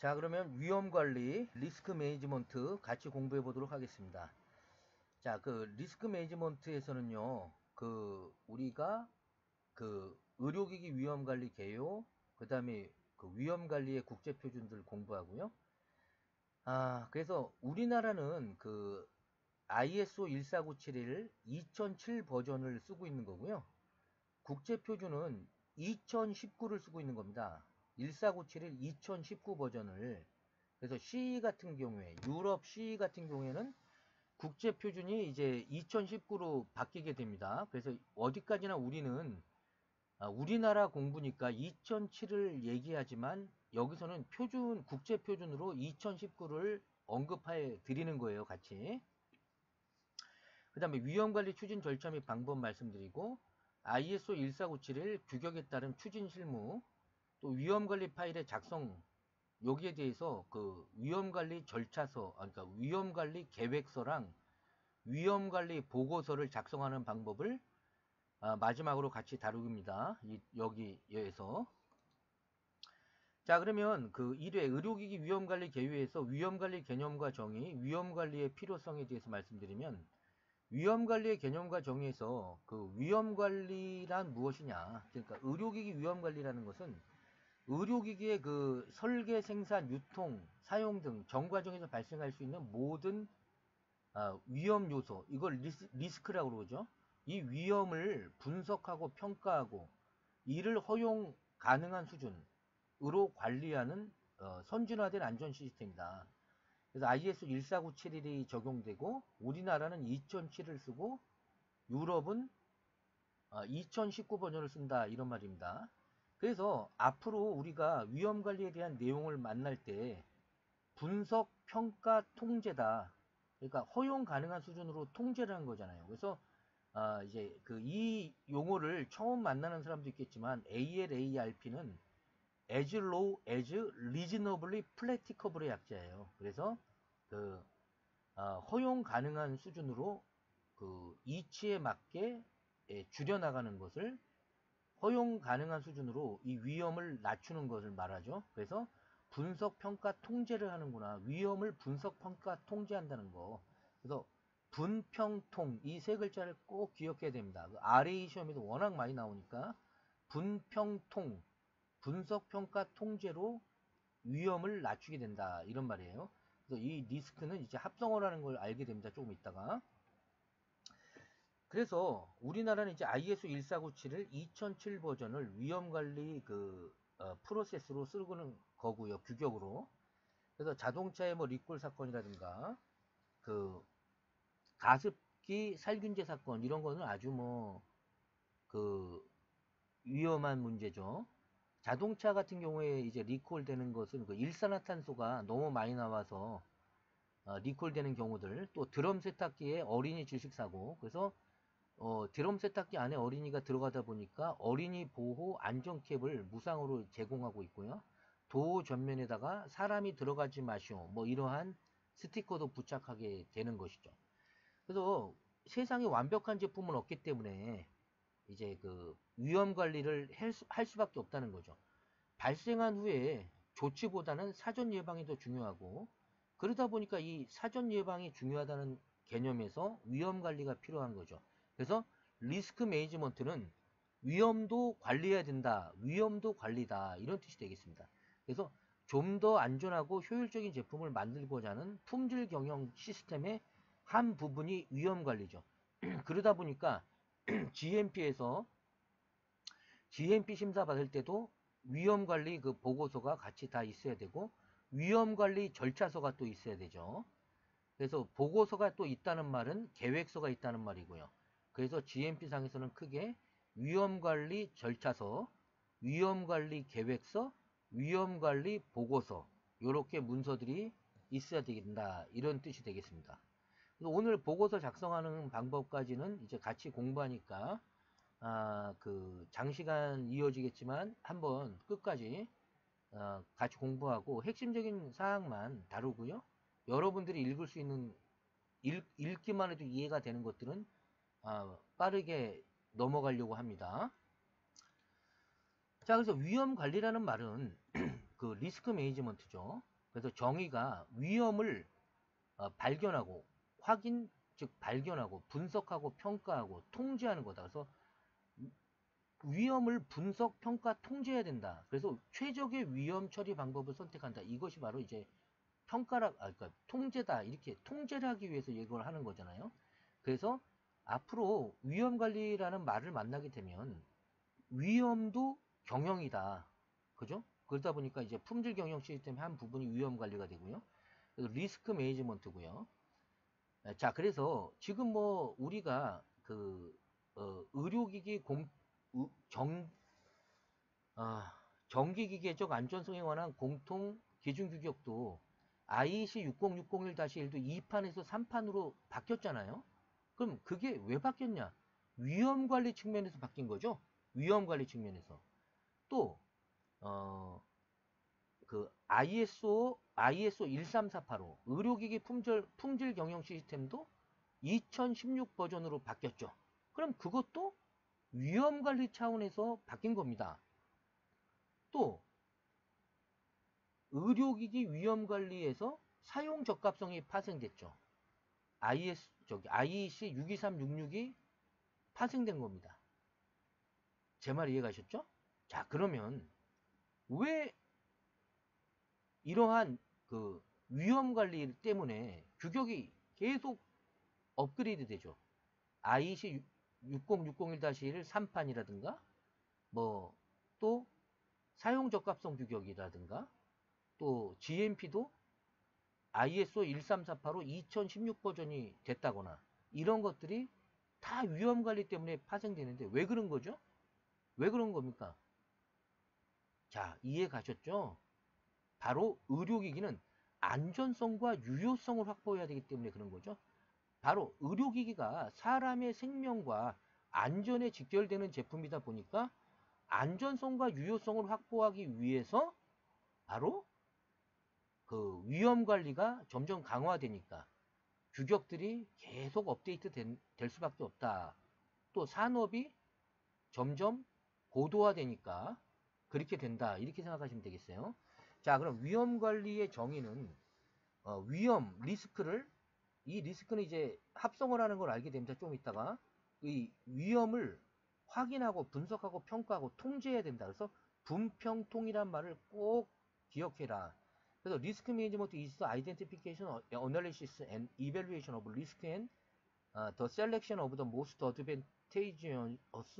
자, 그러면 위험관리, 리스크 매니지먼트 같이 공부해 보도록 하겠습니다. 자, 그 리스크 매니지먼트에서는요, 우리가 의료기기 위험관리 개요, 그 다음에 그 위험관리의 국제표준들 공부하고요. 그래서 우리나라는 ISO 14971 2007 버전을 쓰고 있는 거고요. 국제표준은 2019를 쓰고 있는 겁니다. 14971 2019 버전을. 그래서 CE 같은 경우에, 유럽 CE 같은 경우에는 국제표준이 이제 2019로 바뀌게 됩니다. 그래서 어디까지나 우리는 우리나라 공부니까 2007을 얘기하지만 여기서는 국제표준으로 2019를 언급해 드리는 거예요, 같이. 그 다음에 위험관리 추진 절차 및 방법 말씀드리고, ISO 14971 규격에 따른 추진 실무, 또 위험관리 파일의 작성, 여기에 대해서 위험관리 절차서, 그러니까 위험관리 계획서랑 위험관리 보고서를 작성하는 방법을 마지막으로 같이 다루입니다. 여기에서. 자, 그러면 1회 의료기기 위험관리 개요에서 위험관리 개념과 정의, 위험관리의 필요성에 대해서 말씀드리면, 위험관리의 개념과 정의에서 위험관리란 무엇이냐, 그러니까 의료기기 위험관리라는 것은 의료기기의 설계, 생산, 유통, 사용 등 전 과정에서 발생할 수 있는 모든 위험 요소, 이걸 리스크라고 그러죠. 이 위험을 분석하고 평가하고 이를 허용 가능한 수준으로 관리하는 선진화된 안전 시스템이다. 그래서 ISO 14971이 적용되고 우리나라는 2007을 쓰고 유럽은 2019 버전을 쓴다, 이런 말입니다. 그래서 앞으로 우리가 위험관리에 대한 내용을 만날 때 분석, 평가, 통제다. 그러니까 허용 가능한 수준으로 통제를 한 거잖아요. 그래서 이제 이 용어를 처음 만나는 사람도 있겠지만 ALARP는 as low as reasonably practicable의 약자예요. 그래서 허용 가능한 수준으로 이치에 맞게 줄여나가는 것을, 허용 가능한 수준으로 이 위험을 낮추는 것을 말하죠. 그래서 분석, 평가, 통제를 하는구나. 위험을 분석, 평가, 통제한다는 거. 그래서 분평통, 이 세 글자를 꼭 기억해야 됩니다. RA 시험에도 워낙 많이 나오니까 분평통, 분석, 평가, 통제로 위험을 낮추게 된다, 이런 말이에요. 그래서 이 리스크는 이제 합성어라는 걸 알게 됩니다. 조금 있다가. 그래서 우리나라는 이제 ISO 14971 2007 버전을 위험관리 프로세스로 쓰는 거고요, 규격으로. 그래서 자동차의 뭐 리콜 사건이라든가 가습기 살균제 사건, 이런 거는 아주 위험한 문제죠. 자동차 같은 경우에 이제 리콜 되는 것은 일산화탄소가 너무 많이 나와서 리콜 되는 경우들, 또 드럼 세탁기에 어린이 질식사고, 그래서 드럼 세탁기 안에 어린이가 들어가다 보니까 어린이 보호 안전캡을 무상으로 제공하고 있고요. 도어 전면에다가 사람이 들어가지 마시오, 뭐 이러한 스티커도 부착하게 되는 것이죠. 그래서 세상에 완벽한 제품은 없기 때문에 이제 위험 관리를 할 수밖에 없다는 거죠. 발생한 후에 조치보다는 사전 예방이 더 중요하고, 그러다 보니까 이 사전 예방이 중요하다는 개념에서 위험 관리가 필요한 거죠. 그래서 리스크 매니지먼트는 위험도 관리해야 된다, 위험도 관리다, 이런 뜻이 되겠습니다. 그래서 좀 더 안전하고 효율적인 제품을 만들고자 하는 품질 경영 시스템의 한 부분이 위험 관리죠. 그러다 보니까 GMP에서 GMP 심사 받을 때도 위험관리 보고서가 같이 다 있어야 되고, 위험관리 절차서가 또 있어야 되죠. 그래서 보고서가 또 있다는 말은 계획서가 있다는 말이고요. 그래서 GMP상에서는 크게 위험관리 절차서, 위험관리 계획서, 위험관리 보고서, 이렇게 문서들이 있어야 된다, 이런 뜻이 되겠습니다. 오늘 보고서 작성하는 방법까지는 이제 같이 공부하니까 장시간 이어지겠지만 한번 끝까지 같이 공부하고 핵심적인 사항만 다루고요. 여러분들이 읽을 수 있는, 읽기만 해도 이해가 되는 것들은 빠르게 넘어가려고 합니다. 자, 그래서 위험 관리라는 말은 리스크 매니지먼트죠. 그래서 정의가 위험을 발견하고 확인, 즉 발견하고 분석하고 평가하고 통제하는 거다. 그래서 위험을 분석, 평가, 통제해야 된다. 그래서 최적의 위험 처리 방법을 선택한다. 이것이 바로 이제 그러니까 통제다. 이렇게 통제를 하기 위해서 이걸 하는 거잖아요. 그래서 앞으로 위험 관리라는 말을 만나게 되면 위험도 경영이다. 그죠? 그러다 보니까 이제 품질 경영 시스템의 한 부분이 위험 관리가 되고요. 그래서 리스크 매니지먼트고요. 자, 그래서 지금 뭐 우리가 그 의료기기 전기기계적 안전성에 관한 공통 기준 규격도 IEC 60601-1도 2판에서 3판으로 바뀌었잖아요. 그럼 그게 왜 바뀌었냐? 위험관리 측면에서 바뀐 거죠. 위험관리 측면에서. 또 그 ISO 13485 의료기기 품질 경영 시스템도 2016 버전으로 바뀌었죠. 그럼 그것도 위험관리 차원에서 바뀐 겁니다. 또 의료기기 위험관리에서 사용 적합성이 파생됐죠. IEC 62366이 파생된 겁니다. 제 말 이해가셨죠? 자, 그러면 왜 이러한 그 위험관리 때문에 규격이 계속 업그레이드 되죠? IEC 60601-1 3판이라든가 뭐 또 사용 적합성 규격이라든가 또 GMP도 ISO 13485 2016 버전이 됐다거나 이런 것들이 다 위험관리 때문에 파생되는데 왜 그런 거죠? 왜 그런 겁니까? 자, 이해 가셨죠? 바로 의료기기는 안전성과 유효성을 확보해야 되기 때문에 그런 거죠. 바로 의료기기가 사람의 생명과 안전에 직결되는 제품이다 보니까 안전성과 유효성을 확보하기 위해서 바로 그 위험관리가 점점 강화되니까 규격들이 계속 업데이트 될 수밖에 없다. 또 산업이 점점 고도화되니까 그렇게 된다. 이렇게 생각하시면 되겠어요. 자, 그럼 위험관리의 정의는 위험, 이 리스크는 이제 합성을 하는 걸 알게 됩니다. 좀 이따가. 이 위험을 확인하고 분석하고 평가하고 통제해야 된다. 그래서 분평통이란 말을 꼭 기억해라. 그래서 리스크 매니지먼트 is the identification, analysis and evaluation of risk and the selection of the most advantageous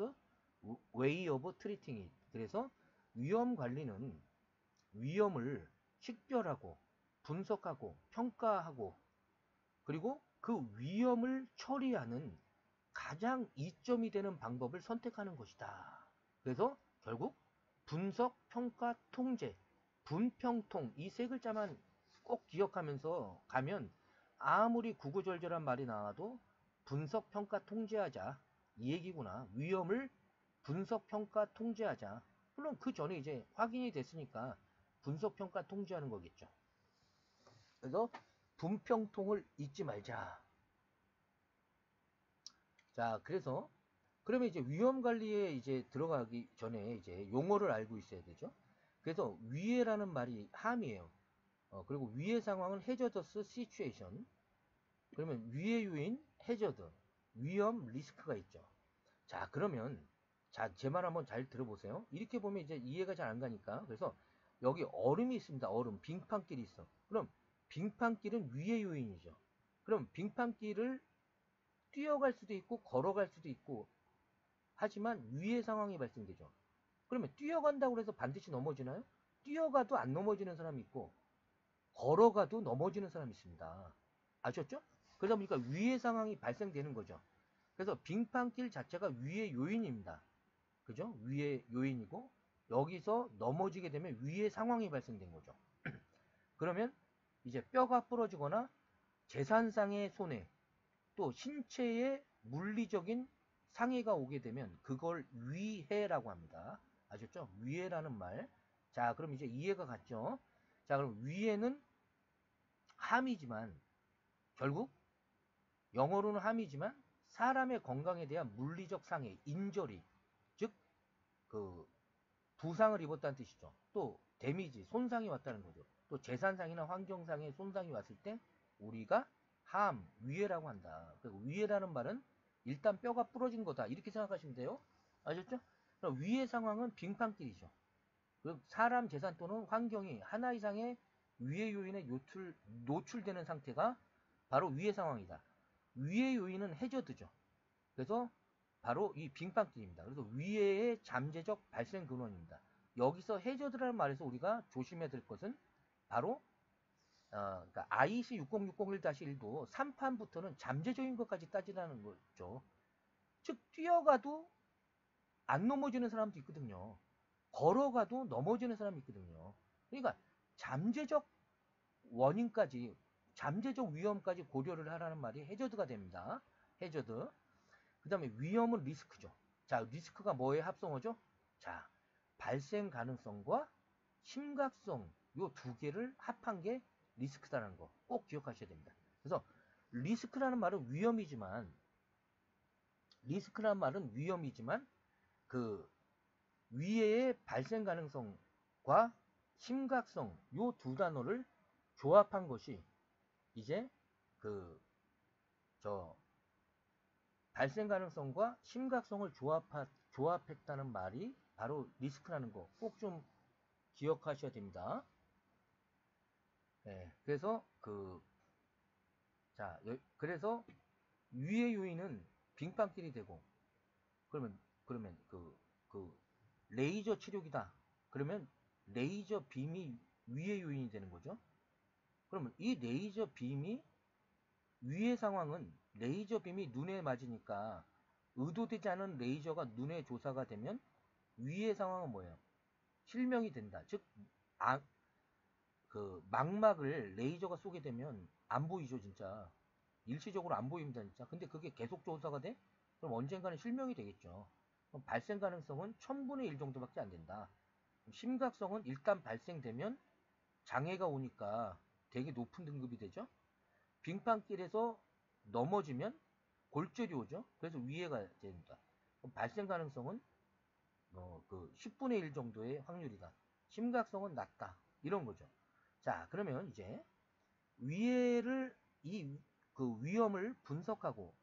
way of treating it. 그래서 위험 관리는 위험을 식별하고 분석하고 평가하고 그리고 그 위험을 처리하는 가장 이점이 되는 방법을 선택하는 것이다. 그래서 결국 분석, 평가, 통제, 분평통 이 세 글자만 꼭 기억하면서 가면 아무리 구구절절한 말이 나와도 분석, 평가, 통제하자 이 얘기구나. 위험을 분석, 평가, 통제하자. 물론 그 전에 이제 확인이 됐으니까 분석, 평가, 통제하는 거겠죠. 그래서 분평통을 잊지 말자. 자, 그래서 그러면 이제 위험 관리에 이제 들어가기 전에 이제 용어를 알고 있어야 되죠. 그래서 위해라는 말이 함이에요. 그리고 위해 상황은 해저더스 시츄에이션. 그러면 위해 요인 해저드 위험 리스크가 있죠. 자, 그러면 자, 제 말 한번 잘 들어보세요. 이렇게 보면 이제 이해가 잘 안 가니까. 그래서 여기 얼음이 있습니다. 얼음, 빙판길이 있어. 그럼 빙판길은 위해 요인이죠. 그럼 빙판길을 뛰어갈 수도 있고 걸어갈 수도 있고 하지만 위해 상황이 발생되죠. 그러면 뛰어간다고 해서 반드시 넘어지나요? 뛰어가도 안 넘어지는 사람이 있고 걸어가도 넘어지는 사람이 있습니다. 아셨죠? 그러다 보니까 위해 상황이 발생되는 거죠. 그래서 빙판길 자체가 위해 요인입니다. 그죠? 위해 요인이고 여기서 넘어지게 되면 위해 상황이 발생된 거죠. 그러면 이제 뼈가 부러지거나 재산상의 손해 또 신체의 물리적인 상해가 오게 되면 그걸 위해라고 합니다. 아셨죠? 위해라는 말. 자, 그럼 이제 이해가 갔죠? 자, 그럼 위해는 함이지만 결국 영어로는 함이지만 사람의 건강에 대한 물리적 상해, 인저리, 즉 그 부상을 입었다는 뜻이죠. 또 데미지, 손상이 왔다는 거죠. 또 재산상이나 환경상의 손상이 왔을 때 우리가 함, 위해라고 한다. 그리고 위해라는 말은 일단 뼈가 부러진 거다. 이렇게 생각하시면 돼요. 아셨죠? 그럼 위해 상황은 빙판길이죠. 그리고 사람, 재산 또는 환경이 하나 이상의 위해 요인에 노출되는 상태가 바로 위해 상황이다. 위해 요인은 해저드죠. 그래서 바로 이 빙판길입니다. 그래서 위해의 잠재적 발생 근원입니다. 여기서 해저드라는 말에서 우리가 조심해야 될 것은 바로 그러니까 IC 60601-1도 3판부터는 잠재적인 것까지 따지라는 거죠. 즉 뛰어가도 안 넘어지는 사람도 있거든요. 걸어가도 넘어지는 사람이 있거든요. 그러니까 잠재적 원인까지, 잠재적 위험까지 고려를 하라는 말이 해저드가 됩니다. 해저드. 그 다음에 위험은 리스크죠. 자, 리스크가 뭐의 합성어죠? 자, 발생 가능성과 심각성 요 두 개를 합한 게 리스크다라는 거 꼭 기억하셔야 됩니다. 그래서 리스크라는 말은 위험이지만 그 위해의 발생 가능성과 심각성 요 두 단어를 조합한 것이 이제 발생 가능성과 심각성을 조합했다는 말이 바로 리스크라는 거 꼭 좀 기억하셔야 됩니다. 네, 그래서 그래서 위의 요인은 빙판길이 되고 그러면 레이저 치료기다. 그러면 레이저 빔이 위의 요인이 되는 거죠. 그러면 이 레이저 빔이 위의 상황은 레이저 빔이 눈에 맞으니까 의도되지 않은 레이저가 눈에 조사가 되면 위의 상황은 뭐예요? 실명이 된다. 즉, 망막을 레이저가 쏘게 되면 안 보이죠, 진짜. 일시적으로 안 보입니다, 진짜. 근데 그게 계속 조사가 돼? 그럼 언젠가는 실명이 되겠죠. 그럼 발생 가능성은 1000분의 1 정도밖에 안 된다. 심각성은 일단 발생되면 장애가 오니까 되게 높은 등급이 되죠. 빙판길에서 넘어지면 골절이 오죠. 그래서 위해가 됩니다. 그럼 발생 가능성은 10분의 1 정도의 확률이다. 심각성은 낮다. 이런 거죠. 자, 그러면 이제 위해를 위험을 분석하고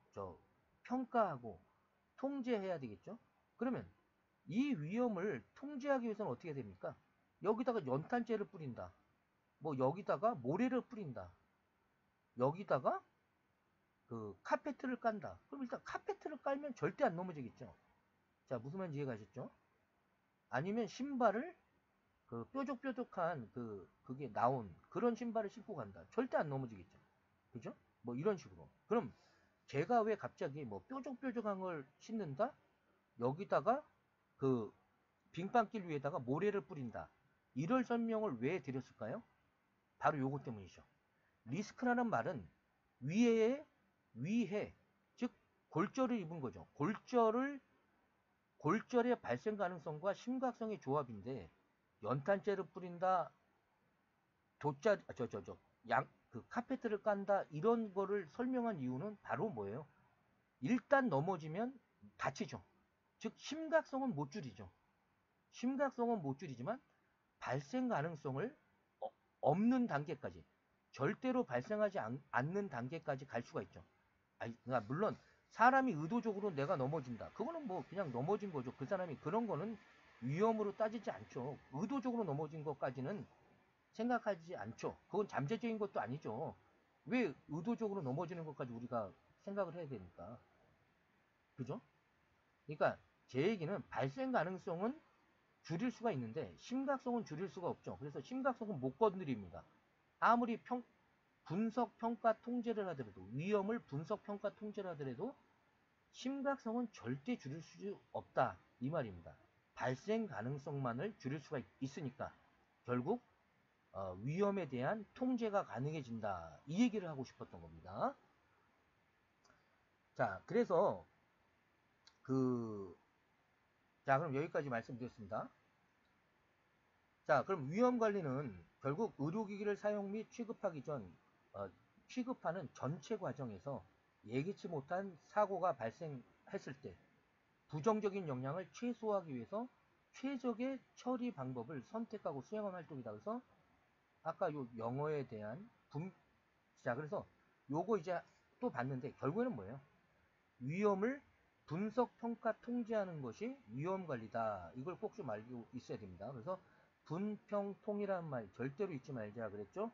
평가하고 통제해야 되겠죠. 그러면 이 위험을 통제하기 위해서는 어떻게 됩니까? 여기다가 연탄재를 뿌린다. 뭐 여기다가 모래를 뿌린다. 여기다가 카페트를 깐다. 그럼 일단 카페트를 깔면 절대 안 넘어지겠죠. 자, 무슨 말인지 이해가셨죠? 아니면 신발을 뾰족뾰족한 그게 나온 그런 신발을 신고 간다. 절대 안 넘어지겠죠. 그죠? 뭐 이런 식으로. 그럼 제가 왜 갑자기 뭐 뾰족뾰족한 걸 신는다? 여기다가 빙판길 위에다가 모래를 뿌린다. 이럴 설명을 왜 드렸을까요? 바로 요것 때문이죠. 리스크라는 말은 위해, 즉 골절을 입은 거죠. 골절의 발생 가능성과 심각성의 조합인데 연탄재를 뿌린다, 카페트를 깐다 이런 거를 설명한 이유는 바로 뭐예요? 일단 넘어지면 다치죠. 즉 심각성은 못 줄이죠. 심각성은 못 줄이지만 발생 가능성을 없는 단계까지 절대로 발생하지 않는 단계까지 갈 수가 있죠. 그러니까 물론 사람이 의도적으로 내가 넘어진다. 그거는 뭐 그냥 넘어진 거죠. 그 사람이 그런 거는 위험으로 따지지 않죠. 의도적으로 넘어진 것까지는 생각하지 않죠. 그건 잠재적인 것도 아니죠. 왜 의도적으로 넘어지는 것까지 우리가 생각을 해야 됩니까? 그죠? 그러니까 제 얘기는 발생 가능성은 줄일 수가 있는데 심각성은 줄일 수가 없죠. 그래서 심각성은 못 건드립니다. 아무리 분석, 평가, 통제를 하더라도 위험을 분석, 평가, 통제를 하더라도 심각성은 절대 줄일 수 없다. 이 말입니다. 발생 가능성만을 줄일 수가 있으니까 결국 위험에 대한 통제가 가능해진다. 이 얘기를 하고 싶었던 겁니다. 자, 그래서 자, 그럼 여기까지 말씀드렸습니다. 자, 그럼 위험관리는 결국 의료기기를 사용 및 취급하기 전 취급하는 전체 과정에서 예기치 못한 사고가 발생했을 때 부정적인 영향을 최소화하기 위해서 최적의 처리 방법을 선택하고 수행하는 활동이다. 그래서 아까 요 영어에 대한 자, 그래서 요거 이제 또 봤는데 결국에는 뭐예요? 위험을 분석, 평가, 통제하는 것이 위험 관리다. 이걸 꼭 좀 알고 있어야 됩니다. 그래서 분평통이라는 말 절대로 잊지 말자 그랬죠?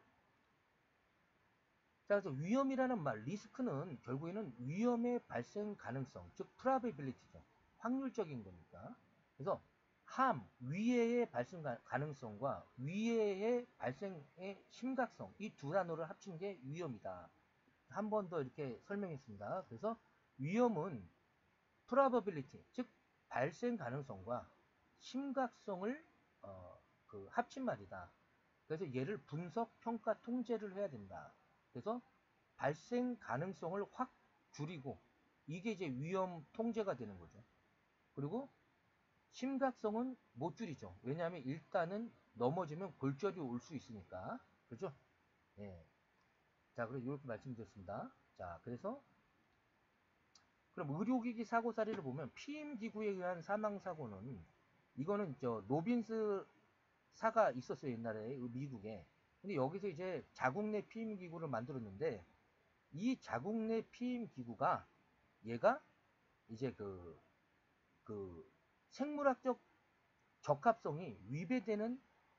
자, 그래서 위험이라는 말, 리스크는 결국에는 위험의 발생 가능성, 즉 probability죠. 확률적인 거니까. 그래서 위해의 발생 가능성과 위해의 발생의 심각성, 이 두 단어를 합친 게 위험이다. 한 번 더 이렇게 설명했습니다. 그래서 위험은 probability, 즉 발생 가능성과 심각성을 합친 말이다. 그래서 얘를 분석, 평가, 통제를 해야 된다. 그래서 발생 가능성을 확 줄이고 이게 이제 위험 통제가 되는 거죠. 그리고 심각성은 못 줄이죠. 왜냐하면 일단은 넘어지면 골절이 올 수 있으니까. 그죠? 예. 자, 그래서 이렇게 말씀드렸습니다. 자, 그래서 그럼 의료기기 사고 사례를 보면 피임기구에 의한 사망사고는 이거는 노빈스 사가 있었어요. 옛날에 미국에. 근데 여기서 이제 자국 내 피임기구를 만들었는데 이 자국 내 피임기구가 얘가 이제 그 생물학적 적합성이 위배되는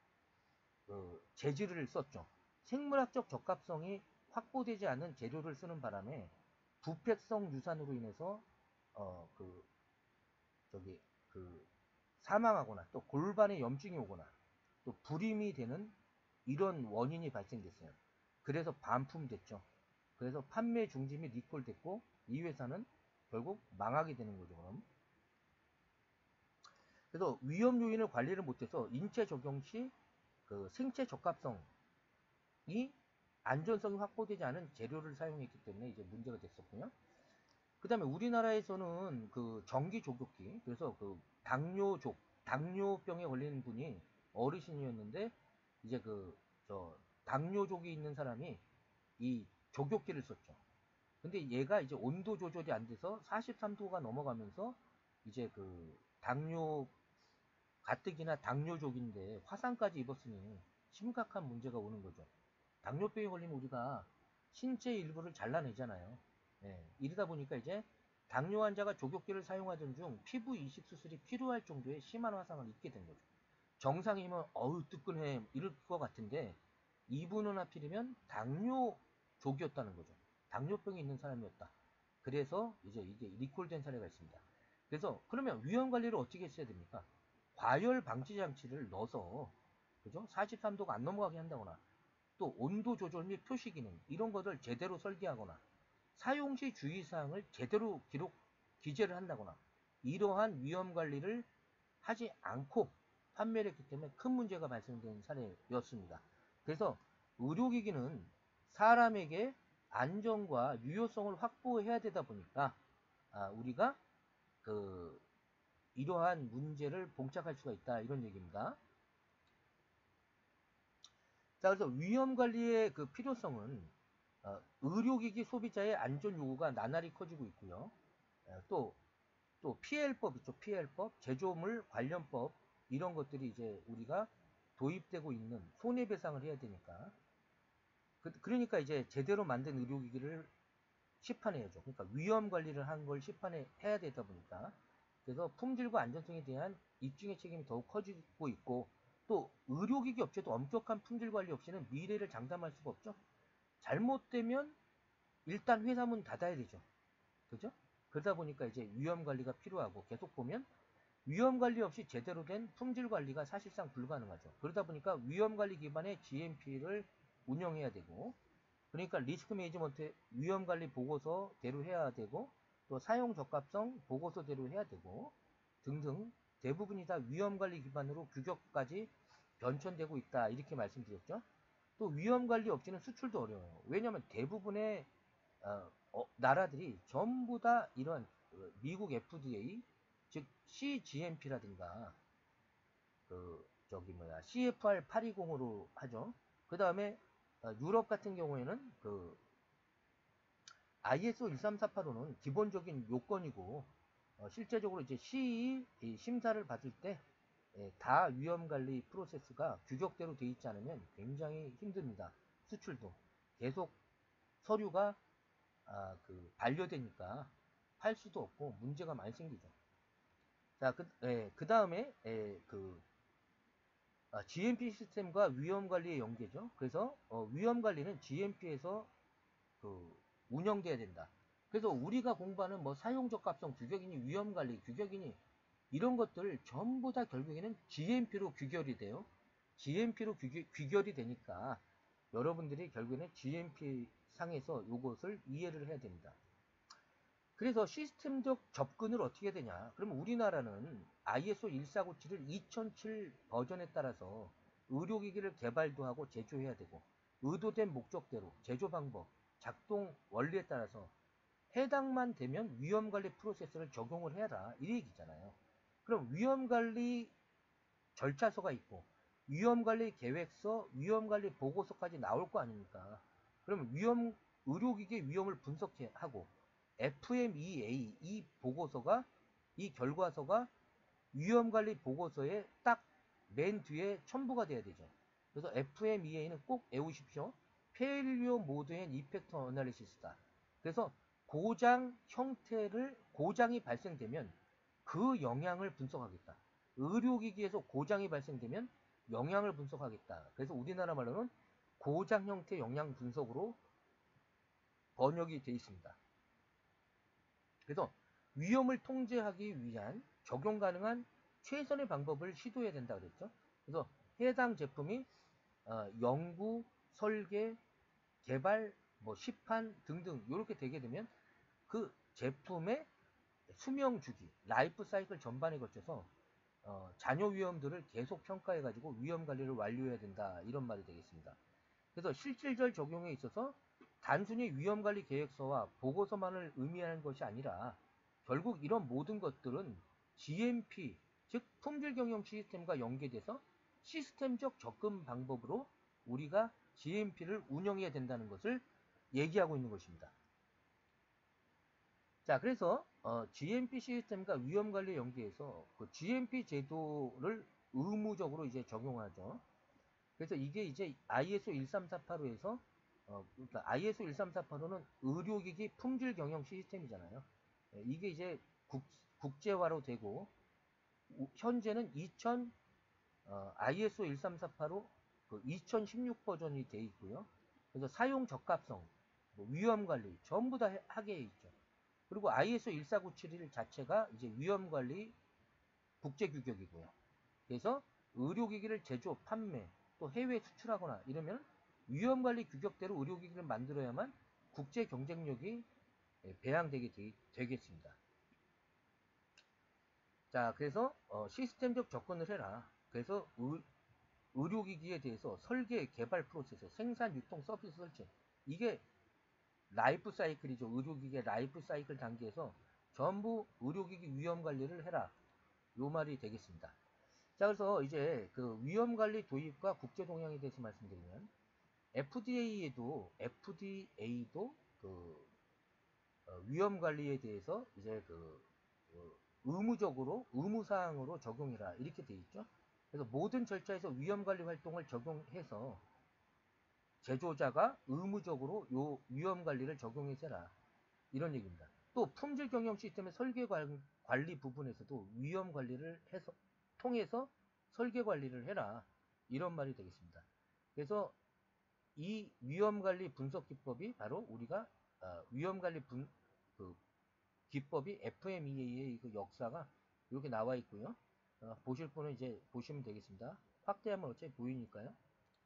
재질을 썼죠. 생물학적 적합성이 확보되지 않은 재료를 쓰는 바람에 부패성 유산으로 인해서 어, 그, 저기, 사망하거나 또 골반에 염증이 오거나 또 불임이 되는 이런 원인이 발생됐어요. 그래서 반품됐죠. 그래서 판매 중지 및 리콜됐고 이 회사는 결국 망하게 되는 거죠. 그럼. 그래서 위험 요인을 관리를 못해서 인체 적용 시 생체 적합성이 안전성이 확보되지 않은 재료를 사용했기 때문에 이제 문제가 됐었고요. 그 다음에 우리나라에서는 전기 조격기, 그래서 당뇨병에 걸리는 분이 어르신이었는데, 이제 당뇨족이 있는 사람이 이 조격기를 썼죠. 근데 얘가 이제 온도 조절이 안 돼서 43도가 넘어가면서 이제 당뇨 가뜩이나 당뇨족인데 화상까지 입었으니 심각한 문제가 오는 거죠. 당뇨병에 걸리면 우리가 신체 일부를 잘라내잖아요. 예, 이러다 보니까 이제 당뇨 환자가 조격기를 사용하던 중 피부 이식 수술이 필요할 정도의 심한 화상을 입게 된 거죠. 정상이면 어우 뜨끈해 이럴 것 같은데 이분은 하필이면 당뇨족이었다는 거죠. 당뇨병이 있는 사람이었다. 그래서 이제 이게 리콜된 사례가 있습니다. 그래서 그러면 위험 관리를 어떻게 했어야 됩니까? 과열 방지 장치를 넣어서 그죠? 43도가 안 넘어가게 한다거나 또 온도 조절 및 표시 기능 이런 것을 제대로 설계하거나 사용 시 주의사항을 제대로 기재를 한다거나 이러한 위험 관리를 하지 않고 판매를 했기 때문에 큰 문제가 발생된 사례였습니다. 그래서 의료기기는 사람에게 안전과 유효성을 확보해야 되다 보니까 우리가 이러한 문제를 봉착할 수가 있다 이런 얘기입니다. 자, 그래서 위험 관리의 필요성은 의료기기 소비자의 안전 요구가 나날이 커지고 있고요. 또 PL법 있죠. PL법, 제조물 관련법 이런 것들이 이제 우리가 도입되고 있는 손해배상을 해야 되니까 그러니까 이제 제대로 만든 의료기기를 시판해야죠. 그러니까 위험 관리를 한 걸 시판해야 되다 보니까 그래서 품질과 안전성에 대한 입증의 책임이 더욱 커지고 있고 또 의료기기 업체도 엄격한 품질 관리 없이는 미래를 장담할 수가 없죠. 잘못되면 일단 회사 문 닫아야 되죠. 그죠? 그러다 보니까 이제 위험 관리가 필요하고 계속 보면 위험 관리 없이 제대로 된 품질 관리가 사실상 불가능하죠. 그러다 보니까 위험 관리 기반의 GMP를 운영해야 되고 그러니까 리스크 매니지먼트 위험 관리 보고서대로 해야 되고 또 사용 적합성 보고서대로 해야 되고 등등 대부분이 다 위험 관리 기반으로 규격까지 변천되고 있다 이렇게 말씀드렸죠. 또 위험 관리 없이는 수출도 어려워요. 왜냐하면 대부분의 나라들이 전부 다 이런 미국 FDA 즉 CGMP라든가 CFR 820으로 하죠. 그 다음에 유럽 같은 경우에는 ISO 13485는 기본적인 요건이고 실제적으로 이제 CE 심사를 받을 때 다 위험관리 프로세스가 규격대로 되어 있지 않으면 굉장히 힘듭니다. 수출도 계속 서류가 반려되니까 팔 수도 없고 문제가 많이 생기죠. 자, 그 다음에 GMP 시스템과 위험관리의 연계죠. 그래서 위험관리는 GMP에서 운영돼야 된다. 그래서 우리가 공부하는 뭐 사용적합성 규격이니 위험관리 규격이니 이런 것들 전부 다 결국에는 GMP로 규결이 돼요. GMP로 규결이 되니까 여러분들이 결국에는 GMP 상에서 이것을 이해를 해야 됩니다. 그래서 시스템적 접근을 어떻게 되냐? 그러면 우리나라는 ISO 1497을 2007 버전에 따라서 의료기기를 개발도 하고 제조해야 되고 의도된 목적대로 제조 방법, 작동 원리에 따라서 해당만 되면 위험관리 프로세스를 적용을 해라 이 얘기잖아요. 그럼 위험관리 절차서가 있고 위험관리 계획서, 위험관리 보고서까지 나올 거 아닙니까? 그러면 의료기기의 위험을 분석하고 FMEA 이 보고서가 이 결과서가 위험관리 보고서에 딱 맨 뒤에 첨부가 돼야 되죠. 그래서 FMEA는 꼭 외우십시오. Failure Mode and Effect Analysis다. 그래서 고장이 발생되면 그 영향을 분석하겠다. 의료기기에서 고장이 발생되면 영향을 분석하겠다. 그래서 우리나라 말로는 고장 형태 영향 분석으로 번역이 되어 있습니다. 그래서 위험을 통제하기 위한 적용 가능한 최선의 방법을 시도해야 된다 그랬죠. 그래서 해당 제품이 연구, 설계, 개발, 시판 등등 이렇게 되게 되면 그 제품의 수명 주기, 라이프 사이클 전반에 걸쳐서 잔여 위험들을 계속 평가해 가지고 위험 관리를 완료해야 된다 이런 말이 되겠습니다. 그래서 실질적 적용에 있어서 단순히 위험 관리 계획서와 보고서만을 의미하는 것이 아니라 결국 이런 모든 것들은 GMP 즉 품질 경영 시스템과 연계돼서 시스템적 접근 방법으로 우리가 GMP를 운영해야 된다는 것을 얘기하고 있는 것입니다. 자, 그래서 GMP 시스템과 위험관리 연계해서 그 GMP 제도를 의무적으로 이제 적용하죠. 그래서 이게 이제 ISO 13485에서 그러니까 ISO 13485는 의료기기 품질 경영 시스템이잖아요. 이게 이제 국제화로 되고 현재는 ISO 13485 2016 버전이 돼 있고요. 그래서 사용 적합성, 위험 관리 전부 다 하게 있죠. 그리고 ISO 14971 자체가 이제 위험 관리 국제 규격이고요. 그래서 의료기기를 제조, 판매, 또 해외 수출하거나 이러면 위험관리 규격대로 의료기기를 만들어야만 국제 경쟁력이 배양되게 되겠습니다. 자, 그래서 시스템적 접근을 해라. 그래서 의료기기에 대해서 설계, 개발 프로세스, 생산, 유통, 서비스 설치 이게 라이프 사이클이죠. 의료기기의 라이프 사이클 단계에서 전부 의료기기 위험관리를 해라. 요 말이 되겠습니다. 자, 그래서 이제 그 위험관리 도입과 국제 동향에 대해서 말씀드리면 FDA도 그 위험관리에 대해서 이제 의무적으로 의무사항으로 적용해라 이렇게 돼 있죠. 그래서 모든 절차에서 위험관리 활동을 적용해서 제조자가 의무적으로 요 위험관리를 적용해서 해라 이런 얘기입니다. 또 품질 경영 시스템의 설계 관리 부분에서도 위험 관리를 통해서 설계 관리를 해라 이런 말이 되겠습니다. 그래서 이 위험 관리 분석 기법이 바로 우리가 위험 관리 기법이 FMEA의 그 역사가 이렇게 나와 있고요. 보실 분은 이제 보시면 되겠습니다. 확대하면 어차피 보이니까요.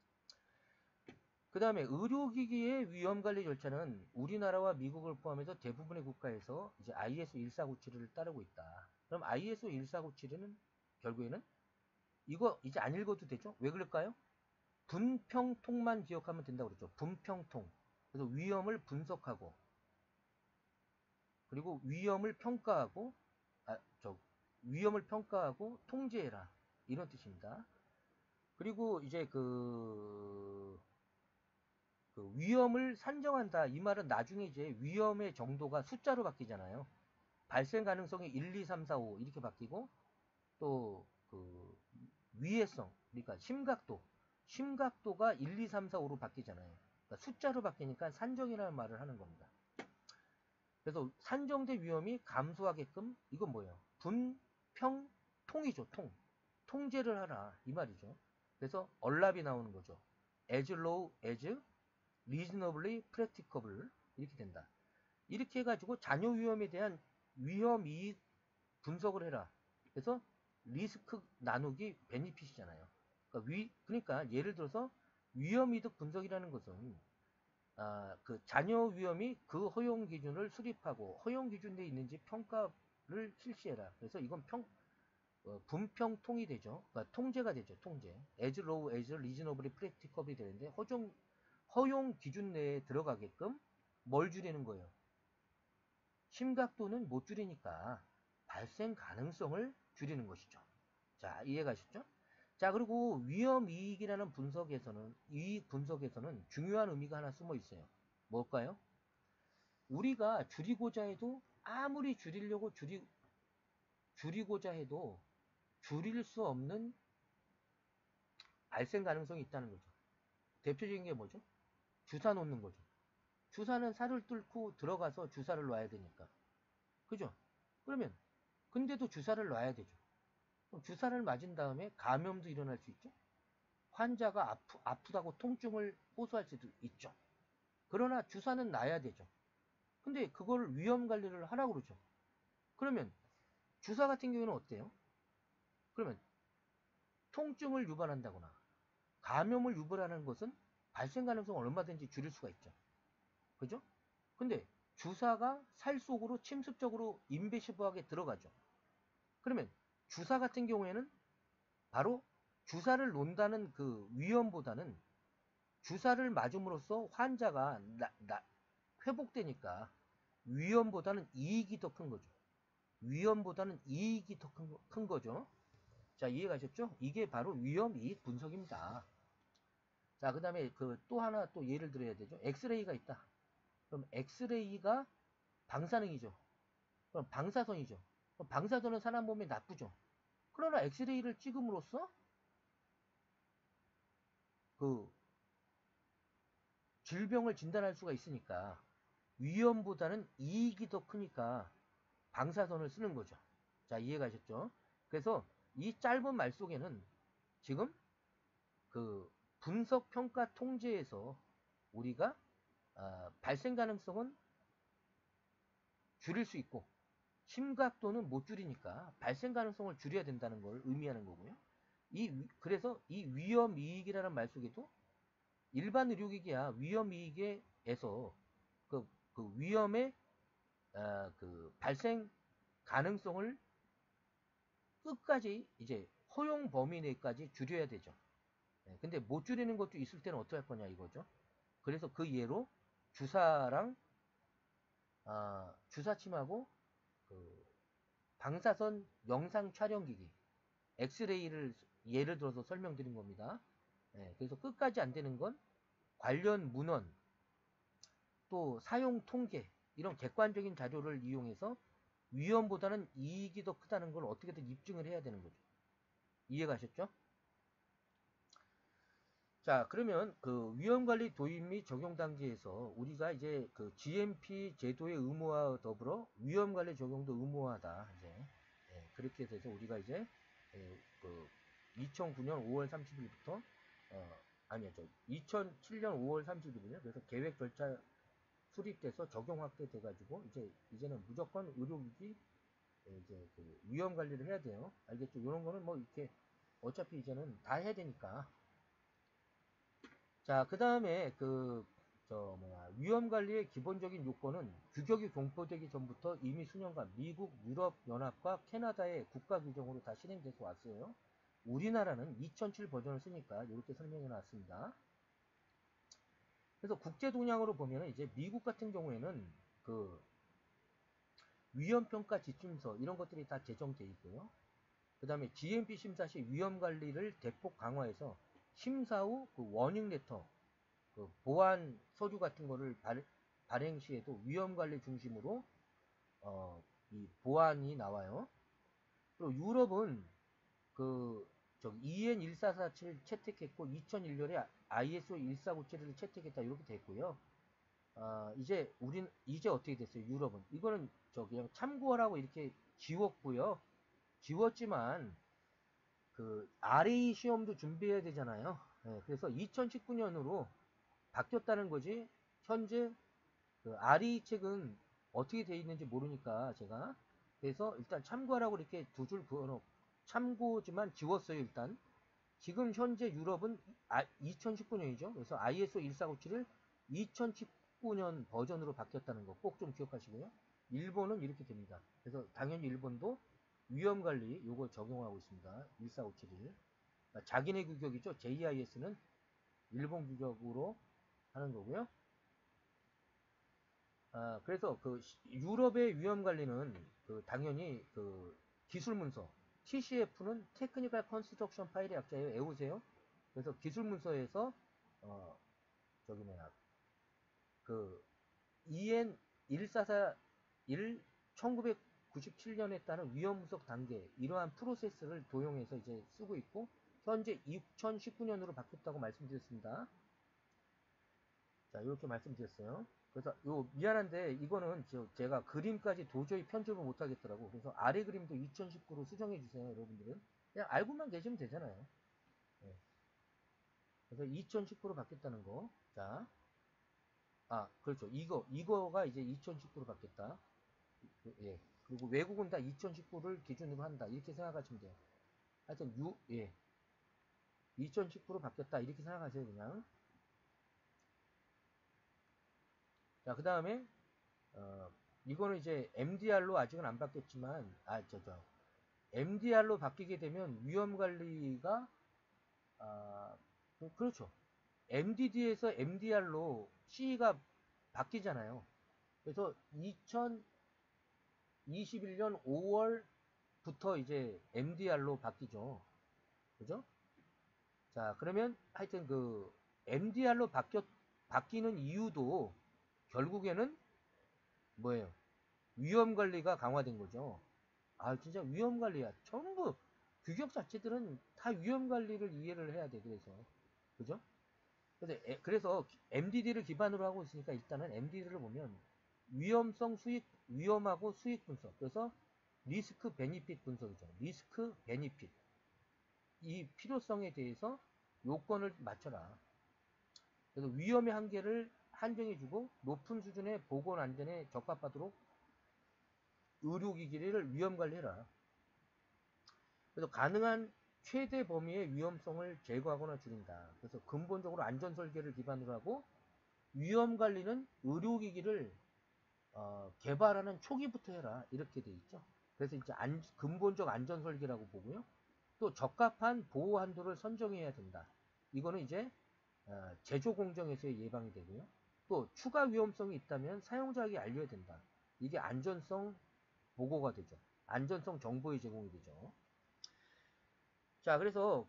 그 다음에 의료기기의 위험관리 절차는 우리나라와 미국을 포함해서 대부분의 국가에서 이제 ISO 14971을 따르고 있다. 그럼 ISO 14971은 결국에는 이거 이제 안 읽어도 되죠? 왜 그럴까요? 분평통만 기억하면 된다고 그랬죠. 분평통. 그래서 위험을 분석하고 그리고 위험을 평가하고 통제해라. 이런 뜻입니다. 그리고 이제 위험을 산정한다. 이 말은 나중에 이제 위험의 정도가 숫자로 바뀌잖아요. 발생 가능성이 1, 2, 3, 4, 5 이렇게 바뀌고 또 위해성, 그러니까 심각도가 1, 2, 3, 4, 5로 바뀌잖아요. 그러니까 숫자로 바뀌니까 산정이라는 말을 하는 겁니다. 그래서 산정대 위험이 감소하게끔 이건 뭐예요? 분평 통이죠. 통제를 하라 이 말이죠. 그래서 얼랍이 나오는 거죠. as low as reasonably practicable 이렇게 된다. 이렇게 해가지고 잔여 위험에 대한 위험 이익 분석을 해라. 그래서 리스크 나누기 베니핏이잖아요. 그러니까 예를 들어서 위험 이득 분석이라는 것은 그 잔여 위험이 그 허용 기준을 수립하고 허용 기준에 있는지 평가를 실시해라. 그래서 이건 분평통이 되죠. 그러니까 통제가 되죠. 통제. as low as reasonably practicable이 되는데 허용 기준 내에 들어가게끔 뭘 줄이는 거예요? 심각도는 못 줄이니까 발생 가능성을 줄이는 것이죠. 자, 이해가셨죠? 자, 그리고 위험이익이라는 이익 분석에서는 중요한 의미가 하나 숨어 있어요. 뭘까요? 우리가 줄이고자 해도 아무리 줄이고자 해도 줄일 수 없는 발생 가능성이 있다는 거죠. 대표적인 게 뭐죠? 주사 놓는 거죠. 주사는 살을 뚫고 들어가서 주사를 놔야 되니까. 그죠? 그러면 근데도 주사를 놔야 되죠. 그럼 주사를 맞은 다음에 감염도 일어날 수 있죠. 환자가 아프다고 통증을 호소할 수도 있죠. 그러나 주사는 놔야 되죠. 근데 그걸 위험 관리를 하라고 그러죠. 그러면 주사 같은 경우는 어때요? 그러면 통증을 유발한다거나 감염을 유발하는 것은 발생 가능성을 얼마든지 줄일 수가 있죠. 그죠? 근데 주사가 살 속으로 침습적으로 인베시브하게 들어가죠. 그러면 주사 같은 경우에는 바로 주사를 놓는다는 그 위험보다는 주사를 맞음으로써 환자가 회복되니까 위험보다는 이익이 더 큰 거죠. 위험보다는 이익이 더 큰 거죠. 자, 이해가셨죠? 이게 바로 위험 이익 분석입니다. 자, 그 다음에 또 하나 또 예를 들어야 되죠. 엑스레이가 있다. 그럼 엑스레이가 방사능이죠. 그럼 방사선이죠. 그럼 방사선은 사람 몸에 나쁘죠. 그러나 엑스레이를 찍음으로써 그 질병을 진단할 수가 있으니까 위험보다는 이익이 더 크니까 방사선을 쓰는 거죠. 자, 이해가셨죠? 그래서 이 짧은 말 속에는 지금 그 분석 평가 통제에서 우리가 발생 가능성은 줄일 수 있고 심각도는 못 줄이니까 발생 가능성을 줄여야 된다는 걸 의미하는 거고요. 그래서 이 위험 이익이라는 말 속에도 일반 의료기기야 위험 이익에서 그 위험의 그 발생 가능성을 끝까지 이제 허용 범위 내까지 줄여야 되죠. 근데 못 줄이는 것도 있을 때는 어떻게 할 거냐 이거죠. 그래서 그 예로 주사랑 주사침하고 그 방사선 영상 촬영기기 엑스레이를 예를 들어서 설명드린 겁니다. 그래서 끝까지 안 되는 건 관련 문헌 또 사용 통계 이런 객관적인 자료를 이용해서 위험보다는 이익이 더 크다는 걸 어떻게든 입증을 해야 되는 거죠. 이해가셨죠? 자, 그러면 그 위험관리 도입 및 적용 단계에서 우리가 이제 그 GMP 제도의 의무화와 더불어 위험관리 적용도 의무화다. 이제 그렇게 돼서 우리가 이제 그 2009년 5월 30일부터 아니요, 2007년 5월 30일이요. 그래서 계획 절차 수립돼서 적용 확대돼가지고 이제는 무조건 의료기기 이제 그 위험 관리를 해야 돼요. 알겠죠? 이런 거는 뭐 이렇게 어차피 이제는 다 해야 되니까. 자, 그 다음에 위험 관리의 기본적인 요건은 규격이 공포되기 전부터 이미 수년간 미국, 유럽 연합과 캐나다의 국가 규정으로 다 실행돼서 왔어요. 우리나라는 2007 버전을 쓰니까 이렇게 설명해 놨습니다. 그래서 국제 동향으로 보면 이제 미국 같은 경우에는 그 위험평가 지침서 이런 것들이 다 제정돼 있고요. 그 다음에 GMP 심사 시 위험 관리를 대폭 강화해서 심사 후 그 워닝 레터, 그 보안 서류 같은 거를 발행 시에도 위험 관리 중심으로 이 보안이 나와요. 그리고 유럽은 그 저기 EN1447을 채택했고 2001년에 ISO 1497을 채택했다 이렇게 됐고요. 이제 이제 어떻게 됐어요? 유럽은 이거는 저 그냥 참고하라고 이렇게 지웠고요. 지웠지만 그 RA 시험도 준비해야 되잖아요. 네, 그래서 2019년으로 바뀌었다는 거지. 현재 그 RA 책은 어떻게 돼 있는지 모르니까 제가 그래서 일단 참고하라고 이렇게 두 줄 그어놓고 참고지만 지웠어요. 일단 지금 현재 유럽은 2019년이죠. 그래서 ISO 1497을 2019년 버전으로 바뀌었다는 거 꼭 좀 기억하시고요. 일본은 이렇게 됩니다. 그래서 당연히 일본도 위험관리 요거 적용하고 있습니다. 14571. 그러니까 자기네 규격이죠. JIS는 일본 규격으로 하는 거고요. 그래서 그 유럽의 위험관리는 그 당연히 그 기술 문서 TCF는 테크니컬 컨스트럭션 파일의 약자예요. 외우세요. 그래서 기술 문서에서 저기 뭐야 그 EN 1441 1997년에 따른 위험 분석 단계 이러한 프로세스를 도용해서 이제 쓰고 있고 현재 2019년으로 바뀌었다고 말씀드렸습니다. 자, 이렇게 말씀드렸어요. 그래서 미안한데 이거는 제가 그림까지 도저히 편집을 못 하겠더라고. 그래서 아래 그림도 2019로 수정해 주세요, 여러분들은. 그냥 알고만 계시면 되잖아요. 네. 그래서 2019로 바뀌었다는 거. 자, 그렇죠. 이거가 이제 2019로 바뀌었다. 예. 그리고 외국은 다 2019를 기준으로 한다. 이렇게 생각하시면 돼요. 하여튼 2019로 바뀌었다. 이렇게 생각하세요, 그냥. 자, 그 다음에 이거는 이제 MDR로 아직은 안 바뀌었지만 MDR로 바뀌게 되면 위험 관리가 그렇죠. MDD에서 MDR로 C가 바뀌잖아요. 그래서 2021년 5월부터 이제 MDR로 바뀌죠. 그죠? 자, 그러면 하여튼 그 MDR로 바뀌는 이유도 결국에는 뭐예요? 위험 관리가 강화된 거죠. 진짜 위험 관리야. 전부 규격 자체들은 다 위험 관리를 이해를 해야 돼. 그죠? 그래서 MDD를 기반으로 하고 있으니까 일단은 MDD를 보면 위험하고 수익 분석. 그래서 리스크 베니핏 분석이죠. 리스크 베니핏. 이 필요성에 대해서 요건을 맞춰라. 그래서 위험의 한계를 한정해주고 높은 수준의 보건 안전에 적합하도록 의료기기를 위험 관리해라. 그래서 가능한 최대 범위의 위험성을 제거하거나 줄인다. 그래서 근본적으로 안전 설계를 기반으로 하고 위험 관리는 의료기기를 개발하는 초기부터 해라. 이렇게 돼 있죠. 그래서 이제 근본적 안전 설계라고 보고요. 또 적합한 보호 한도를 선정해야 된다. 이거는 이제 제조 공정에서의 예방이 되고요. 또 추가 위험성이 있다면 사용자에게 알려야 된다. 이게 안전성 보고가 되죠. 안전성 정보의 제공이 되죠. 자, 그래서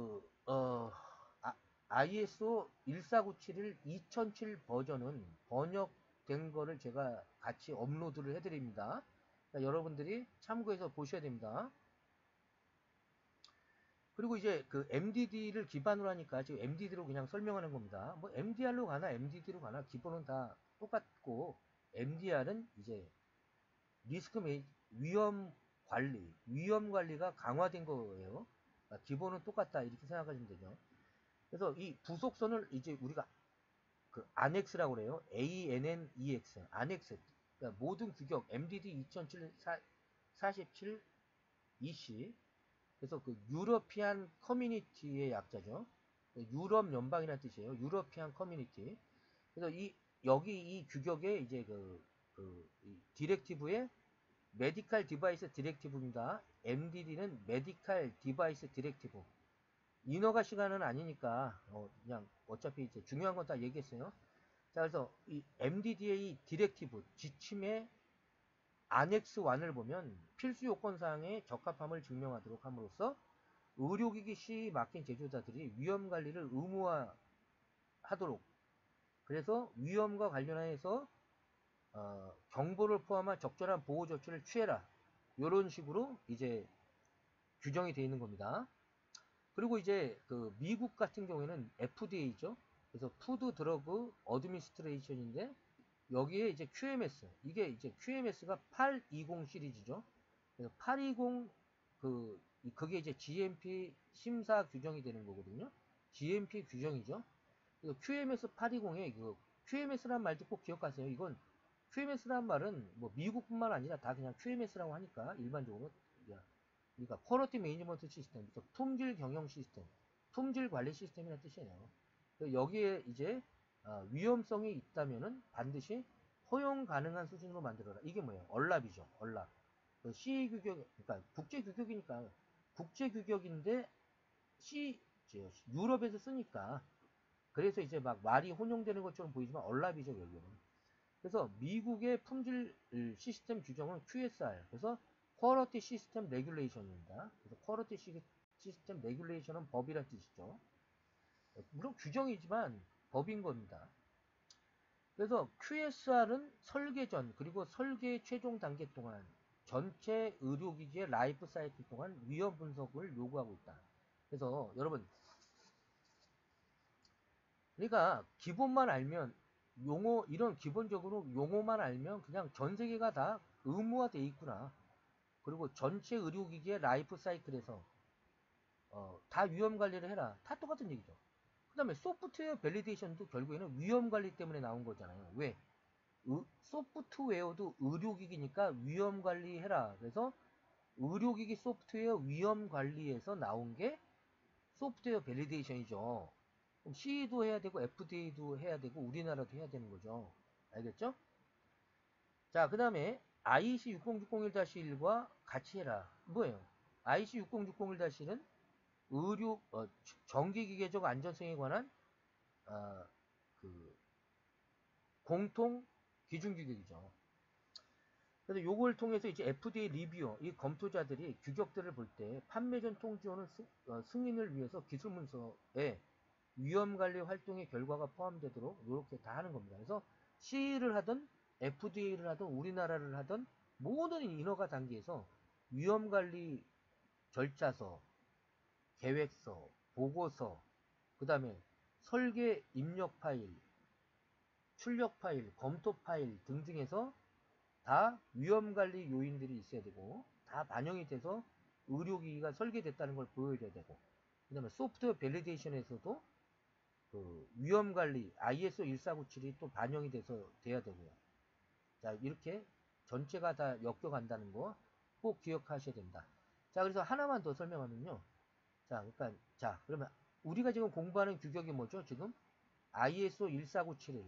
ISO 1497을 2007 버전은 번역된 거를 제가 같이 업로드를 해드립니다. 여러분들이 참고해서 보셔야 됩니다. 그리고 이제 그 MDD를 기반으로 하니까 지금 MDD로 그냥 설명하는 겁니다. 뭐 MDR로 가나 MDD로 가나 기본은 다 똑같고 MDR은 이제 위험 관리가 강화된 거예요. 기본은 똑같다 이렇게 생각하시면 되죠. 그래서 이 부속선을 이제 우리가 그 ANNEX라고 그래요. ANNEX, ANNEX. 그러니까 모든 규격 MDD 2007 47 EC. 그래서 그 유러피안 커뮤니티의 약자죠. 유럽 연방이라는 뜻이에요. 유러피안 커뮤니티. 그래서 여기 이 규격에 이제 이 디렉티브의 메디칼 디바이스 디렉티브입니다. MDD는 메디칼 디바이스 디렉티브. 인허가 시간은 아니니까 그냥 어차피 이제 중요한 건 다 얘기했어요. 자, 그래서 이 MDD의 디렉티브 지침의 안엑스 1을 보면 필수 요건사항의 적합함을 증명하도록 함으로써 의료기기 C 맡긴 제조자들이 위험관리를 의무화하도록, 그래서 위험과 관련해서 경보를 포함한 적절한 보호 조치를 취해라. 이런 식으로 이제 규정이 되어 있는 겁니다. 그리고 이제 그 미국 같은 경우에는 FDA죠. 그래서 푸드 드러그 어드미니스트레이션인데 여기에 이제 QMS, 이게 이제 QMS가 820 시리즈죠. 그래서 820 그게 이제 GMP 심사 규정이 되는 거거든요. GMP 규정이죠. 그래서 QMS 820에 그 QMS란 말도 꼭 기억하세요. 이건 QMS란 말은 뭐 미국뿐만 아니라 다 그냥 QMS라고 하니까 일반적으로 그러니까 퀄리티 매니지먼트 시스템, 그래서 품질 경영 시스템, 품질 관리 시스템이라는 뜻이에요. 여기에 이제 위험성이 있다면은 반드시 허용 가능한 수준으로 만들어라. 이게 뭐예요? 얼랍이죠. 얼랍. CE 규격, 그러니까 국제 규격이니까 국제 규격인데 유럽에서 쓰니까 그래서 이제 막 말이 혼용되는 것처럼 보이지만 얼랍이죠, 결국은. 그래서 미국의 품질 시스템 규정은 QSR. 그래서 Quality System Regulation입니다. 그래서 Quality System Regulation은 법이란 뜻이죠. 물론 규정이지만 법인 겁니다. 그래서 QSR은 설계 전 그리고 설계 최종 단계 동안 전체 의료기기의 라이프 사이클 동안 위험 분석을 요구하고 있다. 그래서 여러분, 그러니까 기본만 알면 이런 기본적으로 용어만 알면 그냥 전 세계가 다 의무화되어 있구나. 그리고 전체 의료기기의 라이프 사이클에서 다 위험 관리를 해라. 다 똑같은 얘기죠. 그 다음에 소프트웨어 밸리데이션도 결국에는 위험 관리 때문에 나온 거잖아요. 왜? 소프트웨어도 의료기기니까 위험 관리해라. 그래서 의료기기 소프트웨어 위험 관리에서 나온 게 소프트웨어 밸리데이션이죠. 그럼 CE도 해야 되고 FDA도 해야 되고 우리나라도 해야 되는 거죠. 알겠죠? 자, 그 다음에 IEC 60601-1과 같이 해라. 뭐예요? IEC 60601-1은 의료 전기기계적 안전성에 관한 그 공통 기준 규격이죠. 그래서 요걸 통해서 이제 FDA 리뷰어, 이 검토자들이 규격들을 볼 때 판매 전 통지원은 승인을 위해서 기술 문서에 위험 관리 활동의 결과가 포함되도록 이렇게 다 하는 겁니다. 그래서 CE를 하든 FDA를 하든 우리나라를 하든 모든 인허가 단계에서 위험 관리 절차서, 계획서, 보고서, 그 다음에 설계 입력 파일, 출력 파일, 검토 파일 등등에서 다 위험관리 요인들이 있어야 되고 다 반영이 돼서 의료기기가 설계됐다는 걸 보여줘야 되고 그 다음에 소프트웨어 밸리데이션에서도 그 위험관리 ISO 1497이 또 반영이 돼야 되고요. 자, 이렇게 전체가 다 엮여간다는 거 꼭 기억하셔야 된다. 자, 그래서 하나만 더 설명하면요. 자, 그러면 우리가 지금 공부하는 규격이 뭐죠? 지금 ISO 14971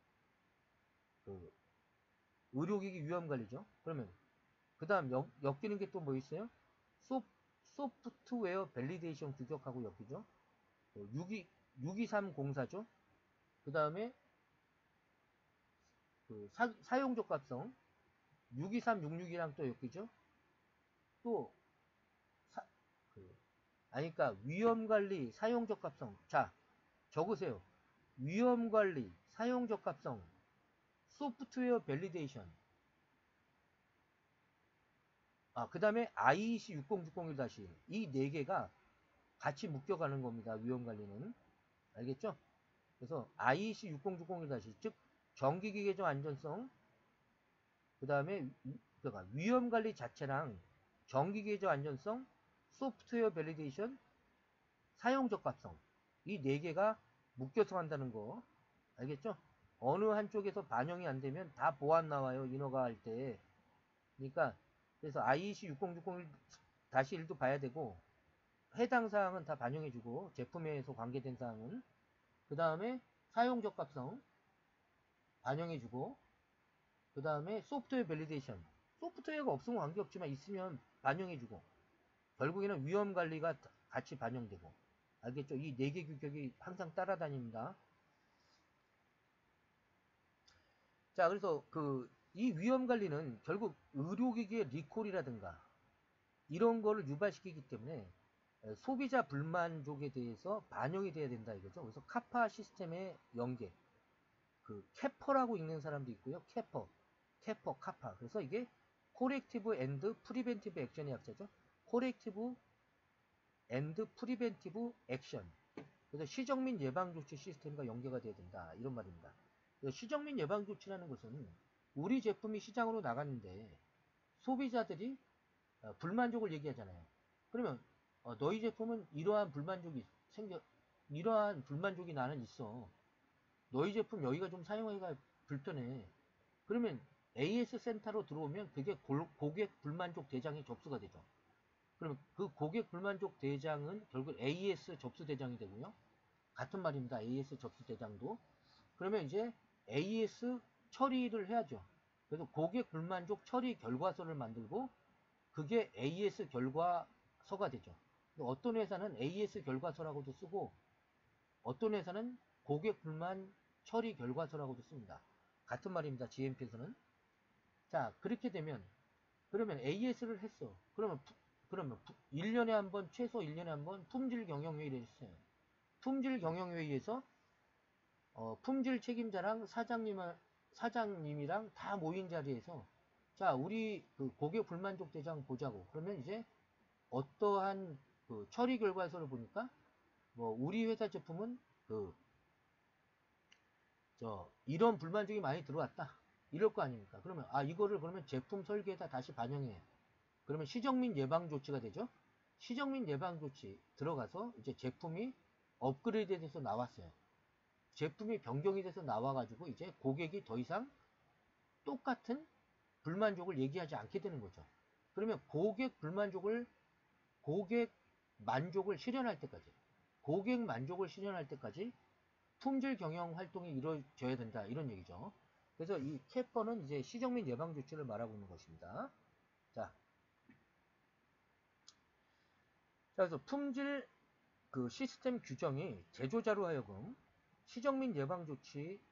그 의료기기 위험관리죠. 그러면 그 다음 엮이는 게 또 뭐 있어요? 소프트웨어 밸리데이션 규격하고 엮이죠. 62304죠. 그 다음에 그 사용 적합성 62366이랑 또 엮이죠. 또 그러니까 위험관리 사용 적합성. 자, 적으세요. 위험관리 사용 적합성 소프트웨어 밸리데이션. 그 다음에 IEC 60601-1 이 네 개가 같이 묶여가는 겁니다. 위험관리는. 알겠죠? 그래서 IEC 60601-1 즉 전기기계적 안전성 그 다음에 그러니까 위험관리 자체랑 전기기계적 안전성 소프트웨어 밸리데이션 사용적합성 이 네 개가 묶여서 한다는 거 알겠죠? 어느 한쪽에서 반영이 안 되면 다 보안 나와요. 인허가 할 때. 그러니까 그래서 IEC 60601-1도 봐야 되고 해당 사항은 다 반영해주고 제품에서 관계된 사항은 그 다음에 사용적합성 반영해주고 그 다음에 소프트웨어 밸리데이션 소프트웨어가 없으면 관계없지만 있으면 반영해주고 결국에는 위험관리가 같이 반영되고 알겠죠? 이 네 개 규격이 항상 따라다닙니다. 자, 그래서 이 위험관리는 결국 의료기기의 리콜이라든가 이런 거를 유발시키기 때문에 소비자 불만족에 대해서 반영이 돼야 된다 이거죠. 그래서 카파 시스템의 연계, 캐퍼라고 읽는 사람도 있고요. 캐퍼, 카파. 그래서 이게 코렉티브 앤드 프리벤티브 액션의 약자죠. 코렉티브 and preventive action. 그래서 시정 및 예방 조치 시스템과 연계가 돼야 된다. 이런 말입니다. 그래서 시정 및 예방 조치라는 것은 우리 제품이 시장으로 나갔는데 소비자들이 불만족을 얘기하잖아요. 그러면 너희 제품은 이러한 불만족이 나는 있어. 너희 제품 여기가 좀 사용하기가 불편해. 그러면 AS 센터로 들어오면 그게 고객 불만족 대장에 접수가 되죠. 그러면 그 고객 불만족 대장은 결국 AS 접수 대장이 되고요. 같은 말입니다. AS 접수 대장도. 그러면 이제 AS 처리를 해야죠. 그래서 고객 불만족 처리 결과서를 만들고 그게 AS 결과서가 되죠. 어떤 회사는 AS 결과서라고도 쓰고 어떤 회사는 고객 불만 처리 결과서라고도 씁니다. 같은 말입니다. GMP에서는. 자, 그렇게 되면 그러면 AS를 했어. 그러면 1년에 한 번, 최소 1년에 한 번 품질 경영회의를 했어요. 품질 경영회의에서 품질 책임자랑 사장님이랑 다 모인 자리에서 자, 우리 그 고객 불만족 대장 보자고. 그러면 이제 어떠한 그 처리 결과서를 보니까 뭐 우리 회사 제품은 이런 불만족이 많이 들어왔다. 이럴 거 아닙니까? 그러면 이거를 그러면 제품 설계에다 다시 반영해. 그러면 시정 및 예방 조치가 되죠. 시정 및 예방 조치 들어가서 이제 제품이 업그레이드 돼서 나왔어요. 제품이 변경이 돼서 나와가지고 이제 고객이 더 이상 똑같은 불만족을 얘기하지 않게 되는 거죠. 그러면 고객 만족을 실현할 때까지 품질 경영 활동이 이루어져야 된다. 이런 얘기죠. 그래서 이 캐퍼는 이제 시정 및 예방 조치를 말하고 있는 것입니다. 자, 그래서 품질 그 시스템 규정이 제조자로 하여금 시정 및 예방 조치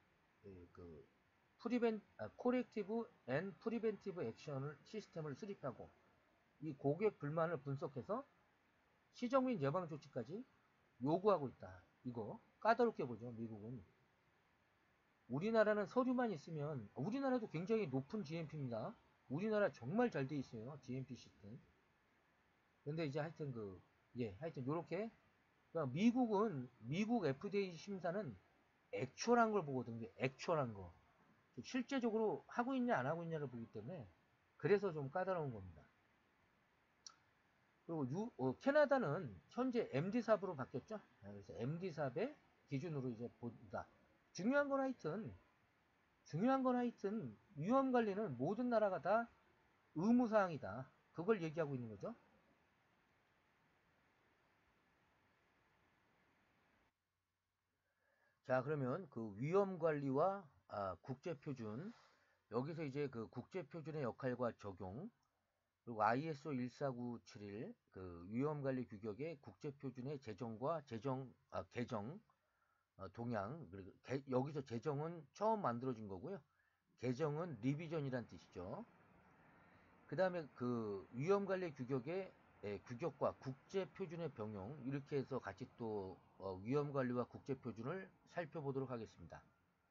코렉티브 앤 프리벤티브 액션을 시스템을 수립하고 이 고객 불만을 분석해서 시정 및 예방 조치까지 요구하고 있다. 이거 까다롭게 보죠. 미국은. 우리나라는 서류만 있으면 우리나라도 굉장히 높은 GMP입니다. 우리나라 정말 잘 돼 있어요. GMP 시스템. 근데 이제 하여튼 하여튼 요렇게 그러니까 미국 FDA 심사는 액츄얼한 걸 보거든요. 액츄얼한 거. 실제적으로 하고 있냐 안 하고 있냐를 보기 때문에 그래서 좀 까다로운 겁니다. 그리고 캐나다는 현재 MD4로 바뀌었죠. 그래서 MD4의 기준으로 이제 본다. 중요한 건 하여튼 위험 관리는 모든 나라가 다 의무사항이다. 그걸 얘기하고 있는 거죠. 자, 그러면 그 위험 관리와 국제표준, 여기서 이제 그 국제표준의 역할과 적용, 그리고 ISO 14971 그 위험관리 규격의 국제표준의 개정, 동향, 그리고 여기서 제정은 처음 만들어진 거고요. 개정은 리비전이란 뜻이죠. 그 다음에 그 위험관리 규격의 규격과 국제표준의 병용, 이렇게 해서 같이 또 위험관리와 국제표준을 살펴보도록 하겠습니다.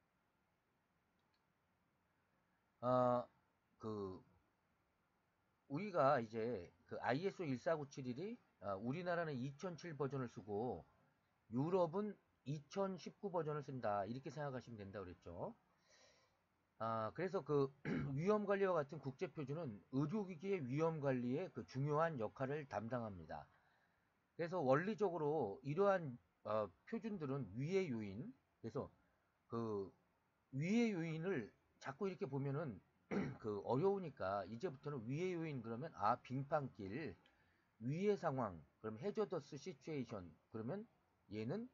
우리가 이제 그 ISO 14971이 우리나라는 2007 버전을 쓰고 유럽은 2019 버전을 쓴다. 이렇게 생각하시면 된다고 그랬죠. 그래서 그 위험관리와 같은 국제표준은 의료기기의 위험관리에 그 중요한 역할을 담당합니다. 그래서 원리적으로 이러한 표준들은 위의 요인, 그래서 그 위의 요인을 자꾸 이렇게 보면은 그 어려우니까 이제부터는 위의 요인 그러면 빙판길 위의 상황 그럼 해저더스 시츄에이션 그러면 얘는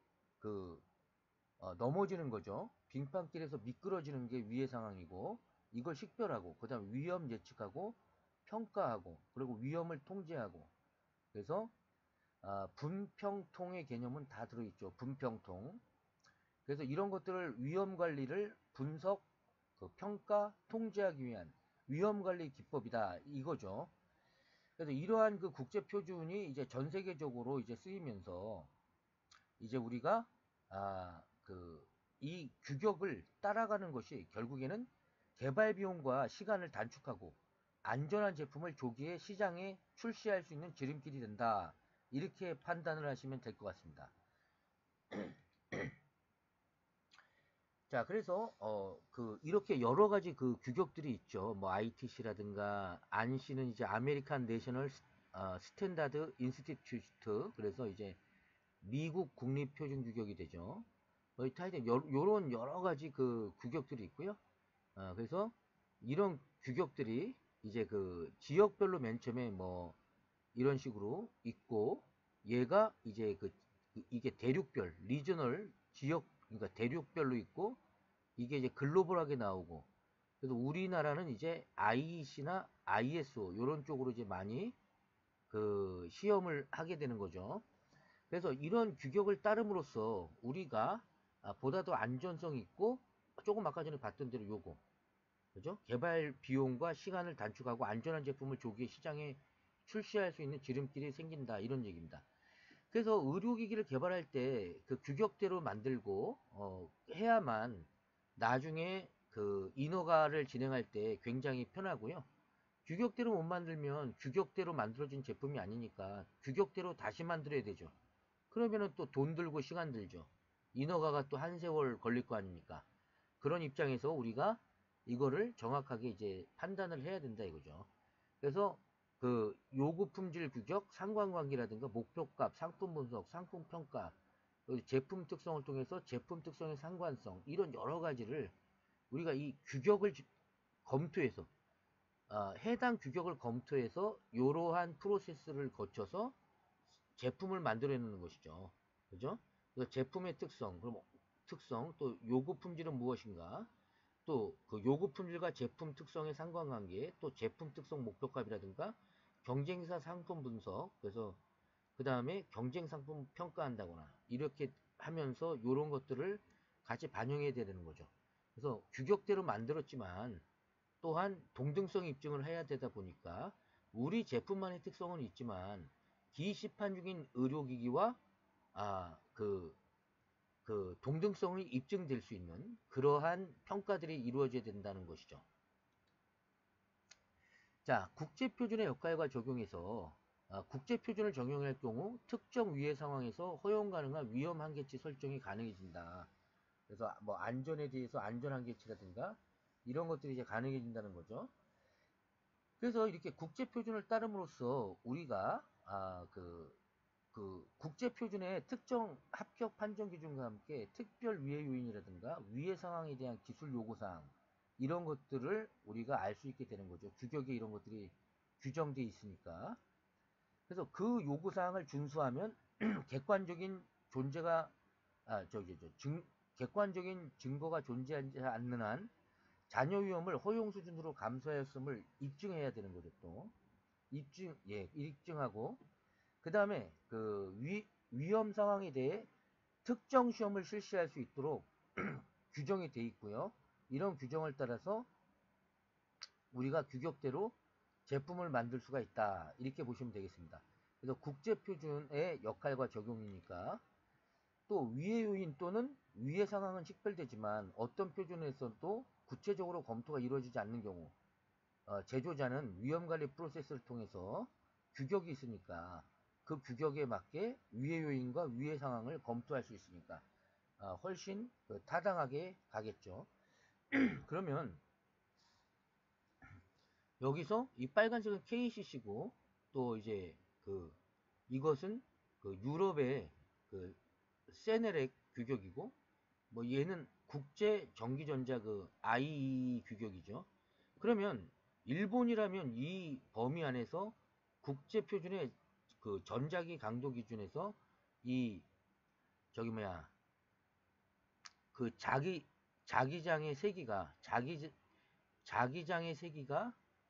넘어지는 거죠. 빙판길에서 미끄러지는 게 위의 상황이고 이걸 식별하고 그 다음 위험 예측하고 평가하고 그리고 위험을 통제하고 그래서 분평통의 개념은 다 들어있죠. 분평통. 그래서 이런 것들을 위험관리를 분석, 평가, 통제하기 위한 위험관리 기법이다. 이거죠. 그래서 이러한 그 국제표준이 이제 전 세계적으로 이제 쓰이면서 이제 우리가, 이 규격을 따라가는 것이 결국에는 개발 비용과 시간을 단축하고 안전한 제품을 조기에 시장에 출시할 수 있는 지름길이 된다. 이렇게 판단을 하시면 될 것 같습니다. 자, 그래서 이렇게 여러 가지 그 규격들이 있죠. 뭐 ITC라든가 ANSI는 이제 아메리칸 내셔널 스탠다드 인스티튜트, 그래서 이제 미국 국립 표준 규격이 되죠. 하여튼 요런 여러 가지 그 규격들이 있고요. 그래서 이런 규격들이 이제 그 지역별로 맨 처음에 뭐 이런 식으로 있고, 얘가 이제 이게 대륙별 리저널 지역, 그러니까 대륙별로 있고, 이게 이제 글로벌하게 나오고, 그래서 우리나라는 이제 IEC나 ISO 이런 쪽으로 이제 많이 그 시험을 하게 되는 거죠. 그래서 이런 규격을 따름으로써 우리가 보다 더 안전성 있고, 조금 아까 전에 봤던 대로 요거, 그죠? 개발 비용과 시간을 단축하고 안전한 제품을 조기에 시장에 출시할 수 있는 지름길이 생긴다, 이런 얘기입니다. 그래서 의료기기를 개발할 때 그 규격대로 만들고 해야만 나중에 그 인허가를 진행할 때 굉장히 편하고요. 규격대로 못 만들면 규격대로 만들어진 제품이 아니니까 규격대로 다시 만들어야 되죠. 그러면은 또 돈 들고 시간 들죠. 인허가가 또 한 세월 걸릴 거 아닙니까? 그런 입장에서 우리가 이거를 정확하게 이제 판단을 해야 된다 이거죠. 그래서 그 요구 품질 규격, 상관관계라든가 목표값, 상품 분석, 상품 평가, 제품 특성을 통해서 제품 특성의 상관성, 이런 여러 가지를 우리가 이 규격을 검토해서 해당 규격을 검토해서 이러한 프로세스를 거쳐서 제품을 만들어내는 것이죠. 그죠? 그래서 제품의 특성, 그럼 특성, 또 요구 품질은 무엇인가? 또 그 요구 품질과 제품 특성의 상관관계, 또 제품 특성 목표값이라든가 경쟁사 상품 분석, 그래서 그 다음에 경쟁 상품 평가한다거나 이렇게 하면서 이런 것들을 같이 반영해야 되는 거죠. 그래서 규격대로 만들었지만 또한 동등성 입증을 해야 되다 보니까 우리 제품만의 특성은 있지만 기시판 중인 의료기기와 동등성이 입증될 수 있는 그러한 평가들이 이루어져야 된다는 것이죠. 자, 국제표준의 역할과 적용에서 국제표준을 적용할 경우 특정 위해 상황에서 허용 가능한 위험 한계치 설정이 가능해진다. 그래서 뭐 안전에 대해서 안전 한계치라든가 이런 것들이 이제 가능해진다는 거죠. 그래서 이렇게 국제표준을 따름으로써 우리가 그 국제표준의 특정 합격 판정 기준과 함께 특별 위해 요인이라든가 위해 상황에 대한 기술 요구사항, 이런 것들을 우리가 알 수 있게 되는 거죠. 규격에 이런 것들이 규정되어 있으니까. 그래서 그 요구사항을 준수하면 객관적인 존재가 아 저기 저 증, 객관적인 증거가 존재하지 않는 한 잔여 위험을 허용 수준으로 감수하였음을 입증해야 되는 거죠. 또 입증하고, 그 다음에 그 위험 상황에 대해 특정 시험을 실시할 수 있도록 규정이 되어 있고요. 이런 규정을 따라서 우리가 규격대로 제품을 만들 수가 있다, 이렇게 보시면 되겠습니다. 그래서 국제표준의 역할과 적용이니까, 또 위해 요인 또는 위해 상황은 식별되지만 어떤 표준에서도 구체적으로 검토가 이루어지지 않는 경우 제조자는 위험관리 프로세스를 통해서 규격이 있으니까 그 규격에 맞게 위해 요인과 위해 상황을 검토할 수 있으니까 훨씬 타당하게 가겠죠. 그러면 여기서 이 빨간색은 KCC고, 또 이제 이것은 유럽의 세네렉 규격이고, 뭐 얘는 국제 전기전자 IEE 규격이죠. 그러면 일본이라면 이 범위 안에서 국제 표준의 전자기 강도 기준에서 이 저기 뭐야 자기장의 세기가 자기장의 세기가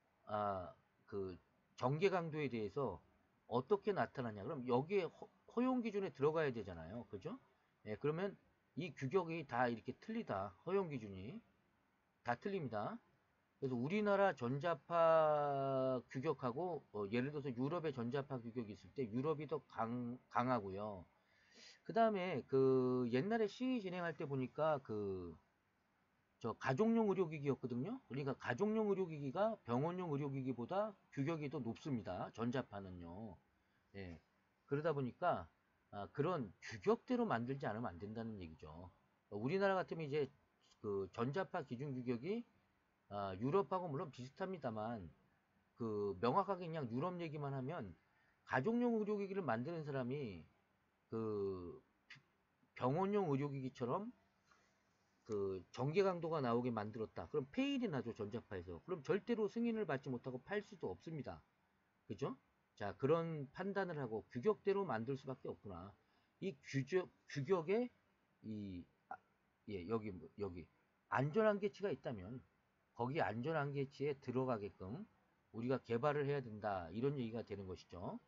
전개 강도에 대해서 어떻게 나타나냐? 그럼 여기에 허용 기준에 들어가야 되잖아요. 그죠? 예, 그러면 이 규격이 다 이렇게 틀리다. 허용 기준이 다 틀립니다. 그래서 우리나라 전자파 규격하고 예를 들어서 유럽의 전자파 규격이 있을 때 유럽이 더 강하고요. 그 다음에 옛날에 시위 진행할 때 보니까 저 가족용 의료기기였거든요. 그러니까 가족용 의료기기가 병원용 의료기기보다 규격이 더 높습니다. 전자파는요. 예. 그러다 보니까 그런 규격대로 만들지 않으면 안 된다는 얘기죠. 우리나라 같으면 이제 그 전자파 기준 규격이 유럽하고 물론 비슷합니다만 그 명확하게 그냥 유럽 얘기만 하면 가족용 의료기기를 만드는 사람이 그 병원용 의료기기처럼 그 전개 강도가 나오게 만들었다. 그럼 페일이 나죠, 전자파에서. 그럼 절대로 승인을 받지 못하고 팔 수도 없습니다. 그죠? 자, 그런 판단을 하고 규격대로 만들 수밖에 없구나. 이 규격에 이 예, 여기 안전한계치가 있다면 거기 안전한계치에 들어가게끔 우리가 개발을 해야 된다. 이런 얘기가 되는 것이죠.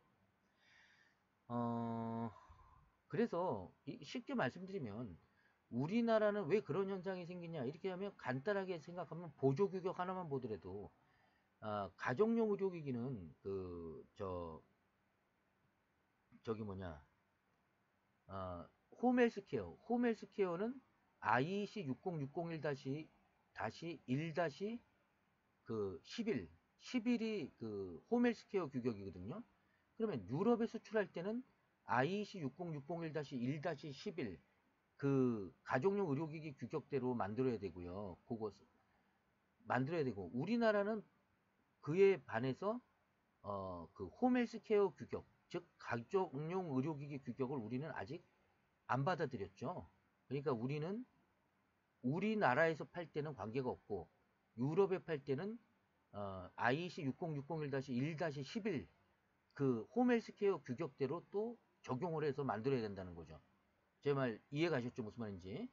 어, 그래서 쉽게 말씀드리면 우리나라는 왜 그런 현상이 생기냐 이렇게 하면 간단하게 생각하면 보조규격 하나만 보더라도 가정용 의료기기는 저기 뭐냐 홈헬스케어는 IEC 60601-1-1-11이 그 홈헬스케어 규격이거든요. 그러면 유럽에 수출할 때는 IEC 60601-1-11 그 가정용 의료기기 규격대로 만들어야 되고요. 그거 만들어야 되고 우리나라는 그에 반해서 그 홈헬스케어 규격, 즉 가정용 의료기기 규격을 우리는 아직 안 받아들였죠. 그러니까 우리는 우리나라에서 팔 때는 관계가 없고 유럽에 팔 때는 IEC 60601-1-11 그 홈헬스케어 규격대로 또 적용을 해서 만들어야 된다는 거죠. 제 말 이해 가셨죠? 무슨 말인지.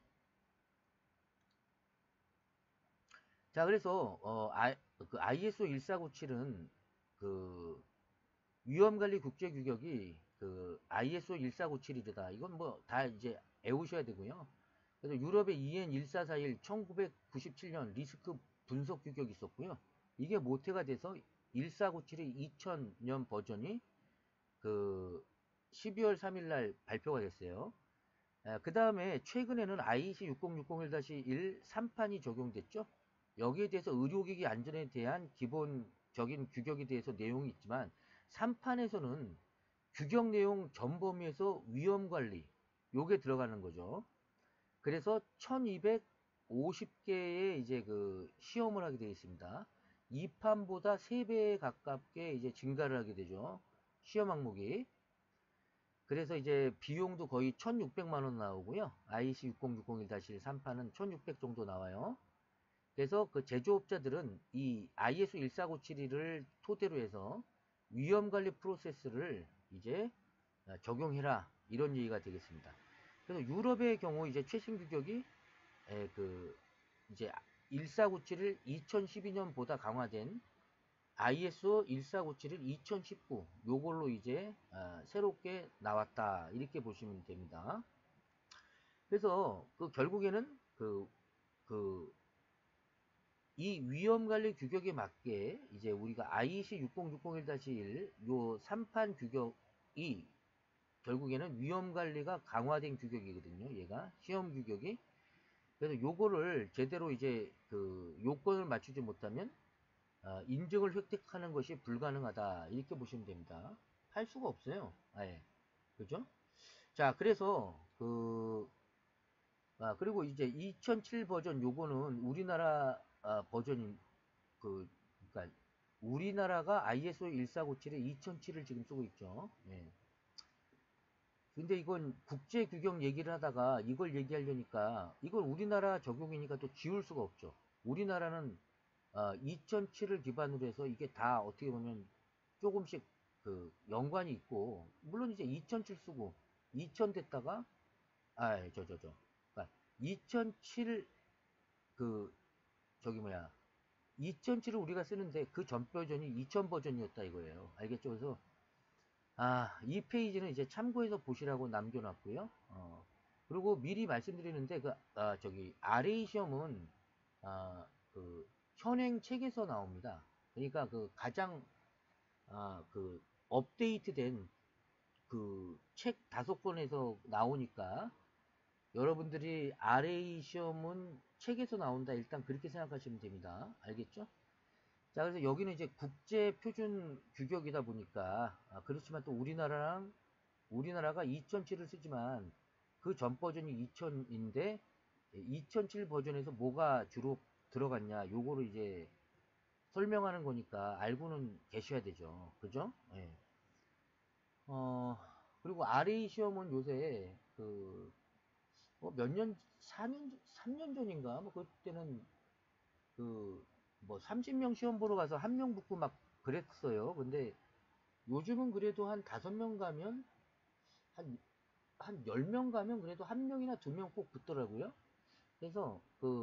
자, 그래서 그 ISO 1497은 그 위험관리 국제규격이 그 ISO 1497이다. 이건 뭐 다 이제 외우셔야 되고요. 그래서 유럽의 EN 1441 1997년 리스크 분석 규격이 있었고요. 이게 모태가 돼서 1497의 2000년 버전이 그 12월 3일 날 발표가 됐어요. 그 다음에 최근에는 IEC 60601-1 3판이 적용됐죠. 여기에 대해서 의료기기 안전에 대한 기본적인 규격에 대해서 내용이 있지만 3판에서는 규격 내용 전 범위에서 위험관리 요게 들어가는 거죠. 그래서 1250개의 이제 그 시험을 하게 되어 있습니다. 2판보다 3배에 가깝게 이제 증가를 하게 되죠. 시험 항목이. 그래서 이제 비용도 거의 1600만 원 나오고요. IC 60601-1 3판은 1600 정도 나와요. 그래서 그 제조업자들은 이 ISO 14972를 토대로 해서 위험관리 프로세스를 이제 적용해라. 이런 얘기가 되겠습니다. 그래서 유럽의 경우 이제 최신 규격이 그 이제 1497을 2012년보다 강화된 ISO 1497을 2019 요걸로 이제 새롭게 나왔다 이렇게 보시면 됩니다. 그래서 그 결국에는 이 위험관리 규격에 맞게 이제 우리가 IEC 60601-1 요 3판 규격이 결국에는 위험관리가 강화된 규격이거든요. 얘가 시험 규격이. 그래서 요거를 제대로 이제 그 요건을 맞추지 못하면 인증을 획득하는 것이 불가능하다 이렇게 보시면 됩니다. 할 수가 없어요. 아예. 그죠? 자, 그래서 그리고 이제 2007 버전 요거는 우리나라 버전인 그러니까 우리나라가 ISO 1497에 2007을 지금 쓰고 있죠. 예. 근데 이건 국제 규격 얘기를 하다가 이걸 얘기하려니까 이건 우리나라 적용이니까 또 지울 수가 없죠. 우리나라는 2007을 기반으로 해서 이게 다 어떻게 보면 조금씩 그 연관이 있고 물론 이제 2007 쓰고 2000 됐다가 그러니까 2007 그 저기 뭐야 2007을 우리가 쓰는데 그 전 버전이 2000 버전이었다 이거예요. 알겠죠? 그래서 이 페이지는 이제 참고해서 보시라고 남겨놨고요. 그리고 미리 말씀드리는데 저기 RA 시험은 그 현행 책에서 나옵니다. 그러니까 그 가장 그 업데이트된 그 책 5권에서 나오니까 여러분들이 RA 시험은 책에서 나온다 일단 그렇게 생각하시면 됩니다. 알겠죠? 자, 그래서 여기는 이제 국제 표준 규격이다 보니까 그렇지만 또 우리나라랑 우리나라가 2007을 쓰지만 그 전 버전이 2000인데 2007 버전에서 뭐가 주로 들어갔냐 요거를 이제 설명하는 거니까 알고는 계셔야 되죠. 그죠? 예. 어, 그리고 RA 시험은 요새 몇 년, 4년, 3년 전인가? 뭐 그때는 뭐 30명 시험 보러 가서 한 명 붙고 막 그랬어요. 근데 요즘은 그래도 한 5명 가면 한, 한 10명 가면 그래도 한 명이나 2명 꼭 붙더라고요. 그래서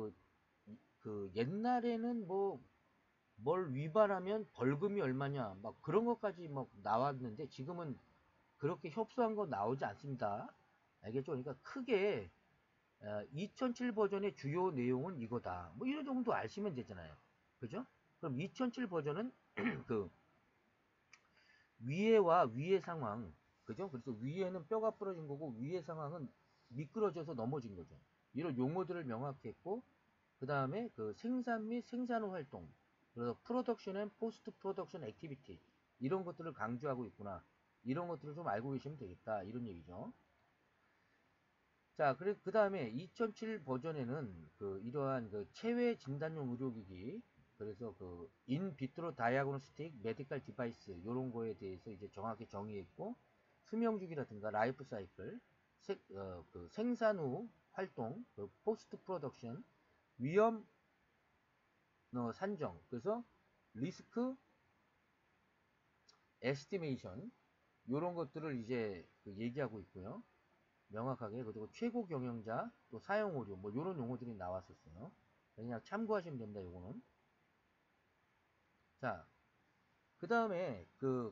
옛날에는 뭐 뭘 위반하면 벌금이 얼마냐 막 그런 것까지 막 나왔는데 지금은 그렇게 협소한 거 나오지 않습니다. 알겠죠? 그러니까 크게 2007 버전의 주요 내용은 이거다. 뭐 이런 정도 아시면 되잖아요. 그죠? 그럼 2007 버전은 그 위에와 위의 상황, 그죠? 그래서 위에는 뼈가 부러진 거고 위의 상황은 미끄러져서 넘어진 거죠. 이런 용어들을 명확히 했고 그 다음에 그 생산 및 생산 후 활동, 그래서 프로덕션 앤 포스트 프로덕션 액티비티 이런 것들을 강조하고 있구나. 이런 것들을 좀 알고 계시면 되겠다. 이런 얘기죠. 자, 그래 그 다음에 2007 버전에는 이러한 체외 진단용 의료기기, 그래서 인비트로 다이아그노스틱 메디컬 디바이스 이런 거에 대해서 이제 정확히 정의했고 수명주기라든가 라이프 사이클, 생산 후 활동, 포스트 프로덕션, 위험 산정, 그래서 리스크 에스티메이션 이런 것들을 이제 얘기하고 있고요. 명확하게. 그리고 최고 경영자, 또 사용 오류 뭐 이런 용어들이 나왔었어요. 그냥 참고하시면 됩니다. 요거는. 자, 그 다음에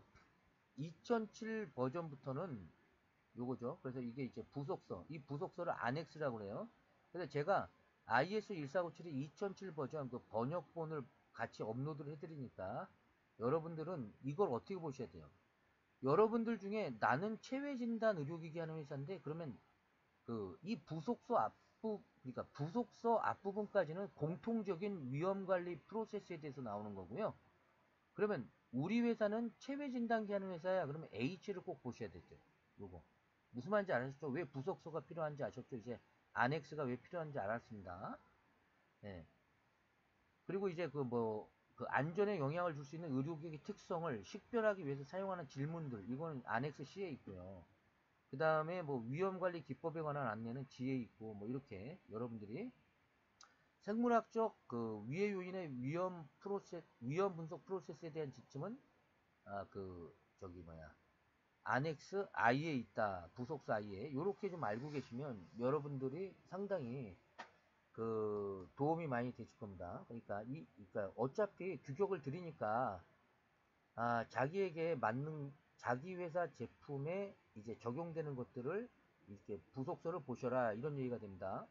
2007 버전부터는 요거죠. 그래서 이게 이제 부속서, 이 부속서를 안엑스라고 그래요. 그래서 제가 IS 1497의 2007 버전 번역본을 같이 업로드를 해드리니까 여러분들은 이걸 어떻게 보셔야 돼요? 여러분들 중에 나는 체외진단 의료기기 하는 회사인데 그러면 이 부속서 그러니까 부속서 앞부분까지는 공통적인 위험관리 프로세스에 대해서 나오는 거고요. 그러면 우리 회사는 체외 진단기 하는 회사야. 그러면 H를 꼭 보셔야 되죠. 요거. 무슨 말인지 아셨죠? 왜 부속서가 필요한지 아셨죠? 이제 안엑스가 왜 필요한지 알았습니다. 예. 그리고 이제 안전에 영향을 줄 수 있는 의료기기 특성을 식별하기 위해서 사용하는 질문들, 이거는 안엑스 C에 있고요. 그 다음에 뭐 위험관리 기법에 관한 안내는 G에 있고, 뭐 이렇게 여러분들이 생물학적 위해 요인의 위험 분석 프로세스에 대한 지침은 저기 뭐야 안엑스 I에 있다. 부속사 I에 요렇게 좀 알고 계시면 여러분들이 상당히 도움이 많이 되실 겁니다. 그러니까 어차피 규격을 드리니까 자기에게 맞는 자기 회사 제품에 이제 적용되는 것들을 이렇게 부속서를 보셔라 이런 얘기가 됩니다.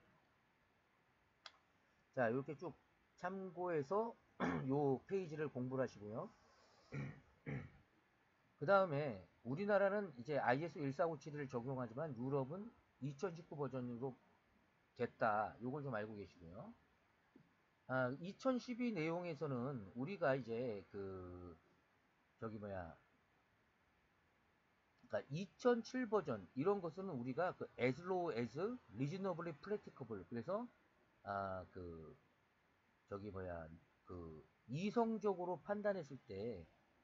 자, 이렇게 쭉 참고해서 요 페이지를 공부를 하시고요. 그 다음에 우리나라는 이제 IS 1457을 적용하지만 유럽은 2019 버전으로 됐다. 요걸 좀 알고 계시고요. 2012 내용에서는 우리가 이제 저기 뭐야 그러니까 2007 버전 이런 것은 우리가 as low as reasonably practicable, 그래서 아 저기 뭐야 이성적으로 판단했을 때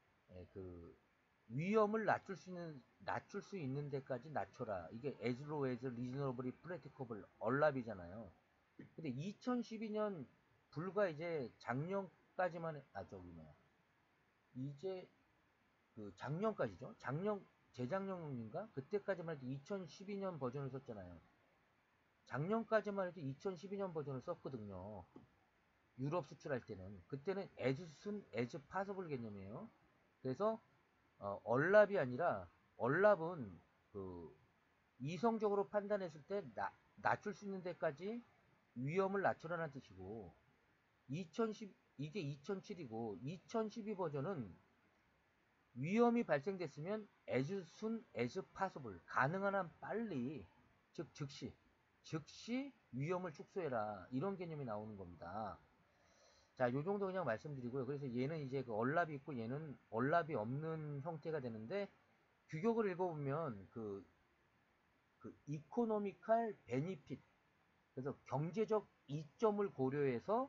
위험을 낮출 수 있는 데까지 낮춰라. 이게 as low as reasonably practicable 얼랍이잖아요. 근데 2012년 불과 이제 작년까지만 저기 뭐야 이제 작년까지죠. 재작년인가? 그때까지만 해도 2012년 버전을 썼잖아요. 작년까지만 해도 2012년 버전을 썼거든요. 유럽 수출할 때는. 그때는 as soon as possible 개념이에요. 그래서 얼랍이 아니라 얼랍은 이성적으로 판단했을 때 낮출 수 있는 데까지 위험을 낮추라는 뜻이고 이게 2007이고 2012 버전은 위험이 발생됐으면 as soon as possible 가능한 한 빨리 즉 즉시 위험을 축소해라 이런 개념이 나오는 겁니다. 자, 요 정도 그냥 말씀드리고요. 그래서 얘는 이제 얼랍이 있고 얘는 얼랍이 없는 형태가 되는데 규격을 읽어보면 그 이코노미칼 베니핏, 그래서 경제적 이점을 고려해서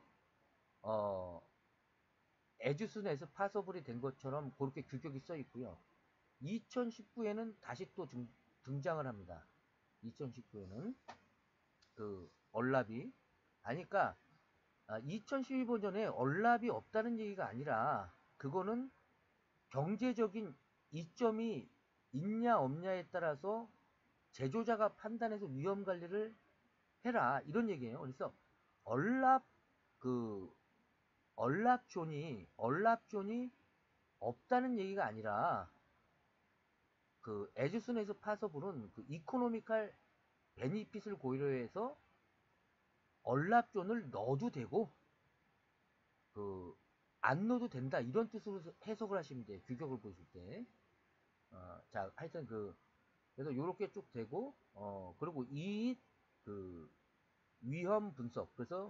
에듀슨에서 파서블이 된 것처럼 그렇게 규격이 써 있고요. 2019에는 다시 또 등장을 합니다. 2019에는 그 얼랍이 아니까 2012 버전에 얼랍이 없다는 얘기가 아니라 그거는 경제적인 이점이 있냐 없냐에 따라서 제조자가 판단해서 위험 관리를 해라 이런 얘기예요. 그래서 얼랍 그 얼랍존이 없다는 얘기가 아니라 그 에즈슨에서 파서블은 그 이코노미칼 베니핏을 고려해서 얼랍존을 넣어도 되고 그 안 넣어도 된다 이런 뜻으로 해석을 하시면 돼요. 규격을 보실 때. 자 하여튼 그래서 요렇게 쭉 되고 그리고 이 그 위험 분석 그래서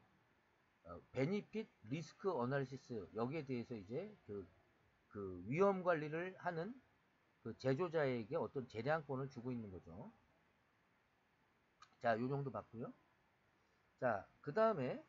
베니핏 리스크 어널리시스 여기에 대해서 이제 그 위험 관리를 하는 그 제조자에게 어떤 재량권을 주고 있는 거죠. 자, 요 정도 봤고요. 자, 그 다음에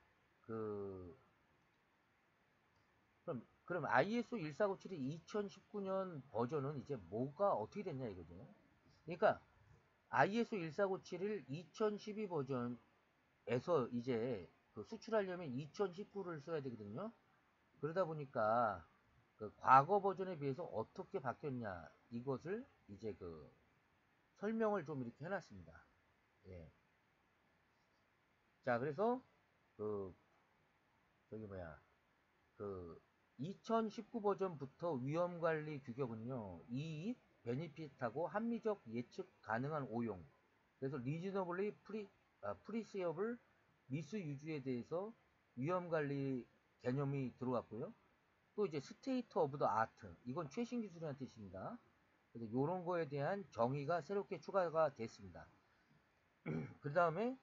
그럼 ISO 14972 2019년 버전은 이제 뭐가 어떻게 됐냐 이거죠. 그러니까 ISO 14971 2012 버전에서 이제 그 수출하려면 2019를 써야 되거든요. 그러다 보니까 그 과거 버전에 비해서 어떻게 바뀌었냐 이것을 이제 그 설명을 좀 이렇게 해놨습니다. 예. 자, 그래서 그 저기 뭐야 그 2019 버전부터 위험관리 규격은요 이익, 베니핏하고 합리적 예측 가능한 오용 그래서 리즈너블리 프리시어블 미스 유주에 대해서 위험관리 개념이 들어왔고요. 또 이제 스테이트 오브 더 아트 이건 최신 기술이라는 뜻입니다. 그래서 이런 거에 대한 정의가 새롭게 추가가 됐습니다. 그 다음에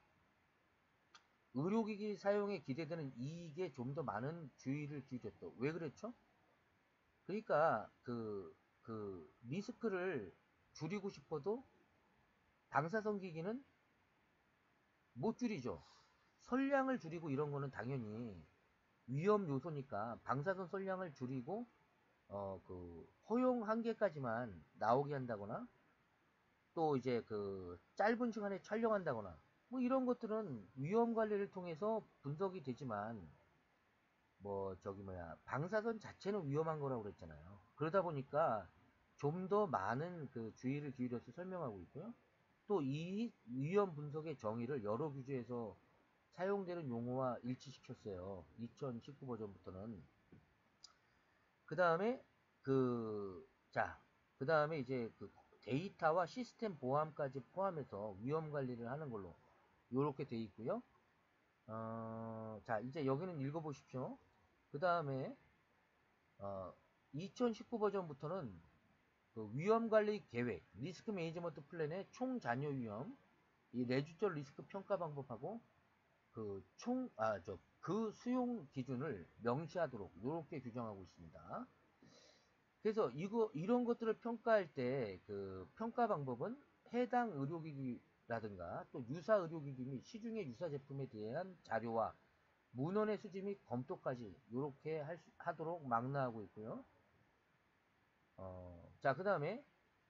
의료기기 사용에 기대되는 이익에 좀 더 많은 주의를 기울였죠. 왜 그랬죠? 그러니까 그 리스크를 줄이고 싶어도 방사선 기기는 못 줄이죠. 선량을 줄이고 이런 거는 당연히 위험 요소니까 방사선 선량을 줄이고 그 허용 한계까지만 나오게 한다거나 또 이제 그 짧은 시간에 촬영한다거나 뭐 이런 것들은 위험 관리를 통해서 분석이 되지만 뭐 저기 뭐야 방사선 자체는 위험한 거라고 그랬잖아요. 그러다 보니까 좀 더 많은 그 주의를 기울여서 설명하고 있고요. 또 이 위험 분석의 정의를 여러 규제에서 사용되는 용어와 일치시켰어요. 2019 버전부터는. 그 다음에 그 다음에 이제 그 데이터와 시스템 보안까지 포함해서 위험 관리를 하는 걸로 이렇게 돼 있고요. 자 이제 여기는 읽어보십시오. 그 다음에 2019 버전부터는 그 위험 관리 계획, 리스크 매니지먼트 플랜의 총 잔여 위험, 이 내주적 리스크 평가 방법하고 그 수용 기준을 명시하도록 이렇게 규정하고 있습니다. 그래서 이런 것들을 평가할 때 그 평가 방법은 해당 의료기기라든가 또 유사 의료기기 및 시중의 유사 제품에 대한 자료와 문헌의 수집 및 검토까지 이렇게 하도록 망라하고 있고요. 자, 그 다음에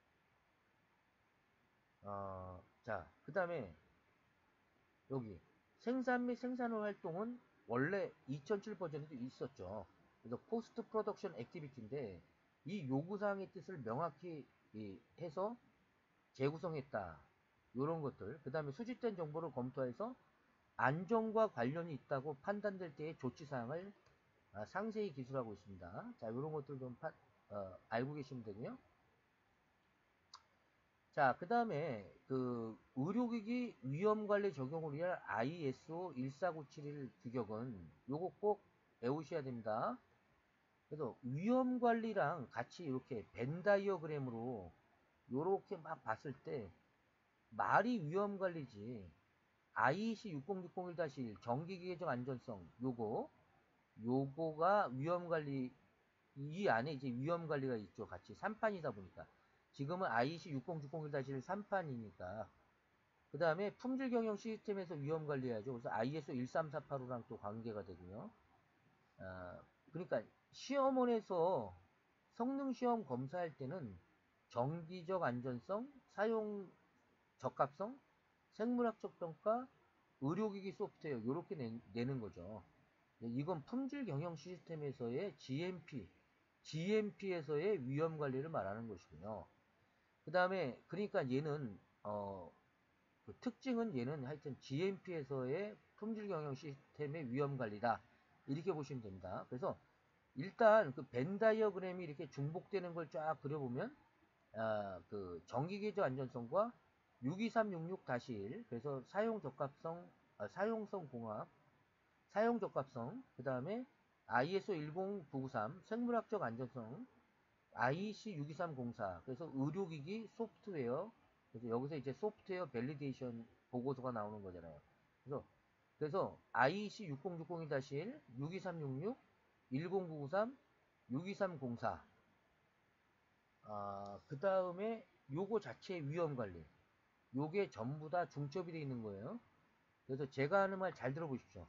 그 다음에 여기 생산 및 생산 후 활동은 원래 2007 버전에도 있었죠. 그래서 포스트 프로덕션 액티비티인데 이 요구사항의 뜻을 명확히 해서 재구성했다. 이런 것들. 그 다음에 수집된 정보를 검토해서 안전과 관련이 있다고 판단될 때의 조치사항을 상세히 기술하고 있습니다. 자, 이런 것들 좀 알고 계시면 되고요. 자, 그 다음에 그 의료기기 위험관리 적용을 위한 ISO 14971 규격은 요거 꼭 외우셔야 됩니다. 그래서 위험관리랑 같이 이렇게 벤 다이어그램으로 요렇게 막 봤을 때 말이 위험관리지 IEC 60601-1 전기기계적 안전성 요거가 위험관리 이 안에 이제 위험관리가 있죠. 같이 3판이다 보니까 지금은 IEC 60601-3판이니까. 그 다음에 품질 경영 시스템에서 위험 관리해야죠. 그래서 ISO 13485랑 또 관계가 되고요. 그러니까 시험원에서 성능 시험 검사할 때는 정기적 안전성, 사용 적합성, 생물학적 평가, 의료기기 소프트웨어 이렇게 내는 거죠. 이건 품질 경영 시스템에서의 GMP에서의 위험 관리를 말하는 것이고요. 그 다음에 그러니까 얘는 그 특징은 얘는 하여튼 GMP에서의 품질 경영 시스템의 위험 관리다. 이렇게 보시면 됩니다. 그래서 일단 그 벤 다이어그램이 이렇게 중복되는 걸 쫙 그려보면 그 정기계조 안전성과 62366-1 그래서 사용 적합성, 사용성 공학, 사용 적합성, 그 다음에 ISO 10993 생물학적 안전성, IEC 62304 그래서 의료기기 소프트웨어 그래서 여기서 이제 소프트웨어 밸리데이션 보고서가 나오는 거잖아요. 그래서 IEC 60601-1, 62366, 10993, 62304 그 다음에 요거 자체의 위험관리 요게 전부 다 중첩이 되어 있는 거예요. 그래서 제가 하는 말 잘 들어보십시오.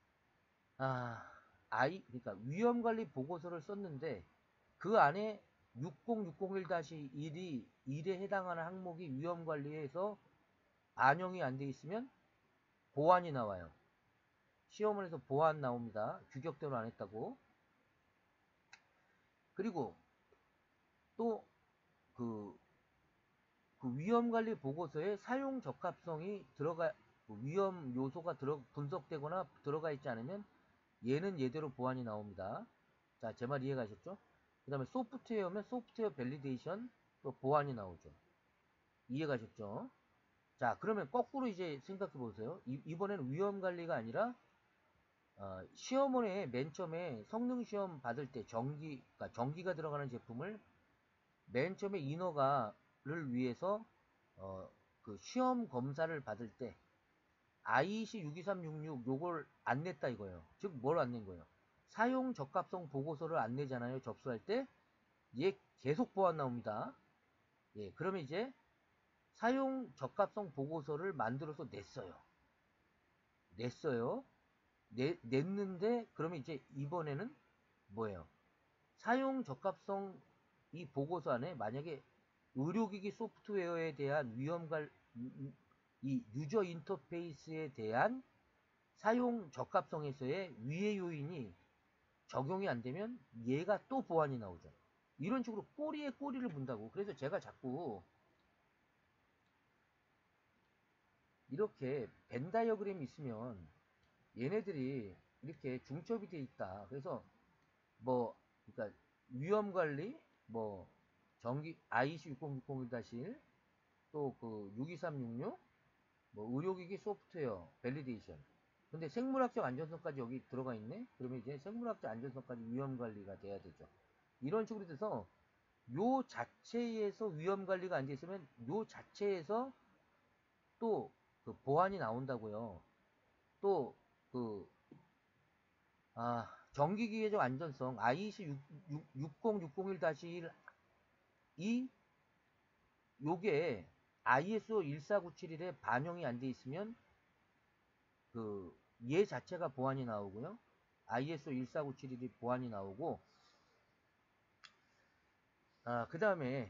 그러니까 위험관리 보고서를 썼는데 그 안에 60601-1이 1에 해당하는 항목이 위험관리에서 반영이 안 돼 있으면 보완이 나와요. 시험원에서 보완 나옵니다. 규격대로 안 했다고. 그리고 또 그 위험관리 보고서에 사용 적합성이 위험 요소가 분석되거나 들어가 있지 않으면 얘는 얘대로 보완이 나옵니다. 자, 제 말 이해가셨죠? 그 다음에 소프트웨어면 소프트웨어 밸리데이션 또 보완이 나오죠. 이해가셨죠? 자, 그러면 거꾸로 이제 생각해 보세요. 이번에는 위험 관리가 아니라 시험원에 맨 처음에 성능 시험 받을 때 그러니까 전기가 들어가는 제품을 맨 처음에 인허가를 위해서 그 시험 검사를 받을 때 IEC 62366 요걸 안 냈다 이거예요. 즉 뭘 안 낸 거예요? 사용 적합성 보고서를 안 내잖아요. 접수할 때 얘 계속 보완 나옵니다. 예, 그러면 이제 사용 적합성 보고서를 만들어서 냈어요. 냈는데 그러면 이제 이번에는 뭐예요? 사용 적합성 이 보고서 안에 만약에 의료기기 소프트웨어에 대한 이 유저 인터페이스에 대한 사용 적합성에서의 위해 요인이 적용이 안 되면 얘가 또 보완이 나오죠. 이런 식으로 꼬리에 꼬리를 문다고. 그래서 제가 자꾸 이렇게 벤 다이어그램이 있으면 얘네들이 이렇게 중첩이 돼 있다. 그래서 그러니까 위험 관리, 전기 IEC 60601-1, 또 그 62366, 의료기기 소프트웨어 밸리데이션. 근데 생물학적 안전성까지 여기 들어가 있네? 그러면 이제 생물학적 안전성까지 위험 관리가 돼야 되죠. 이런 식으로 돼서 요 자체에서 위험 관리가 안 돼 있으면 요 자체에서 또 그 보완이 나온다고요. 또 그 전기기계적 안전성 IEC 60601-1 이 요게 ISO 14971에 반영이 안 돼 있으면 그 얘 자체가 보완이 나오고요. ISO 14971이 보완이 나오고 그 다음에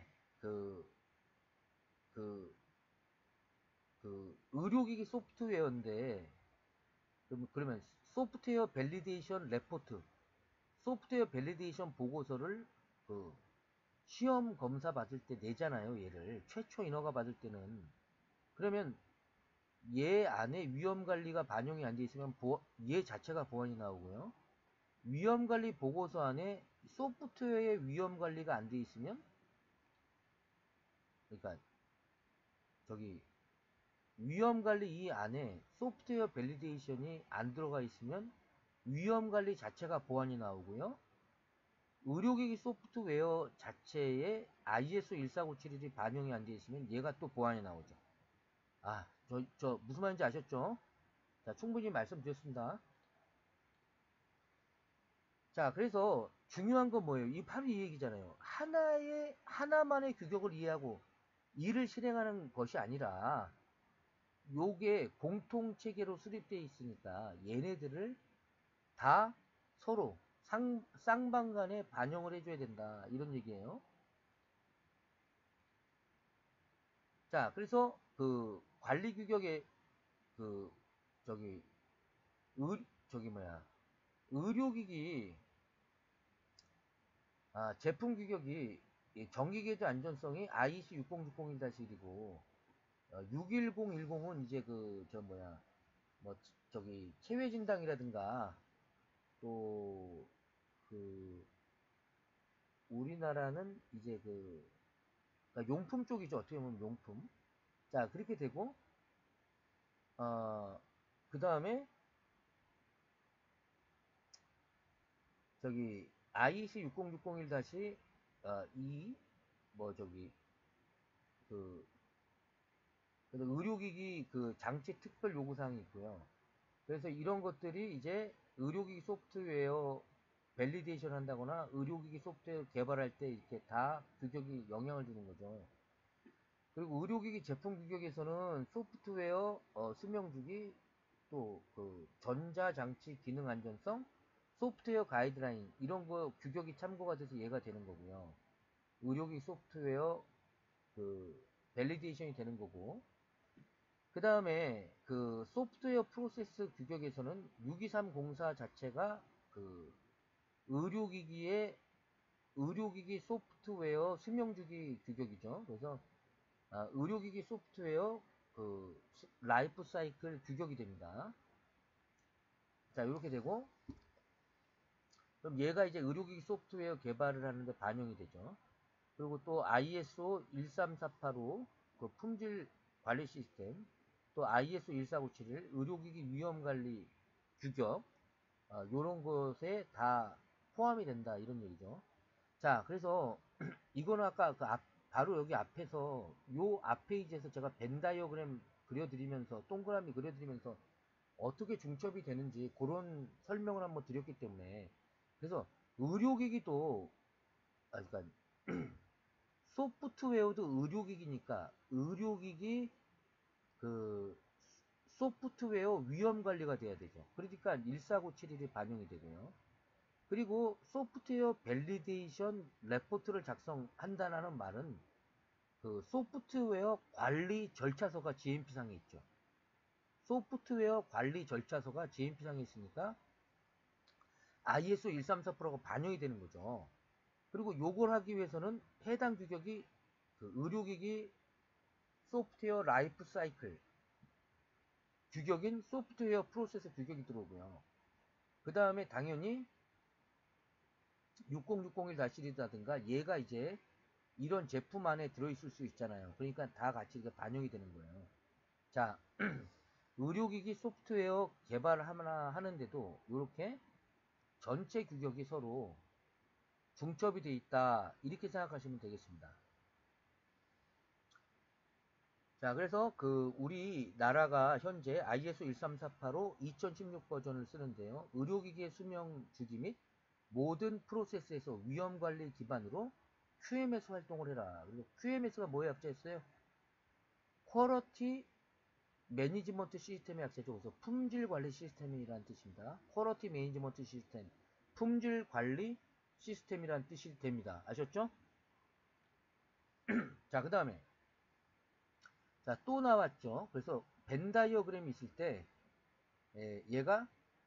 의료기기 소프트웨어인데 그러면 소프트웨어 밸리데이션 레포트 소프트웨어 밸리데이션 보고서를 그 시험 검사 받을 때 내잖아요. 얘를 최초 인허가 받을 때는 그러면 얘 안에 위험관리가 반영이 안 돼 있으면 얘 자체가 보완이 나오고요. 위험관리 보고서 안에 소프트웨어의 위험관리가 안 돼 있으면 그러니까 저기 위험관리 이 안에 소프트웨어 밸리데이션이 안 들어가 있으면 위험관리 자체가 보완이 나오고요. 의료기기 소프트웨어 자체에 ISO 14971이 반영이 안 돼 있으면 얘가 또 보완이 나오죠. 무슨 말인지 아셨죠? 자, 충분히 말씀드렸습니다. 자, 그래서 중요한 건 뭐예요? 바로 이 얘기잖아요. 하나만의 규격을 이해하고 이를 실행하는 것이 아니라 요게 공통 체계로 수립되어 있으니까 얘네들을 다 서로 쌍방간에 반영을 해줘야 된다. 이런 얘기예요. 자, 그래서 그 관리 규격에 그 저기 저기 뭐야 의료기기 제품 규격이 전기계도 안전성이 IEC 60601-1이고 61010은 이제 그 저 뭐야 뭐 저기 체외 진단이라든가 또 그 우리나라는 이제 그러니까 용품 쪽이죠. 어떻게 보면 용품. 자, 그렇게 되고 그 다음에 저기 IEC 60601-2 뭐 저기 그 의료기기 그 장치 특별 요구사항이 있고요. 그래서 이런 것들이 이제 의료기기 소프트웨어 밸리데이션 한다거나 의료기기 소프트웨어 개발할 때 이렇게 다 규격이 영향을 주는 거죠. 그리고 의료기기 제품 규격에서는 소프트웨어 수명주기 또 그 전자장치 기능 안전성 소프트웨어 가이드라인 이런 거 규격이 참고가 돼서 얘가 되는 거고요. 의료기기 소프트웨어 그 밸리데이션이 되는 거고 그 다음에 그 소프트웨어 프로세스 규격에서는 62304 자체가 그 의료기기의 의료기기 소프트웨어 수명주기 규격이죠. 그래서 의료기기 소프트웨어 그 라이프 사이클 규격이 됩니다. 자, 이렇게 되고 그럼 얘가 이제 의료기기 소프트웨어 개발을 하는데 반영이 되죠. 그리고 또 ISO 13485 그 품질 관리 시스템 또 ISO 14971 의료기기 위험관리 규격 요런 것에 다 포함이 된다 이런 얘기죠. 자, 그래서 이거는 아까 바로 여기 앞에서 요 앞 페이지에서 제가 벤 다이어그램 그려드리면서 동그라미 그려드리면서 어떻게 중첩이 되는지 그런 설명을 한번 드렸기 때문에 그래서 의료기기도 그러니까 소프트웨어도 의료기기니까 의료기기 그 소프트웨어 위험 관리가 돼야 되죠. 그러니까 14971이 반영이 되고요. 그리고 소프트웨어 밸리데이션 레포트를 작성한다는 말은 그 소프트웨어 관리 절차서가 GMP상에 있죠. 소프트웨어 관리 절차서가 GMP상에 있으니까 ISO 134%가 반영이 되는 거죠. 그리고 요걸 하기 위해서는 해당 규격이 그 의료기기 소프트웨어 라이프 사이클 규격인 소프트웨어 프로세스 규격이 들어오고요. 그 다음에 당연히 60601-1이라든가 얘가 이제 이런 제품 안에 들어있을 수 있잖아요. 그러니까 다 같이 반영이 되는 거예요. 자, 의료기기 소프트웨어 개발을 하나 하는데도 이렇게 전체 규격이 서로 중첩이 돼 있다. 이렇게 생각하시면 되겠습니다. 자, 그래서 그 우리나라가 현재 ISO 13485 2016 버전을 쓰는데요. 의료기기의 수명 주기 및 모든 프로세스에서 위험관리 기반으로 QMS 활동을 해라. 그리고 QMS가 뭐의 약자였어요? 퀄리티 매니지먼트 시스템의 약자죠. 그래서 품질 관리 시스템이라는 뜻입니다. 퀄리티 매니지먼트 시스템, 품질 관리 시스템이라는 뜻이 됩니다. 아셨죠? 자, 그 다음에 자, 또 나왔죠. 그래서 벤 다이어그램이 있을 때 얘가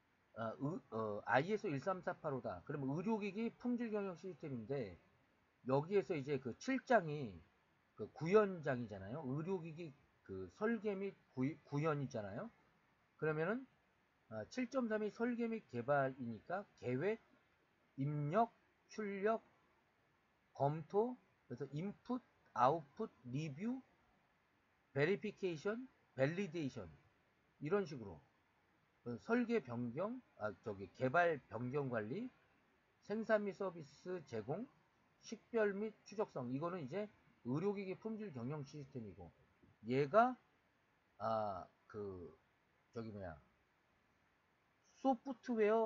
ISO 13485다. 그러면 의료기기 품질 경영 시스템인데 여기에서 이제 그 7장이 그 구현장이잖아요. 의료기기 그 설계 및 구현이잖아요. 그러면은 7.3이 설계 및 개발이니까 계획, 입력, 출력, 검토, 그래서 인풋, 아웃풋, 리뷰, 베리피케이션, 밸리데이션 이런 식으로 설계 변경, 개발 변경 관리, 생산 및 서비스 제공, 식별 및 추적성 이거는 이제 의료기기 품질 경영 시스템이고 얘가 그 저기 뭐야 소프트웨어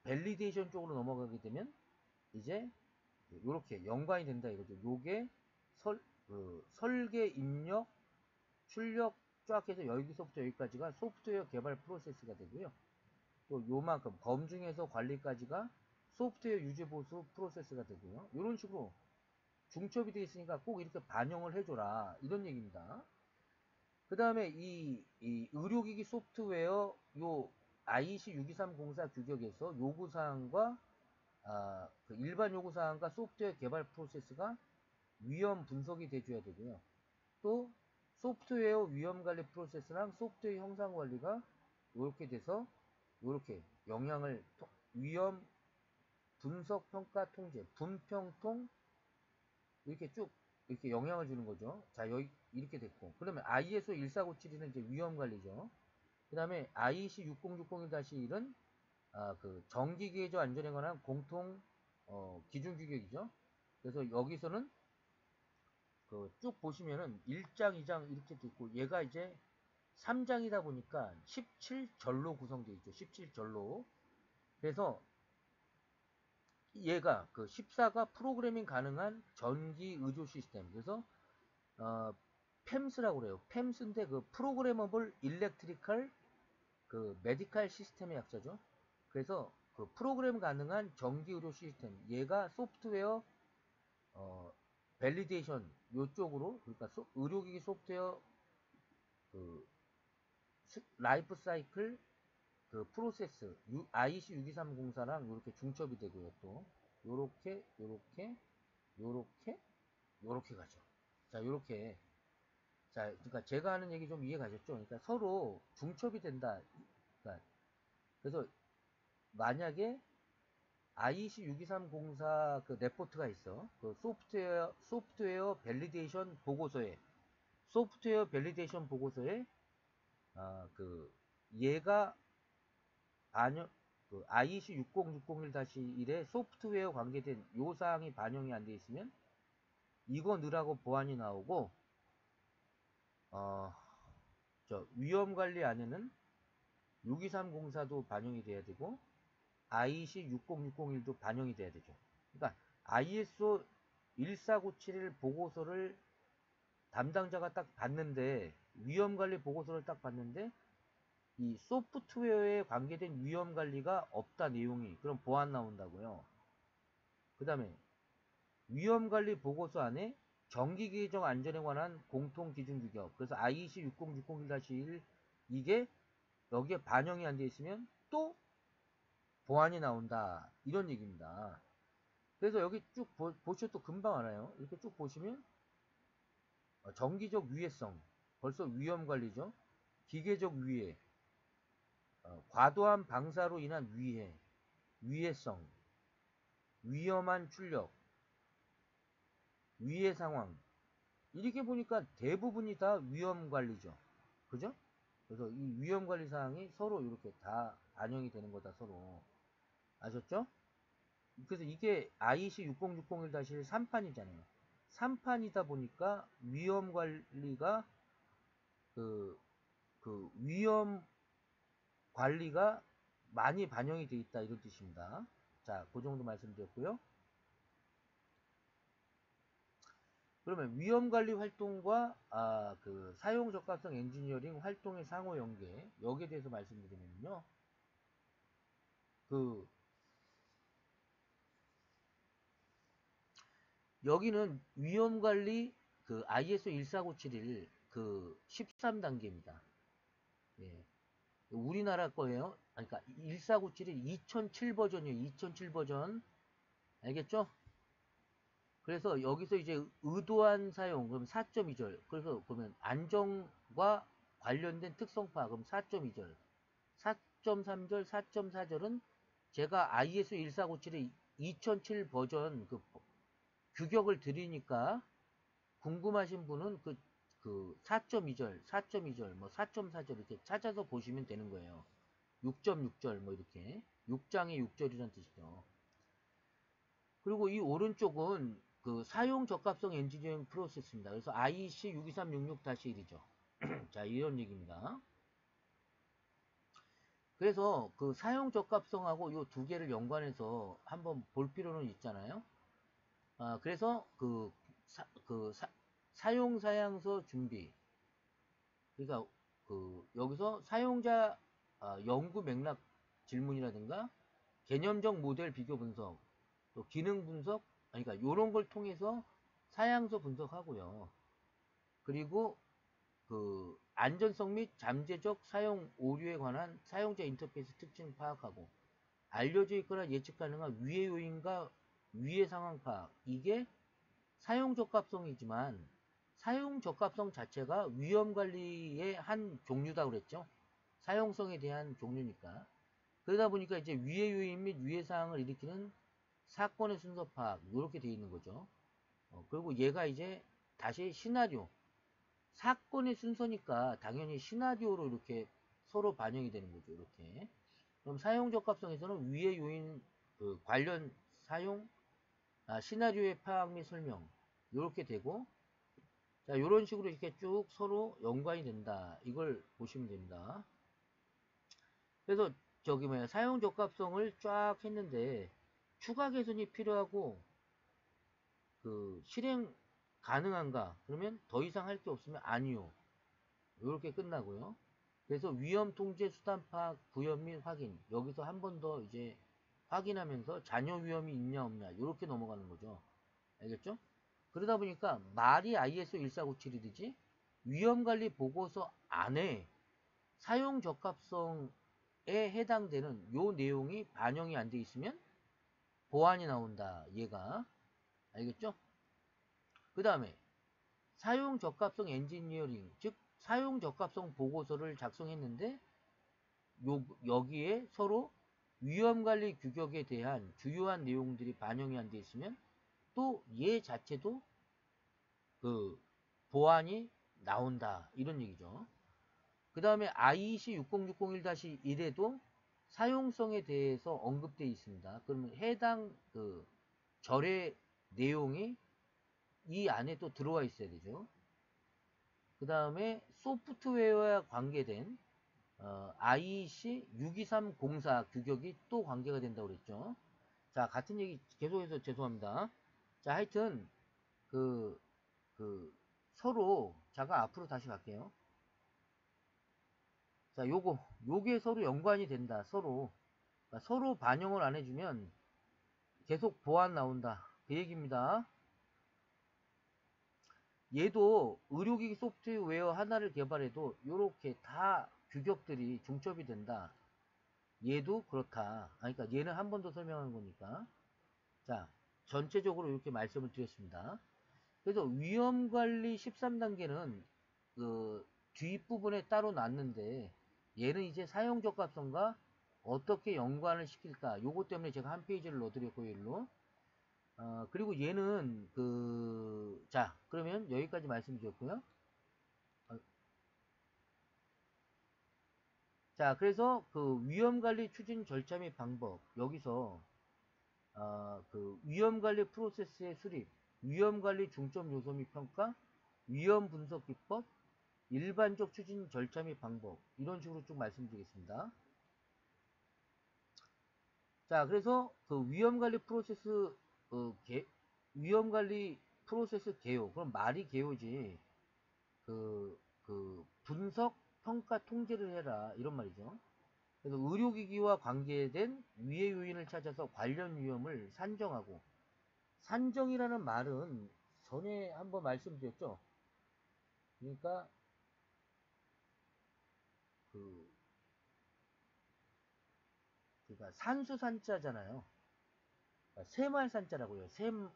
밸리데이션 쪽으로 넘어가게 되면 이제 이렇게 연관이 된다 이거죠. 요게 설계, 입력, 출력 쫙 해서 여기서부터 여기까지가 소프트웨어 개발 프로세스가 되고요. 또 요만큼 검증해서 관리까지가 소프트웨어 유지 보수 프로세스가 되고요. 이런 식으로 중첩이 되어 있으니까 꼭 이렇게 반영을 해줘라 이런 얘기입니다. 그 다음에 이 의료기기 소프트웨어 요 IEC 62304 규격에서 요구사항과 그 일반 요구사항과 소프트웨어 개발 프로세스가 위험 분석이 돼줘야 되고요. 또 소프트웨어 위험 관리 프로세스랑 소프트웨어 형상 관리가 이렇게 돼서 이렇게 영향을 위험 분석 평가 통제 분평통 이렇게 쭉 이렇게 영향을 주는 거죠. 자, 여기 이렇게 됐고, 그러면 ISO 14972는 이제 위험 관리죠. 그 다음에 IEC 60601-1은 그 전기기계적 안전에 관한 공통 기준 규격이죠. 그래서 여기서는 그 쭉 보시면은 1장, 2장 이렇게 돼 있고, 얘가 이제 3장이다 보니까 17절로 구성되어 있죠. 17절로. 그래서 얘가 그 14가 프로그래밍 가능한 전기 의조 시스템. 그래서 PEMS라고 그래요. PEMS인데 그 프로그래머블 일렉트리컬 그 메디칼 시스템의 약자죠. 그래서 그 프로그램 가능한 전기 의료 시스템. 얘가 소프트웨어 밸리데이션 요쪽으로 그러니까 의료기기 소프트웨어 그 라이프 사이클 그 프로세스 IEC 62304랑 이렇게 중첩이 되고요. 또 요렇게 요렇게 요렇게 요렇게 가죠. 자, 요렇게. 자, 그러니까 제가 하는 얘기 좀 이해 가셨죠? 그러니까 서로 중첩이 된다. 그러니까 그래서 만약에 IEC 62304 그 레포트가 있어. 그 소프트웨어 밸리데이션 보고서에 그 얘가 그 IEC 60601-1에 소프트웨어 관계된 요 사항이 반영이 안 돼 있으면 이거 넣으라고 보안이 나오고 저 위험관리 안에는 62304도 반영이 돼야 되고 IEC 60601도 반영이 돼야 되죠. 그러니까 ISO 14971 보고서를 담당자가 딱 봤는데 위험관리 보고서를 딱 봤는데 이 소프트웨어에 관계된 위험관리가 없다 내용이 그럼 보안 나온다고요. 그 다음에 위험관리 보고서 안에 전기기계적 안전에 관한 공통기준규격 그래서 IEC 60601-1 이게 여기에 반영이 안 되어 있으면 또 보안이 나온다 이런 얘기입니다. 그래서 여기 쭉 보셔도 금방 알아요. 이렇게 쭉 보시면 전기적 위해성 벌써 위험관리죠. 기계적 위해 과도한 방사로 인한 위해성 위험한 출력 위해 상황 이렇게 보니까 대부분이 다 위험관리죠. 그죠? 그래서 이 위험관리 사항이 서로 이렇게 다 반영이 되는 거다 서로. 아셨죠? 그래서 이게 IEC 60601-1 3판이잖아요. 3판이다 보니까 위험관리가 그 위험 관리가 많이 반영이 되어 있다 이런 뜻입니다. 자, 그 정도 말씀드렸고요. 그러면 위험관리 활동과 그 사용 적합성 엔지니어링 활동의 상호 연계 여기에 대해서 말씀드리면요. 그 여기는 위험관리 그 ISO 14971 그 13단계입니다. 예. 우리나라 거예요. 그러니까 1497이 2007 버전이에요. 2007 버전. 알겠죠? 그래서 여기서 이제 의도한 사용 그럼 4.2절. 그래서 보면 안정과 관련된 특성파 그럼 4.2절. 4.3절, 4.4절은 제가 ISO 1497의 2007 버전 그 규격을 드리니까 궁금하신 분은 그 4.2절, 4.2절, 뭐 4.4절 이렇게 찾아서 보시면 되는 거예요. 6.6절 뭐 이렇게 6장의 6절이라는 뜻이죠. 그리고 이 오른쪽은 그 사용 적합성 엔지니어링 프로세스입니다. 그래서 IEC 62366-1이죠. 자, 이런 얘기입니다. 그래서 그 사용 적합성하고 요 두 개를 연관해서 한번 볼 필요는 있잖아요. 그래서 사용 사양서 준비. 그러니까 여기서 사용자 연구 맥락 질문이라든가 개념적 모델 비교 분석, 또 기능 분석, 그러니까 요런 걸 통해서 사양서 분석하고요. 그리고 안전성 및 잠재적 사용 오류에 관한 사용자 인터페이스 특징 파악하고, 알려져 있거나 예측 가능한 위해 요인과 위해 상황 파악. 이게 사용 적합성이지만 사용 적합성 자체가 위험 관리의 한 종류다 그랬죠. 사용성에 대한 종류니까. 그러다 보니까 이제 위해 요인 및 위해 사항을 일으키는 사건의 순서 파악, 이렇게 되어 있는 거죠. 그리고 얘가 이제 다시 시나리오, 사건의 순서니까 당연히 시나리오로 이렇게 서로 반영이 되는 거죠. 이렇게. 그럼 사용 적합성에서는 위의 요인, 관련 사용, 시나리오의 파악 및 설명, 이렇게 되고, 자, 이런 식으로 이렇게 쭉 서로 연관이 된다. 이걸 보시면 됩니다. 그래서 저기 뭐야, 사용 적합성을 쫙 했는데 추가 개선이 필요하고 실행 가능한가? 그러면 더 이상 할 게 없으면 아니요. 이렇게 끝나고요. 그래서 위험 통제 수단 파악, 구현 및 확인. 여기서 한 번 더 이제 확인하면서 잔여 위험이 있냐 없냐 이렇게 넘어가는 거죠. 알겠죠? 그러다 보니까 말이 ISO 14971이지 위험관리 보고서 안에 사용 적합성에 해당되는 요 내용이 반영이 안 돼 있으면 보안이 나온다. 얘가. 알겠죠? 그 다음에 사용 적합성 엔지니어링, 즉 사용 적합성 보고서를 작성했는데 여기에 서로 위험관리 규격에 대한 주요한 내용들이 반영이 안 돼 있으면 또 얘 자체도 보안이 나온다. 이런 얘기죠. 그 다음에 IEC 60601-1에도 사용성에 대해서 언급되어 있습니다. 그러면 해당 절의 내용이 이 안에 또 들어와 있어야 되죠. 그 다음에 소프트웨어와 관계된 IEC 62304 규격이 또 관계가 된다고 그랬죠. 자, 같은 얘기 계속해서 죄송합니다. 자, 하여튼 그 서로 제가 앞으로 다시 갈게요. 자, 요게 서로 연관이 된다. 그러니까 서로 반영을 안 해주면 계속 보안 나온다. 그 얘기입니다. 얘도 의료기기 소프트웨어 하나를 개발해도 이렇게 다 규격들이 중첩이 된다. 얘도 그렇다. 그러니까 얘는 한 번 더 설명한 거니까. 자, 전체적으로 이렇게 말씀을 드렸습니다. 그래서 위험관리 13단계는 뒷부분에 따로 놨는데 얘는 이제 사용적합성과 어떻게 연관을 시킬까 요거 때문에 제가 한 페이지를 넣어드렸고요. 일로. 그리고 얘는 자, 그러면 여기까지 말씀드렸고요. 자, 그래서 위험관리 추진 절차 및 방법, 여기서 위험관리 프로세스의 수립, 위험관리 중점 요소 및 평가, 위험 분석 기법, 일반적 추진 절차 및 방법, 이런 식으로 쭉 말씀드리겠습니다. 자, 그래서 위험관리 프로세스 위험관리 프로세스 개요. 그럼 말이 개요지. 분석, 평가, 통제를 해라. 이런 말이죠. 그래서 의료기기와 관계된 위해 요인을 찾아서 관련 위험을 산정하고, 산정이라는 말은 전에 한번 말씀드렸죠. 그러니까 그러니까 산수산자잖아요. 그러니까 새말산자라고요.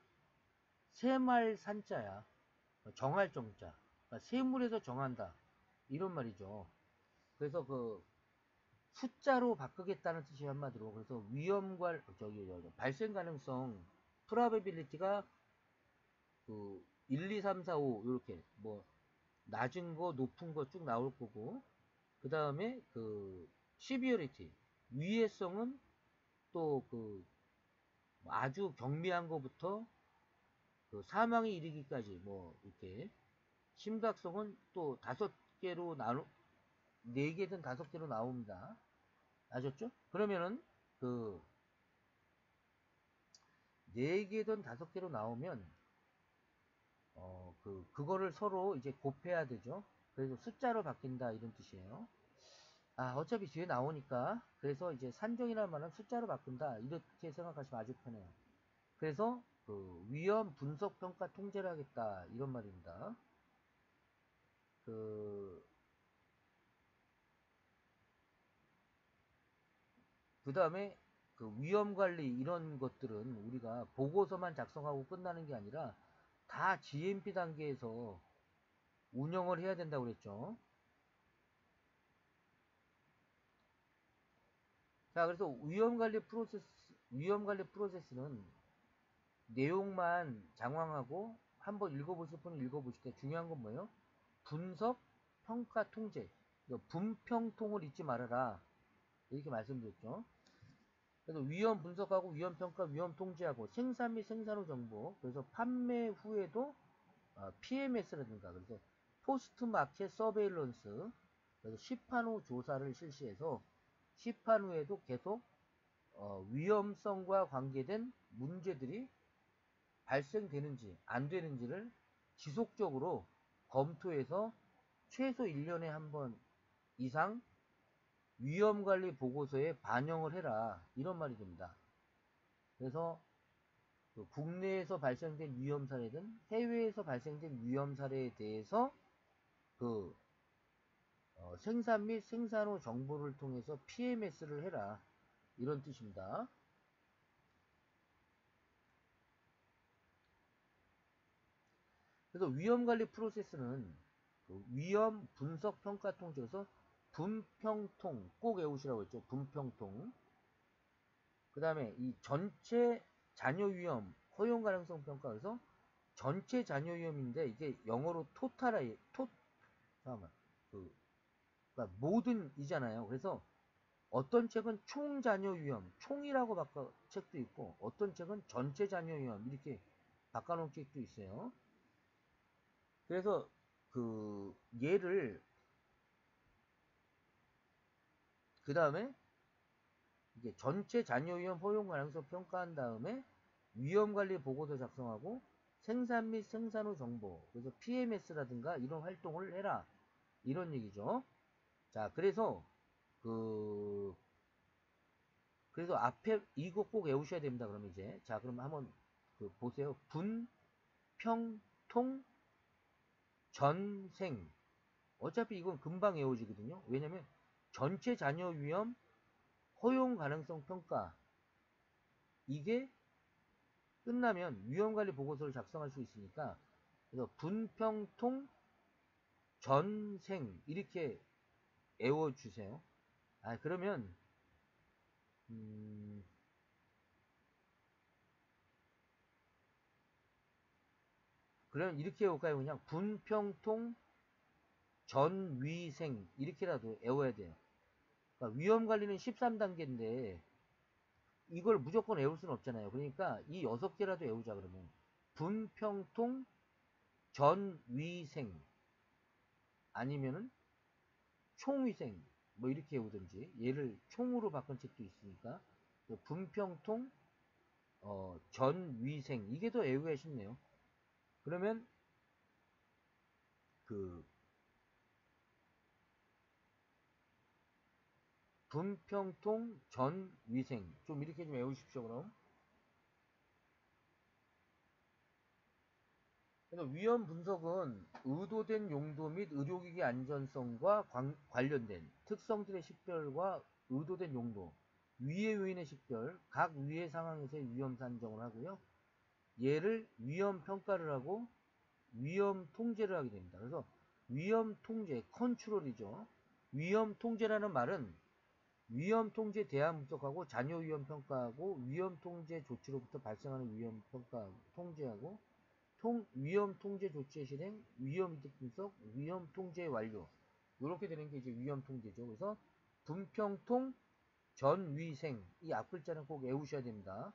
새말산자야. 정할 정자. 그러니까 세물에서 정한다. 이런 말이죠. 그래서 숫자로 바꾸겠다는 뜻이 한마디로. 그래서 위험과 발생 가능성 프라베빌리티가 1, 2, 3, 4, 5 이렇게 뭐 낮은 거 높은 거 쭉 나올 거고, 그 다음에 시비어리티 위해성은 또 아주 경미한 거부터 사망에 이르기까지 뭐 이렇게, 심각성은 또 5개로 네 개든 5개로 나옵니다. 아셨죠? 그러면은 그 4개든 5개로 나오면 그거를 서로 이제 곱해야 되죠. 그래서 숫자로 바뀐다 이런 뜻이에요. 아, 어차피 뒤에 나오니까 그래서 이제 산정이라는 말은 숫자로 바꾼다 이렇게 생각하시면 아주 편해요. 그래서 그 위험 분석 평가 통제를 하겠다 이런 말입니다. 그 다음에 그 위험 관리 이런 것들은 우리가 보고서만 작성하고 끝나는 게 아니라 다 GMP 단계에서 운영을 해야 된다고 그랬죠. 자, 그래서 위험 관리 프로세스는 내용만 장황하고 한번 읽어보실 분은 읽어보실 때 중요한 건 뭐예요? 분석, 평가, 통제. 분평통을 잊지 말아라. 이렇게 말씀드렸죠. 그래서 위험 분석하고 위험 평가, 위험 통제하고 생산 및 생산 후 정보. 그래서 판매 후에도 PMS라든가 그래서 포스트 마켓 서베일런스. 그래서 시판 후 조사를 실시해서 시판 후에도 계속 위험성과 관계된 문제들이 발생되는지 안 되는지를 지속적으로 검토해서 최소 1년에 한 번 이상 위험관리 보고서에 반영을 해라 이런 말이 됩니다. 그래서 그 국내에서 발생된 위험 사례든 해외에서 발생된 위험 사례에 대해서 그 생산 및 생산 후 정보를 통해서 PMS를 해라 이런 뜻입니다. 그래서 위험관리 프로세스는 그 위험 분석 평가 통제에서 분평통 꼭 외우시라고 했죠. 분평통. 그 다음에 이 전체 잔여 위험 허용 가능성 평가. 그래서 전체 잔여 위험인데 이게 영어로 토탈이 잠깐만 그 그러니까 모든 이잖아요. 그래서 어떤 책은 총 잔여 위험 총이라고 바꿔 책도 있고 어떤 책은 전체 잔여 위험 이렇게 바꿔놓은 책도 있어요. 그래서 그 얘를 그 다음에 이게 전체 잔여 위험 허용 가능성 평가한 다음에 위험관리 보고서 작성하고 생산 및 생산 후 정보 그래서 PMS라든가 이런 활동을 해라 이런 얘기죠. 자, 그래서 앞에 이거 꼭 외우셔야 됩니다. 그럼 이제 자, 그럼 한번 보세요. 분, 평, 통, 전, 생. 어차피 이건 금방 외워지거든요. 왜냐면 전체 잔여 위험 허용 가능성 평가 이게 끝나면 위험관리 보고서를 작성할 수 있으니까 그래서 분평통 전생 이렇게 외워주세요. 아, 그러면 그럼 이렇게 외울까요? 그냥 분평통 전위생 이렇게라도 외워야 돼요. 그러니까 위험관리는 13단계인데 이걸 무조건 외울 수는 없잖아요. 그러니까 이 6개라도 외우자 그러면 분평통 전위생 아니면은 총위생 뭐 이렇게 외우든지 얘를 총으로 바꾼 책도 있으니까 분평통 전위생 이게 더 외우기가 쉽네요. 그러면 그 분평통 전위생 좀 이렇게 좀 외우십시오. 그럼 그래서 위험 분석은 의도된 용도 및 의료기기 안전성과 관련된 특성들의 식별과 의도된 용도, 위해 요인의 식별, 각 위해 상황에서의 위험 산정을 하고요. 얘를 위험 평가를 하고 위험 통제를 하게 됩니다. 그래서 위험 통제, 컨트롤이죠. 위험 통제라는 말은 위험 통제 대안 분석하고 잔여 위험 평가하고 위험 통제 조치로부터 발생하는 위험 평가 통제하고 위험 통제 조치의 실행, 위험 이득 분석, 위험 통제 완료. 이렇게 되는 게 이제 위험 통제죠. 그래서 분평통 전위생 이 앞글자는 꼭 외우셔야 됩니다.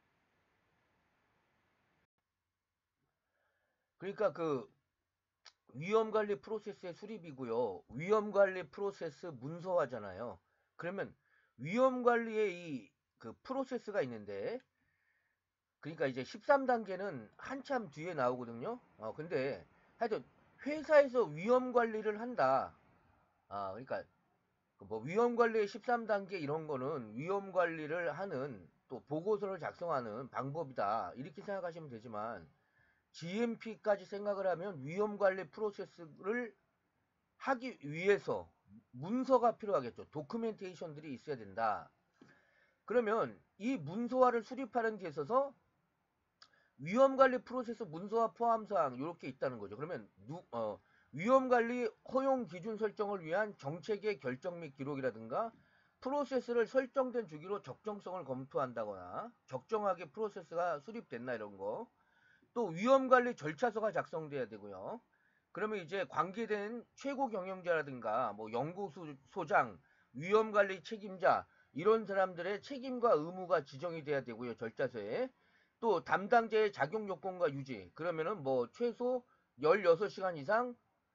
그러니까 위험관리 프로세스의 수립이고요. 위험관리 프로세스 문서화잖아요. 그러면 위험관리의 이 그 프로세스가 있는데, 그러니까 이제 13단계는 한참 뒤에 나오거든요. 근데 하여튼 회사에서 위험관리를 한다. 그러니까 뭐 위험관리의 13단계 이런 거는 위험관리를 하는 또 보고서를 작성하는 방법이다. 이렇게 생각하시면 되지만 GMP까지 생각을 하면 위험관리 프로세스를 하기 위해서 문서가 필요하겠죠. 도큐멘테이션들이 있어야 된다. 그러면 이 문서화를 수립하는 데 있어서 위험관리 프로세스 문서화 포함사항 이렇게 있다는 거죠. 그러면 위험관리 허용 기준 설정을 위한 정책의 결정 및 기록이라든가 프로세스를 설정된 주기로 적정성을 검토한다거나 적정하게 프로세스가 수립됐나 이런 거. 또 위험관리 절차서가 작성돼야 되고요. 그러면 이제 관계된 최고 경영자라든가 뭐 연구소장, 위험관리 책임자 이런 사람들의 책임과 의무가 지정이 돼야 되고요. 절차서에. 또 담당자의 작용 요건과 유지. 그러면은 뭐 최소 16시간 이상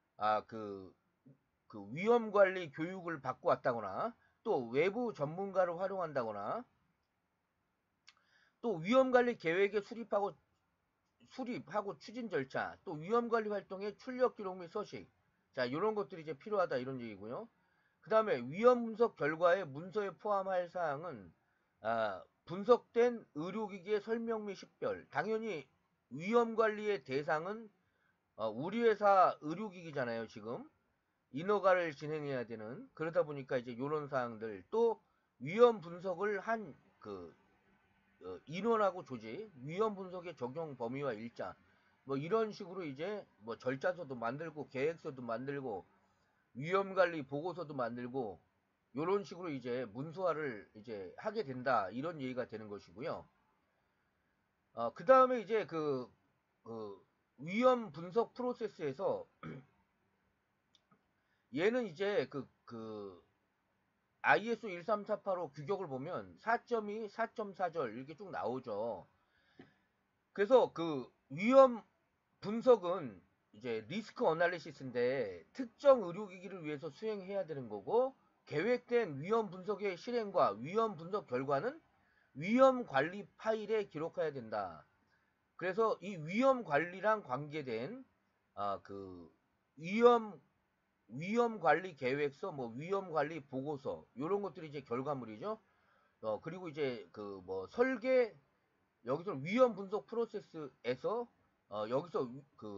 그 위험관리 교육을 받고 왔다거나 또 외부 전문가를 활용한다거나 또 위험관리 계획에 수립하고 추진 절차, 또 위험관리 활동의 출력 기록 및 서식. 자, 이런 것들이 이제 필요하다 이런 얘기고요. 그 다음에 위험 분석 결과에 문서에 포함할 사항은 분석된 의료기기의 설명 및 식별. 당연히 위험관리의 대상은 우리 회사 의료기기잖아요, 지금. 인허가를 진행해야 되는. 그러다 보니까 이제 이런 사항들. 또 위험 분석을 한그 인원하고 조직, 위험 분석의 적용 범위와 일자, 뭐 이런 식으로 이제 뭐 절차서도 만들고 계획서도 만들고 위험관리 보고서도 만들고 요런 식으로 이제 문서화를 이제 하게 된다 이런 얘기가 되는 것이고요. 그 다음에 이제 그 위험 분석 프로세스에서 얘는 이제 그 ISO 13485 규격을 보면 4.2, 4.4절 이렇게 쭉 나오죠. 그래서 그 위험 분석은 이제 리스크 어널리시스인데 특정 의료기기를 위해서 수행해야 되는 거고 계획된 위험 분석의 실행과 위험 분석 결과는 위험 관리 파일에 기록해야 된다. 그래서 이 위험 관리랑 관계된 그 위험 관리 계획서, 뭐 위험 관리 보고서 이런 것들이 이제 결과물이죠. 그리고 이제 그 뭐 설계 여기서 위험 분석 프로세스에서 여기서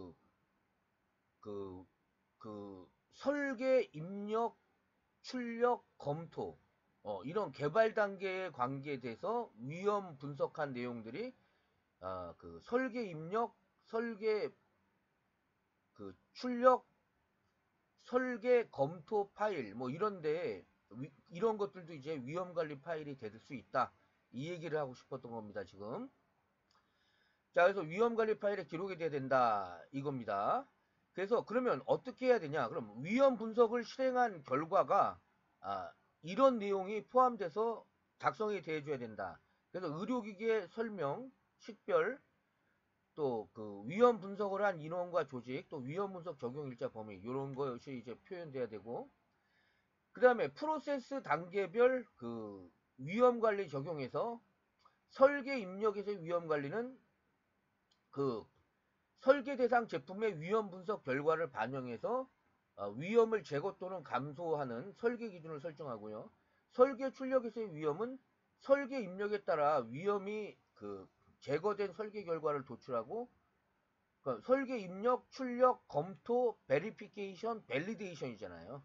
그, 설계, 입력, 출력, 검토 이런 개발 단계에 관계돼서 위험 분석한 내용들이 그 설계, 입력, 설계, 그 출력, 설계, 검토 파일 뭐 이런데 이런 것들도 이제 위험 관리 파일이 될 수 있다. 이 얘기를 하고 싶었던 겁니다, 지금. 자, 그래서 위험관리 파일에 기록이 돼야 된다 이겁니다. 그래서 그러면 어떻게 해야 되냐? 그럼 위험 분석을 실행한 결과가 이런 내용이 포함돼서 작성이 돼줘야 된다. 그래서 의료기기의 설명, 식별, 또 그 위험 분석을 한 인원과 조직, 또 위험 분석 적용 일자 범위 이런 것이 이제 표현돼야 되고, 그 다음에 프로세스 단계별 그 위험 관리 적용에서 설계 입력에서의 위험 관리는 그 설계 대상 제품의 위험 분석 결과를 반영해서 위험을 제거 또는 감소하는 설계 기준을 설정하고요. 설계 출력에서의 위험은 설계 입력에 따라 위험이 그 제거된 설계 결과를 도출하고 그러니까 설계 입력, 출력, 검토, 베리피케이션, 밸리데이션이잖아요.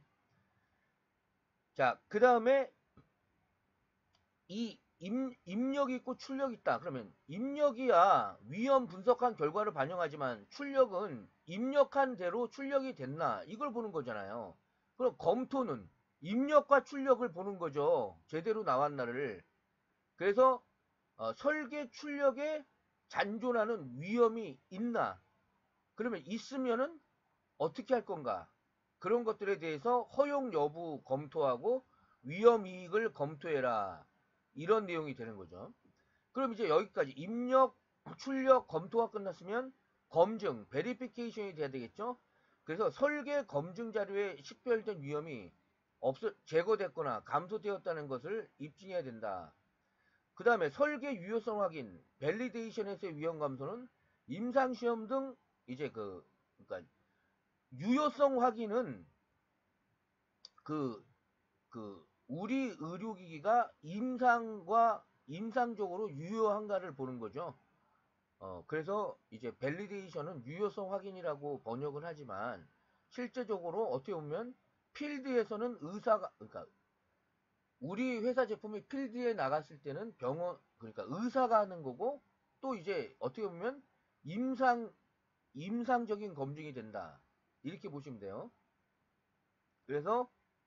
자, 그 다음에 이 입력이 있고 출력이 있다. 그러면 입력이야 위험 분석한 결과를 반영하지만 출력은 입력한 대로 출력이 됐나 이걸 보는 거잖아요. 그럼 검토는 입력과 출력을 보는 거죠. 제대로 나왔나를. 그래서 설계 출력에 잔존하는 위험이 있나. 그러면 있으면은 어떻게 할 건가. 그런 것들에 대해서 허용 여부 검토하고 위험 이익을 검토해라. 이런 내용이 되는 거죠. 그럼 이제 여기까지 입력, 출력, 검토가 끝났으면 검증, 베리피케이션이 돼야 되겠죠. 그래서 설계 검증 자료에 식별된 위험이 제거됐거나 감소되었다는 것을 입증해야 된다. 그 다음에 설계 유효성 확인, 밸리데이션에서의 위험 감소는 임상시험 등 이제 그러니까 유효성 확인은 우리 의료기기가 임상적으로 유효한가를 보는 거죠. 그래서 이제 밸리데이션은 유효성 확인이라고 번역을 하지만 실제적으로 어떻게 보면 필드에서는 그러니까 우리 회사 제품이 필드에 나갔을 때는 그러니까 의사가 하는 거고 또 이제 어떻게 보면 임상적인 검증이 된다. 이렇게 보시면 돼요. 그래서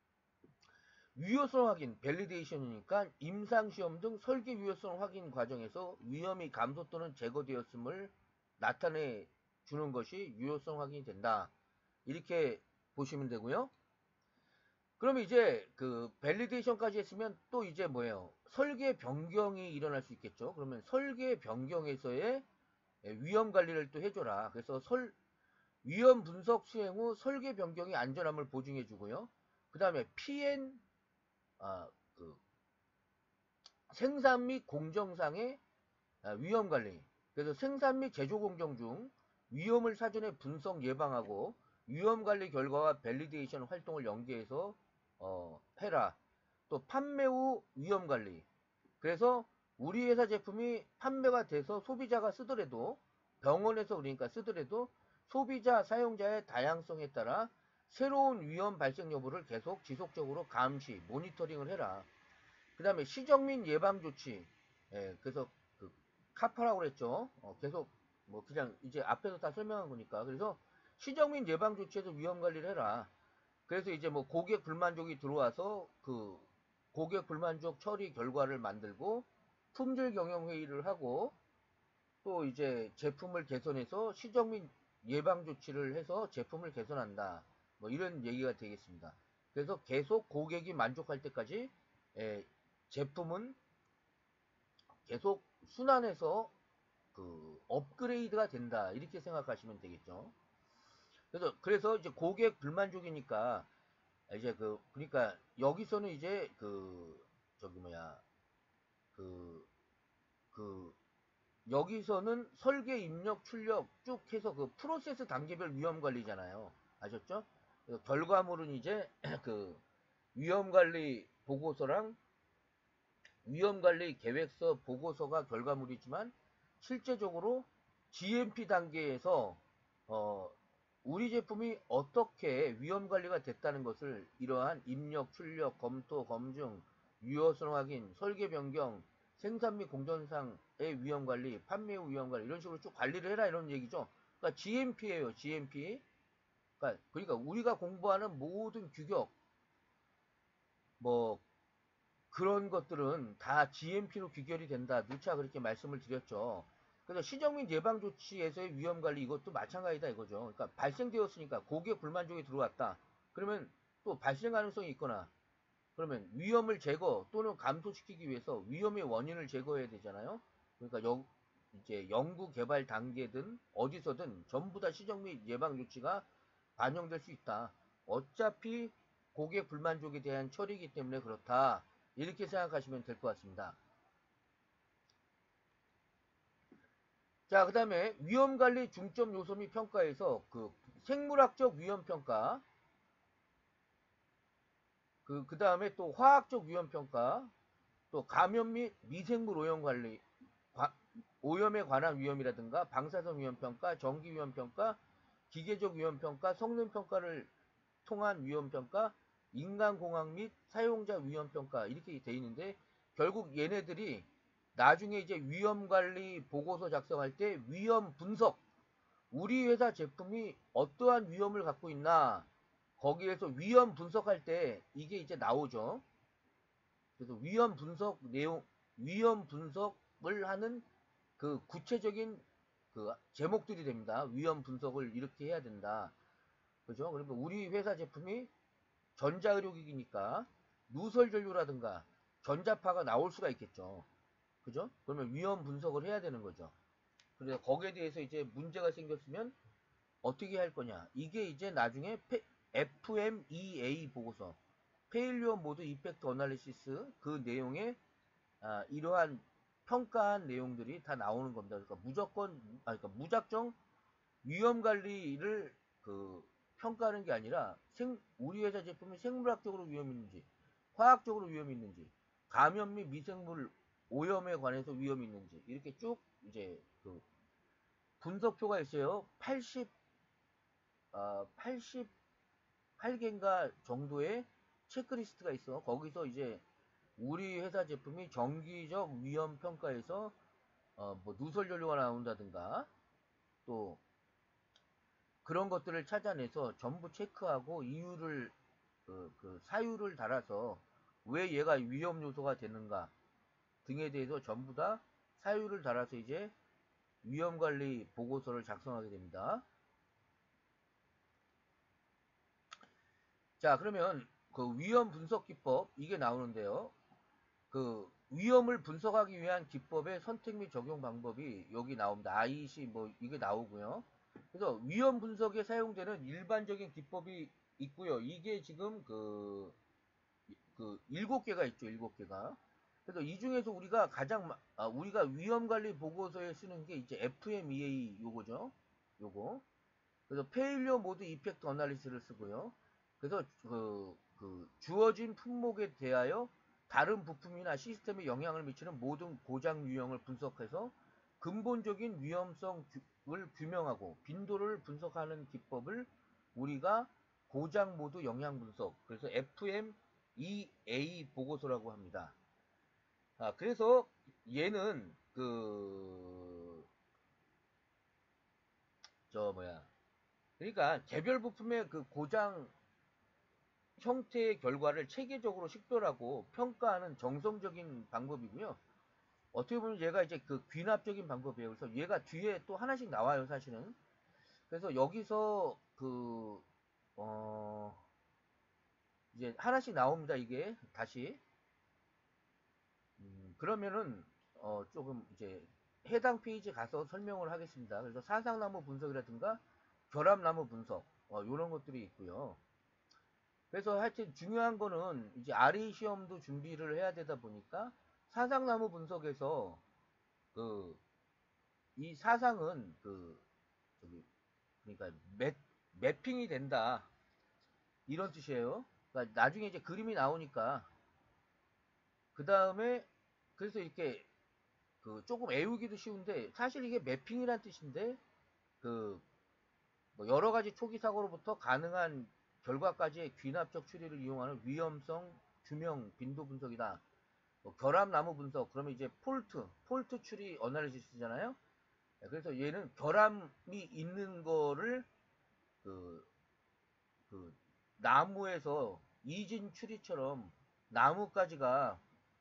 유효성 확인, 밸리데이션이니까 임상시험 등 설계 유효성 확인 과정에서 위험이 감소 또는 제거되었음을 나타내 주는 것이 유효성 확인이 된다. 이렇게 보시면 되고요. 그럼 이제 밸리데이션까지 했으면 또 이제 뭐예요? 설계 변경이 일어날 수 있겠죠. 그러면 설계 변경에서의 위험 관리를 또 해줘라. 그래서 위험 분석 수행 후 설계 변경이 안전함을 보증해 주고요. 그 다음에 PN 생산 및 공정상의 위험 관리. 그래서 생산 및 제조 공정 중 위험을 사전에 분석 예방하고 위험 관리 결과와 밸리데이션 활동을 연계해서 해라. 또 판매 후 위험 관리. 그래서 우리 회사 제품이 판매가 돼서 소비자가 쓰더라도 병원에서 그러니까 쓰더라도 소비자 사용자의 다양성에 따라 새로운 위험 발생 여부를 계속 지속적으로 감시, 모니터링을 해라. 그 다음에 시정 및 예방 조치. 그래서 카파라고 그랬죠. 계속 뭐 그냥 이제 앞에서 다 설명한 거니까. 그래서 시정 및 예방 조치에서 위험 관리를 해라. 그래서 이제 뭐 고객 불만족이 들어와서 고객 불만족 처리 결과를 만들고 품질 경영 회의를 하고 또 이제 제품을 개선해서 시정 및 예방 조치를 해서 제품을 개선한다. 뭐 이런 얘기가 되겠습니다. 그래서 계속 고객이 만족할 때까지 제품은 계속 순환해서 업그레이드가 된다. 이렇게 생각하시면 되겠죠. 그래서 이제 고객 불만족이니까 이제 그러니까 여기서는 이제 저기 뭐야 그 여기서는 설계 입력 출력 쭉 해서 프로세스 단계별 위험 관리잖아요. 아셨죠? 결과물은 이제 위험 관리 보고서랑 위험 관리 계획서 보고서가 결과물이지만 실제적으로 GMP 단계에서 우리 제품이 어떻게 위험 관리가 됐다는 것을 이러한 입력, 출력, 검토, 검증, 유효성 확인, 설계 변경, 생산 및 공정상의 위험 관리, 판매 후 위험 관리 이런 식으로 쭉 관리를 해라 이런 얘기죠. 그러니까 GMP예요, GMP. 그러니까 우리가 공부하는 모든 규격, 뭐 그런 것들은 다 GMP로 귀결이 된다. 누차 그렇게 말씀을 드렸죠. 그래서 시정 및 예방 조치에서의 위험 관리 이것도 마찬가지다 이거죠. 그러니까 발생되었으니까 고객 불만족이 들어왔다. 그러면 또 발생 가능성이 있거나 그러면 위험을 제거 또는 감소시키기 위해서 위험의 원인을 제거해야 되잖아요. 그러니까 이제 연구 개발 단계든 어디서든 전부 다 시정 및 예방 조치가 반영될 수 있다. 어차피 고객 불만족에 대한 처리이기 때문에 그렇다. 이렇게 생각하시면 될 것 같습니다. 자, 그 다음에 위험관리 중점 요소 및 평가에서 생물학적 위험평가, 그 다음에 또 화학적 위험평가, 또 감염 및 미생물 오염관리, 오염에 관한 위험이라든가 방사선 위험평가, 전기 위험평가, 기계적 위험평가, 성능평가를 통한 위험평가, 인간공학 및 사용자 위험평가 이렇게 돼 있는데 결국 얘네들이 나중에 이제 위험관리 보고서 작성할 때 위험 분석, 우리 회사 제품이 어떠한 위험을 갖고 있나 거기에서 위험 분석할 때 이게 이제 나오죠. 그래서 위험 분석 내용, 위험 분석을 하는 구체적인 제목들이 됩니다. 위험 분석을 이렇게 해야 된다. 그죠? 그러면 우리 회사 제품이 전자의료기기니까 누설 전류라든가 전자파가 나올 수가 있겠죠. 그죠? 그러면 위험 분석을 해야 되는 거죠. 그래서 거기에 대해서 이제 문제가 생겼으면 어떻게 할 거냐. 이게 이제 나중에 FMEA 보고서, Failure Mode Effect Analysis, 그 내용에 이러한 평가한 내용들이 다 나오는 겁니다. 그러니까 그러니까 무작정 위험 관리를 평가하는 게 아니라 우리 회사 제품이 생물학적으로 위험 있는지, 화학적으로 위험 있는지, 감염 및 미생물 오염에 관해서 위험 있는지 이렇게 쭉 이제 분석표가 있어요. 88개인가 정도의 체크리스트가 있어. 거기서 이제 우리 회사 제품이 정기적 위험 평가에서 뭐 누설 연료가 나온다든가 또 그런 것들을 찾아내서 전부 체크하고 이유를 사유를 달아서 왜 얘가 위험 요소가 되는가 등에 대해서 전부 다 사유를 달아서 이제 위험 관리 보고서를 작성하게 됩니다. 자, 그러면 그 위험 분석 기법 이게 나오는데요. 그 위험을 분석하기 위한 기법의 선택 및 적용 방법이 여기 나옵니다. IC 뭐 이게 나오고요. 그래서 위험 분석에 사용되는 일반적인 기법이 있고요. 이게 지금 그 7개가 있죠. 7개가. 그래서 이 중에서 우리가 우리가 위험 관리 보고서에 쓰는 게 이제 FMEA 요거죠. 요거. 그래서 Failure Mode Effect Analysis를 쓰고요. 그래서 주어진 품목에 대하여 다른 부품이나 시스템에 영향을 미치는 모든 고장 유형을 분석해서 근본적인 위험성을 규명하고 빈도를 분석하는 기법을 우리가 고장 모드 영향 분석, 그래서 FMEA 보고서라고 합니다. 그래서 얘는 그러니까 개별 부품의 그 고장 형태의 결과를 체계적으로 식별하고 평가하는 정성적인 방법이고요. 어떻게 보면 얘가 이제 그 귀납적인 방법이에요. 그래서 얘가 뒤에 또 하나씩 나와요, 사실은. 그래서 여기서 이제 하나씩 나옵니다, 이게 다시. 그러면은 조금 이제 해당 페이지 가서 설명을 하겠습니다. 그래서 사상나무 분석이라든가 결합나무 분석 이런 것들이 있고요. 그래서 하여튼 중요한 거는 이제 RE 시험도 준비를 해야 되다 보니까 사상나무 분석에서 이 사상은 그러니까 매핑이 된다 이런 뜻이에요. 그러니까 나중에 이제 그림이 나오니까 그 다음에 그래서 이렇게 조금 애우기도 쉬운데 사실 이게 매핑이란 뜻인데 뭐 여러 가지 초기 사고로부터 가능한 결과까지의 귀납적 추리를 이용하는 위험성 규명 빈도 분석이다. 뭐 결합나무 분석 그러면 이제 폴트 추리 어널리시스잖아요. 그래서 얘는 결함이 있는 거를 나무에서 이진 추리처럼 나무까지가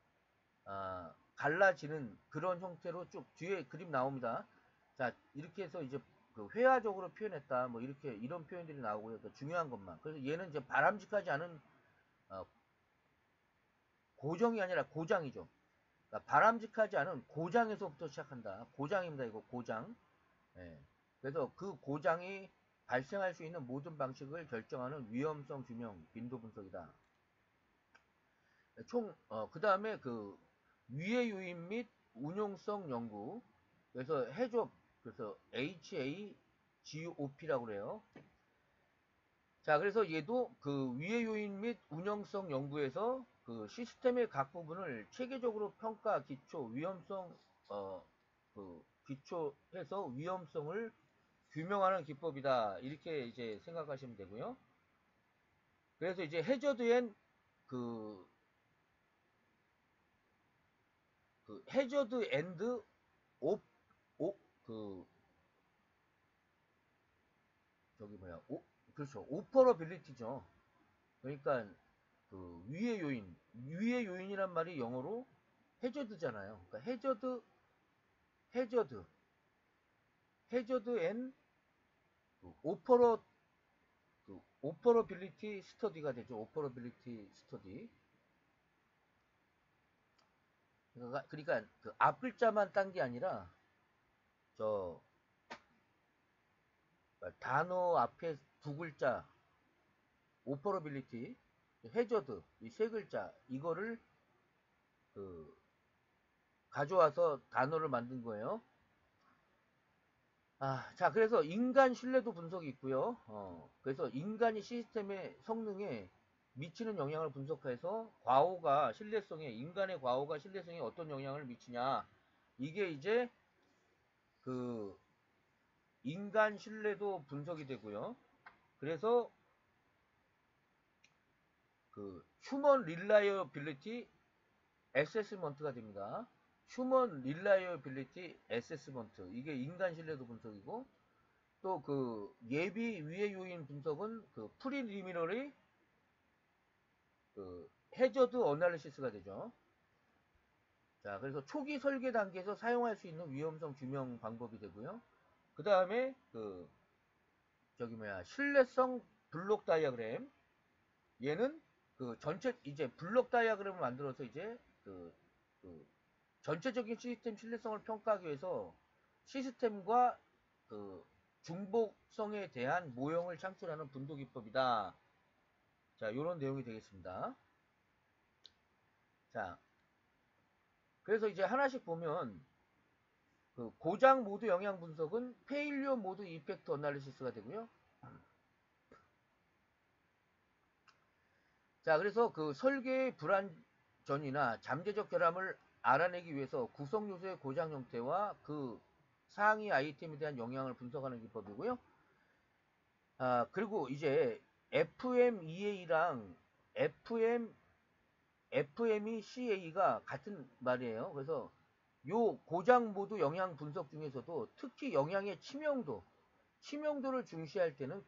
갈라지는 그런 형태로 쭉 뒤에 그림 나옵니다. 자, 이렇게 해서 이제 회화적으로 표현했다. 뭐 이렇게 이런 표현들이 나오고요. 중요한 것만. 그래서 얘는 이제 바람직하지 않은 고정이 아니라 고장이죠. 그러니까 바람직하지 않은 고장에서부터 시작한다. 고장입니다. 이거 고장. 예. 그래서 그 고장이 발생할 수 있는 모든 방식을 결정하는 위험성 규명 빈도 분석이다. 그 다음에 위해 요인 및 운용성 연구. 그래서 그래서 HAGOP라고 그래요. 자, 그래서 얘도 위해 요인 및 운영성 연구에서 시스템의 각 부분을 체계적으로 평가 기초 위험성 기초해서 위험성을 규명하는 기법이다. 이렇게 이제 생각하시면 되고요. 그래서 이제 해저드 앤드 오 그렇죠. 오퍼러빌리티죠. 그러니까 위의 요인이란 말이 영어로 해저드잖아요. 그러니까 해저드 앤 오퍼러빌리티 스터디가 되죠. 오퍼러빌리티 스터디. 그러니까 앞글자만 딴 게 아니라 단어 앞에 두 글자 오퍼러빌리티, 해저드 이 세 글자 이거를 그 가져와서 단어를 만든 거예요. 자, 그래서 인간 신뢰도 분석이 있고요. 그래서 인간이 시스템의 성능에 미치는 영향을 분석해서 과오가 신뢰성에, 인간의 과오가 신뢰성에 어떤 영향을 미치냐. 이게 이제 그 인간 신뢰도 분석이 되고요. 그래서 그 휴먼 릴라이어빌리티 어세스먼트가 됩니다. 휴먼 릴라이어빌리티 어세스먼트 이게 인간 신뢰도 분석이고, 또 그 예비 위해 요인 분석은 그 프리리미너리 그 해저드 어널리시스가 되죠. 자, 그래서 초기 설계 단계에서 사용할 수 있는 위험성 규명 방법이 되고요. 그 다음에 그 신뢰성 블록 다이어그램, 얘는 그 전체 이제 블록 다이어그램을 만들어서 이제 그 전체적인 시스템 신뢰성을 평가하기 위해서 시스템과 그 중복성에 대한 모형을 창출하는 분도 기법이다. 자, 요런 내용이 되겠습니다. 자, 그래서 이제 하나씩 보면 그 고장 모드 영향 분석은 페일리어 모드 이펙트 어널리시스가 되고요. 자, 그래서 그 설계의 불완전이나 잠재적 결함을 알아내기 위해서 구성 요소의 고장 형태와 그 상위 아이템에 대한 영향을 분석하는 기법이고요. 그리고 이제 FMEA랑 FMECA가 같은 말이에요. 그래서 요 고장 모드 영향 분석 중에서도 특히 영향의 치명도를 중시할 때는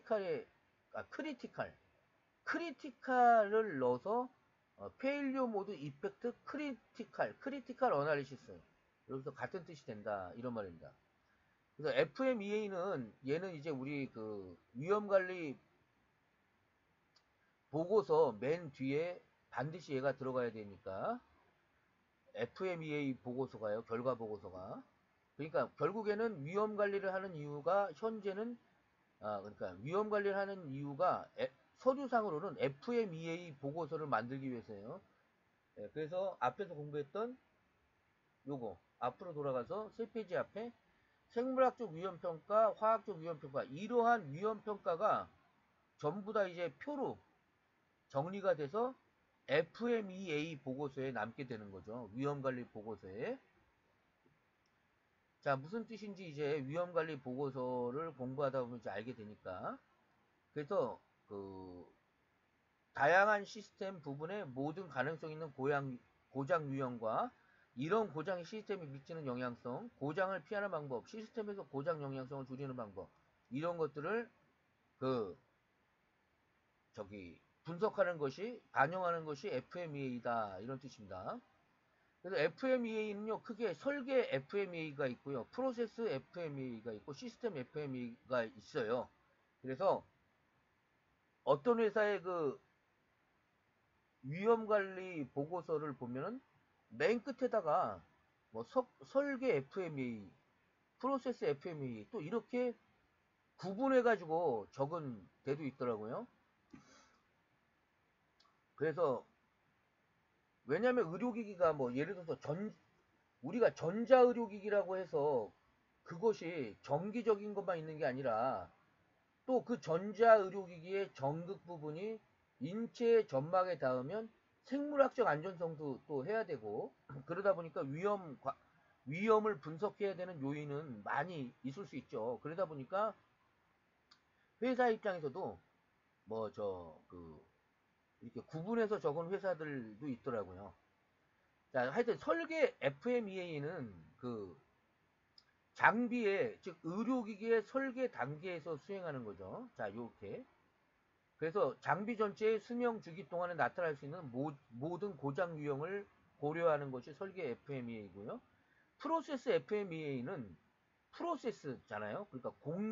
크리티칼을 넣어서 페일리어 모드 이펙트 크리티칼 어널리시스, 여기서 같은 뜻이 된다 이런 말입니다. 그래서 FMEA는 얘는 이제 우리 그 위험관리 보고서 맨 뒤에 반드시 얘가 들어가야 되니까 FMEA 보고서가요, 결과 보고서가. 그러니까 결국에는 위험 관리를 하는 이유가 현재는 그러니까 위험 관리를 하는 이유가 서류상으로는 FMEA 보고서를 만들기 위해서예요. 그래서 앞에서 공부했던 요거 앞으로 돌아가서 3페이지 앞에 생물학적 위험평가, 화학적 위험평가, 이러한 위험평가가 전부 다 이제 표로 정리가 돼서 FMEA 보고서에 남게 되는 거죠. 위험관리 보고서에. 자, 무슨 뜻인지 이제 위험관리 보고서를 공부하다 보면 이제 알게 되니까. 그래서 그 다양한 시스템 부분에 모든 가능성 있는 고장 유형과 이런 고장이 시스템에 미치는 영향성, 고장을 피하는 방법, 시스템에서 고장 영향성을 줄이는 방법, 이런 것들을 분석하는 것이, 반영하는 것이 FMEA다 이런 뜻입니다. 그래서 FMEA는요, 크게 설계 FMEA가 있고요, 프로세스 FMEA가 있고 시스템 FMEA가 있어요. 그래서 어떤 회사의 그 위험관리 보고서를 보면은 맨 끝에다가 뭐 설계 FMEA, 프로세스 FMEA 또 이렇게 구분해가지고 적은 데도 있더라고요. 그래서 왜냐면 의료기기가 뭐 예를 들어서 우리가 전자의료기기라고 해서 그것이 정기적인 것만 있는 게 아니라 또 그 전자의료기기의 전극 부분이 인체의 점막에 닿으면 생물학적 안전성도 또 해야 되고, 그러다 보니까 위험을 분석해야 되는 요인은 많이 있을 수 있죠. 그러다 보니까 회사 입장에서도 이렇게 구분해서 적은 회사들도 있더라고요. 자, 하여튼 설계 FMEA는 그 장비의, 즉 의료기기의 설계 단계에서 수행하는 거죠. 자, 요렇게. 그래서 장비 전체의 수명 주기 동안에 나타날 수 있는 모든 고장 유형을 고려하는 것이 설계 FMEA이고요. 프로세스 FMEA는 프로세스잖아요. 그러니까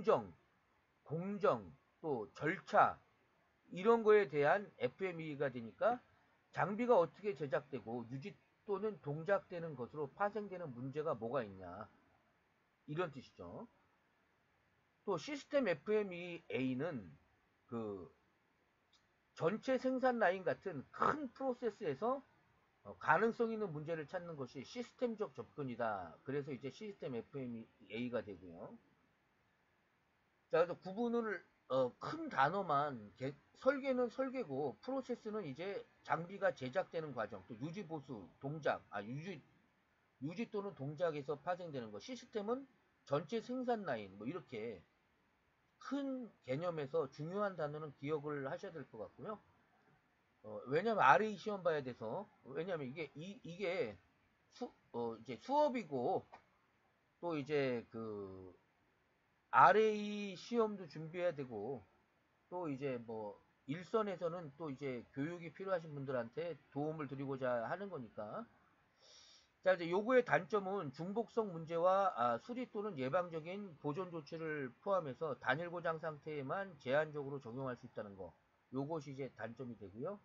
공정, 또 절차, 이런 거에 대한 FMEA가 되니까 장비가 어떻게 제작되고 유지 또는 동작되는 것으로 파생되는 문제가 뭐가 있냐, 이런 뜻이죠. 또 시스템 FMEA는 그 전체 생산 라인 같은 큰 프로세스에서 가능성 있는 문제를 찾는 것이 시스템적 접근이다. 그래서 이제 시스템 FMEA가 되고요. 자, 그래서 구분을 큰 단어만 설계는 설계고 프로세스는 이제 장비가 제작되는 과정, 또 유지 보수, 동작, 유지 또는 동작에서 파생되는 거. 시스템은 전체 생산 라인, 뭐 이렇게 큰 개념에서 중요한 단어는 기억을 하셔야 될 것 같고요. 왜냐면 RA 시험 봐야 돼서, 왜냐면 이게 이제 수업이고, 또 이제 그 RA 시험도 준비해야 되고, 또 이제 뭐 일선에서는 또 이제 교육이 필요하신 분들한테 도움을 드리고자 하는 거니까. 자, 이제 요거의 단점은 중복성 문제와 수리 또는 예방적인 보존 조치를 포함해서 단일 고장 상태에만 제한적으로 적용할 수 있다는 거. 요것이 이제 단점이 되고요.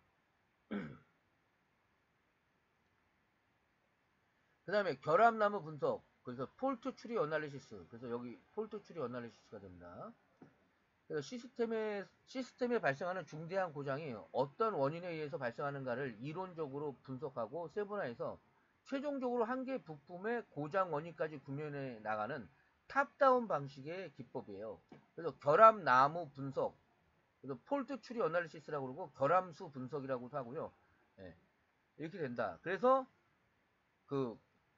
그 다음에 결합나무 분석. 그래서 폴트 추리 어널리시스. 그래서 여기 폴트 추리 어널리시스가 됩니다. 그래서 시스템에 발생하는 중대한 고장이 어떤 원인에 의해서 발생하는가를 이론적으로 분석하고 세분화해서 최종적으로 한 개의 부품의 고장 원인까지 구현해 나가는 탑다운 방식의 기법이에요. 그래서 결합나무 분석, 그래서 폴트 추리 어널리시스라고 그러고 결함수 분석이라고도 하고요. 예, 이렇게 된다. 그래서 그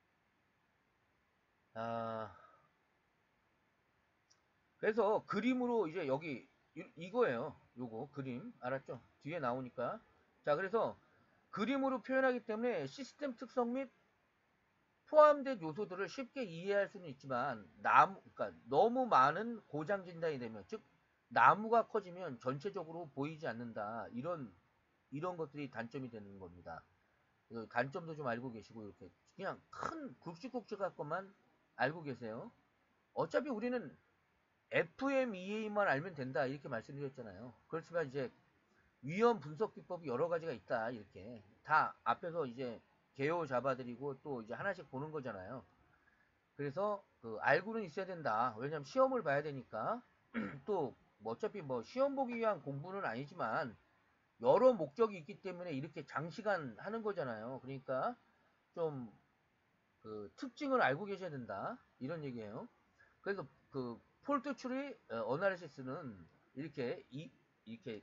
그래서 그림으로 이제 여기 이거예요. 요거 그림 알았죠? 뒤에 나오니까. 자, 그래서 그림으로 표현하기 때문에 시스템 특성 및 포함된 요소들을 쉽게 이해할 수는 있지만 그러니까 너무 많은 고장 진단이 되면, 즉 나무가 커지면 전체적으로 보이지 않는다. 이런 것들이 단점이 되는 겁니다. 단점도 좀 알고 계시고, 이렇게 그냥 큰 굵직굵직한 것만 알고 계세요. 어차피 우리는 FMEA만 알면 된다 이렇게 말씀드렸잖아요. 그렇지만 이제 위험 분석 기법이 여러 가지가 있다, 이렇게 다 앞에서 이제 개요 잡아드리고 또 이제 하나씩 보는 거잖아요. 그래서 알고는 있어야 된다. 왜냐면 시험을 봐야 되니까. 또 어차피 뭐 시험 보기 위한 공부는 아니지만 여러 목적이 있기 때문에 이렇게 장시간 하는 거잖아요. 그러니까 좀 특징을 알고 계셔야 된다, 이런 얘기예요. 그래서 폴트 추리 어나리시스는 이렇게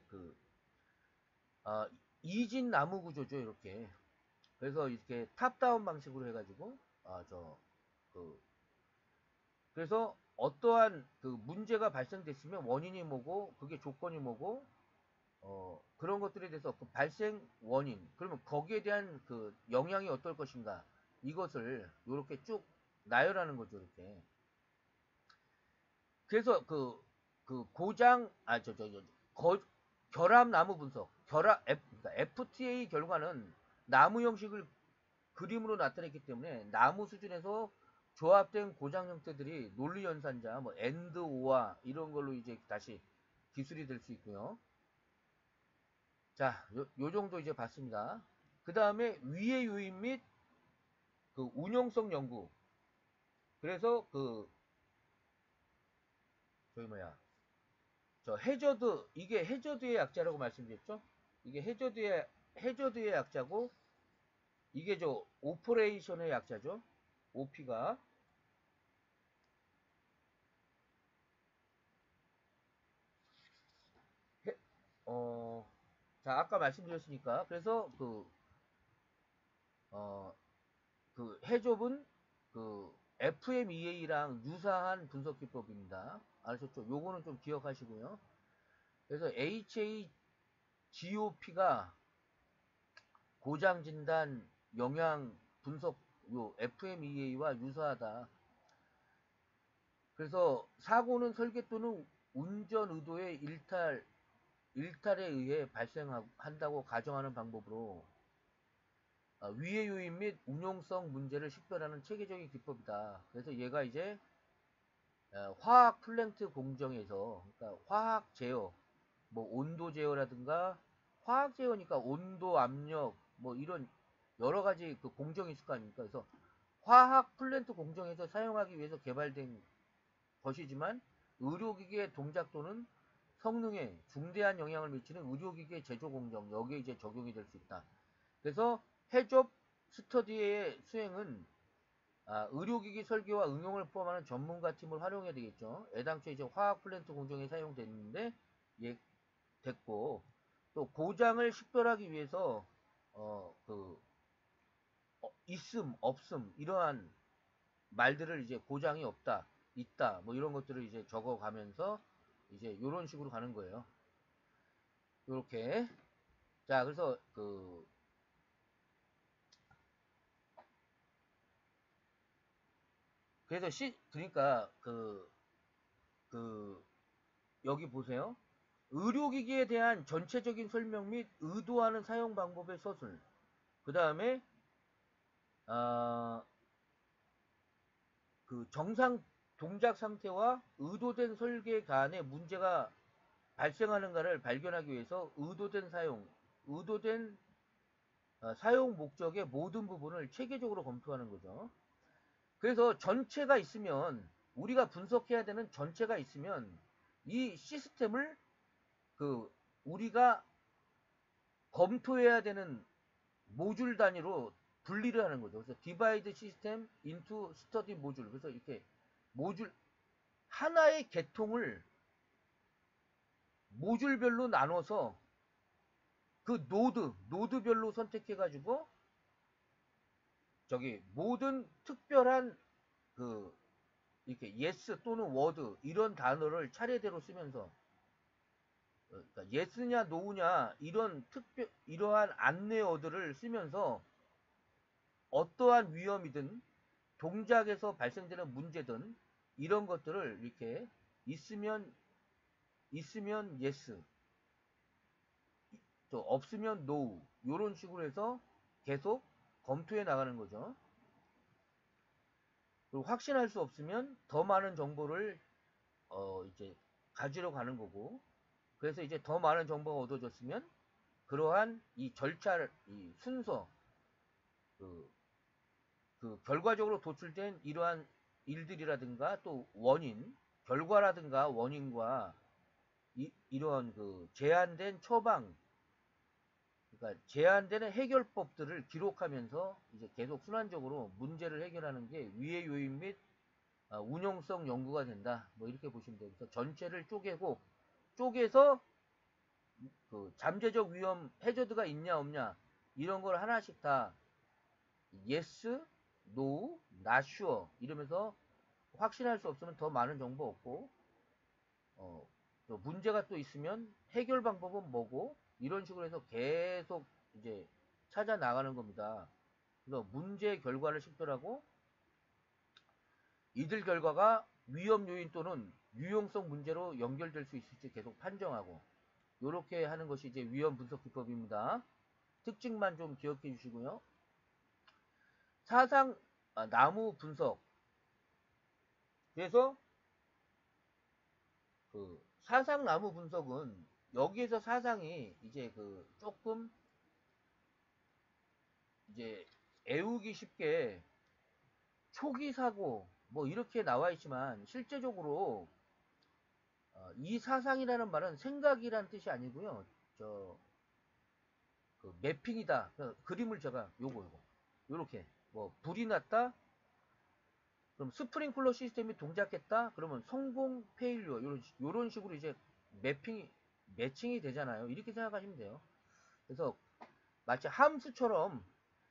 이진 나무 구조죠, 이렇게. 그래서 이렇게 탑다운 방식으로 해가지고 그래서 어떠한 문제가 발생됐으면 원인이 뭐고 그게 조건이 뭐고 그런 것들에 대해서 발생 원인, 그러면 거기에 대한 영향이 어떨 것인가, 이것을 이렇게 쭉 나열하는 거죠, 이렇게. 그래서 고장 결합 나무 분석, 그러니까 FTA 결과는 나무 형식을 그림으로 나타냈기 때문에 나무 수준에서 조합된 고장 형태들이 논리 연산자, 뭐 AND OR 이런 걸로 이제 다시 기술이 될 수 있고요. 자, 요 정도 이제 봤습니다. 그 다음에 위의 요인 및 운용성 연구. 그래서 이게 해저드의 약자라고 말씀드렸죠? 이게 해저드의 약자고, 이게 오퍼레이션의 약자죠? OP가. 자, 아까 말씀드렸으니까. 그래서 해좁은 FMEA랑 유사한 분석 기법입니다. 아셨죠? 요거는 좀 기억하시고요. 그래서 HAGOP가 고장 진단 영향 분석 FMEA와 유사하다. 그래서 사고는 설계 또는 운전 의도의 일탈에 의해 발생한다고 가정하는 방법으로 위의 요인 및 운용성 문제를 식별하는 체계적인 기법이다. 그래서 얘가 이제 화학 플랜트 공정에서, 그러니까 화학 제어, 뭐 온도 제어라든가, 화학 제어니까 온도, 압력, 뭐 이런 여러 가지 공정이 있을 거 아닙니까? 그래서 화학 플랜트 공정에서 사용하기 위해서 개발된 것이지만 의료기기의 동작 또는 성능에 중대한 영향을 미치는 의료기기의 제조 공정, 여기에 이제 적용이 될 수 있다. 그래서 해접 스터디의 수행은 의료기기 설계와 응용을 포함하는 전문가 팀을 활용해야 되겠죠. 애당초 이제 화학 플랜트 공정에 사용됐는데 예, 됐고, 또 고장을 식별하기 위해서 있음, 없음 이러한 말들을 이제 고장이 없다, 있다, 뭐 이런 것들을 이제 적어가면서 이제 이런 식으로 가는 거예요. 요렇게. 자, 그래서 그래서 그러니까 여기 보세요. 의료기기에 대한 전체적인 설명 및 의도하는 사용 방법의 서술. 그 다음에 그 정상 동작 상태와 의도된 설계 간의 문제가 발생하는가를 발견하기 위해서 의도된 사용 목적의 모든 부분을 체계적으로 검토하는 거죠. 그래서 전체가 있으면, 우리가 분석해야 되는 전체가 있으면 이 시스템을 우리가 검토해야 되는 모듈 단위로 분리를 하는 거죠. 그래서 divide system into study module. 그래서 이렇게 모듈 하나의 계통을 모듈별로 나눠서 그 노드별로 선택해 가지고 저기 모든 특별한 이렇게 yes 또는 word 이런 단어를 차례대로 쓰면서, 그러니까 yes냐 no냐 이러한 안내어들을 쓰면서 어떠한 위험이든 동작에서 발생되는 문제든 이런 것들을 이렇게 있으면 yes, 또 없으면 no, 이런 식으로 해서 계속 검토해 나가는 거죠. 그리고 확신할 수 없으면 더 많은 정보를 이제 가지러 가는 거고, 그래서 이제 더 많은 정보가 얻어졌으면 그러한 이 절차를, 이 순서, 결과적으로 도출된 이러한 일들이라든가 또 결과라든가 원인과 이러한 제한된 처방, 그러니까 제한되는 해결법들을 기록하면서 이제 계속 순환적으로 문제를 해결하는 게 위해 요인 및 운용성 연구가 된다. 뭐 이렇게 보시면 돼요. 그래서 전체를 쪼개서 잠재적 위험 해저드가 있냐 없냐 이런 걸 하나씩 다 yes, no, not sure 이러면서 확신할 수 없으면 더 많은 정보 얻고, 또 문제가 또 있으면 해결 방법은 뭐고, 이런 식으로 해서 계속 이제 찾아 나가는 겁니다. 그래서 문제의 결과를 식별하고 이들 결과가 위험 요인 또는 유용성 문제로 연결될 수 있을지 계속 판정하고, 이렇게 하는 것이 이제 위험 분석 기법입니다. 특징만 좀 기억해 주시고요. 사상 나무 분석. 그래서 사상 나무 분석은 여기에서 사상이 이제 조금 이제 애우기 쉽게 초기 사고 뭐 이렇게 나와 있지만, 실제적으로 이 사상이라는 말은 생각이란 뜻이 아니고요. 매핑이다. 그림을 제가 요렇게 뭐 불이 났다. 그럼 스프링클러 시스템이 동작했다. 그러면 성공, 페일리어 요런 식으로 이제 매칭이 되잖아요. 이렇게 생각하시면 돼요. 그래서 마치 함수처럼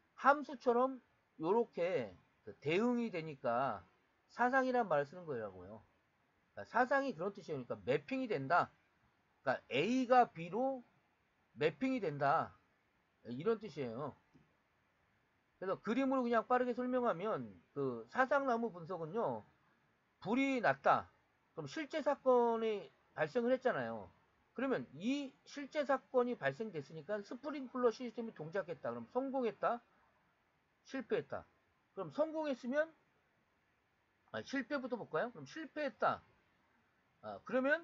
요렇게 대응이 되니까 사상이란 말을 쓰는 거라고요. 그러니까 사상이 그런 뜻이에요. 그러니까 매핑이 된다. 그러니까 A가 B로 매핑이 된다. 이런 뜻이에요. 그래서 그림으로 그냥 빠르게 설명하면 사상나무 분석은요, 불이 났다. 그럼 실제 사건이 발생을 했잖아요. 그러면 이 실제 사건이 발생됐으니까 스프링클러 시스템이 동작했다. 그럼 성공했다. 실패했다. 그럼 성공했으면 실패부터 볼까요? 그럼 실패했다. 그러면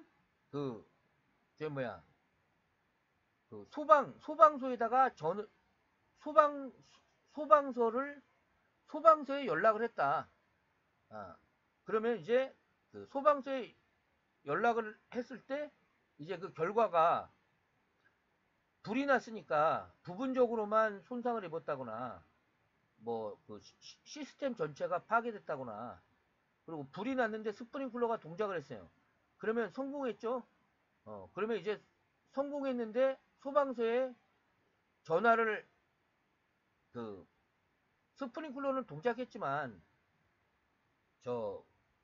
소방서에다가 소방서에 연락을 했다. 그러면 이제 소방서에 연락을 했을 때 이제 그 결과가 불이 났으니까 부분적으로만 손상을 입었다거나 뭐 그 시스템 전체가 파괴됐다거나 그리고 불이 났는데 스프링클러가 동작을 했어요. 그러면 성공했죠? 그러면 이제 성공했는데 소방서에 전화를 그 스프링클러는 동작했지만 저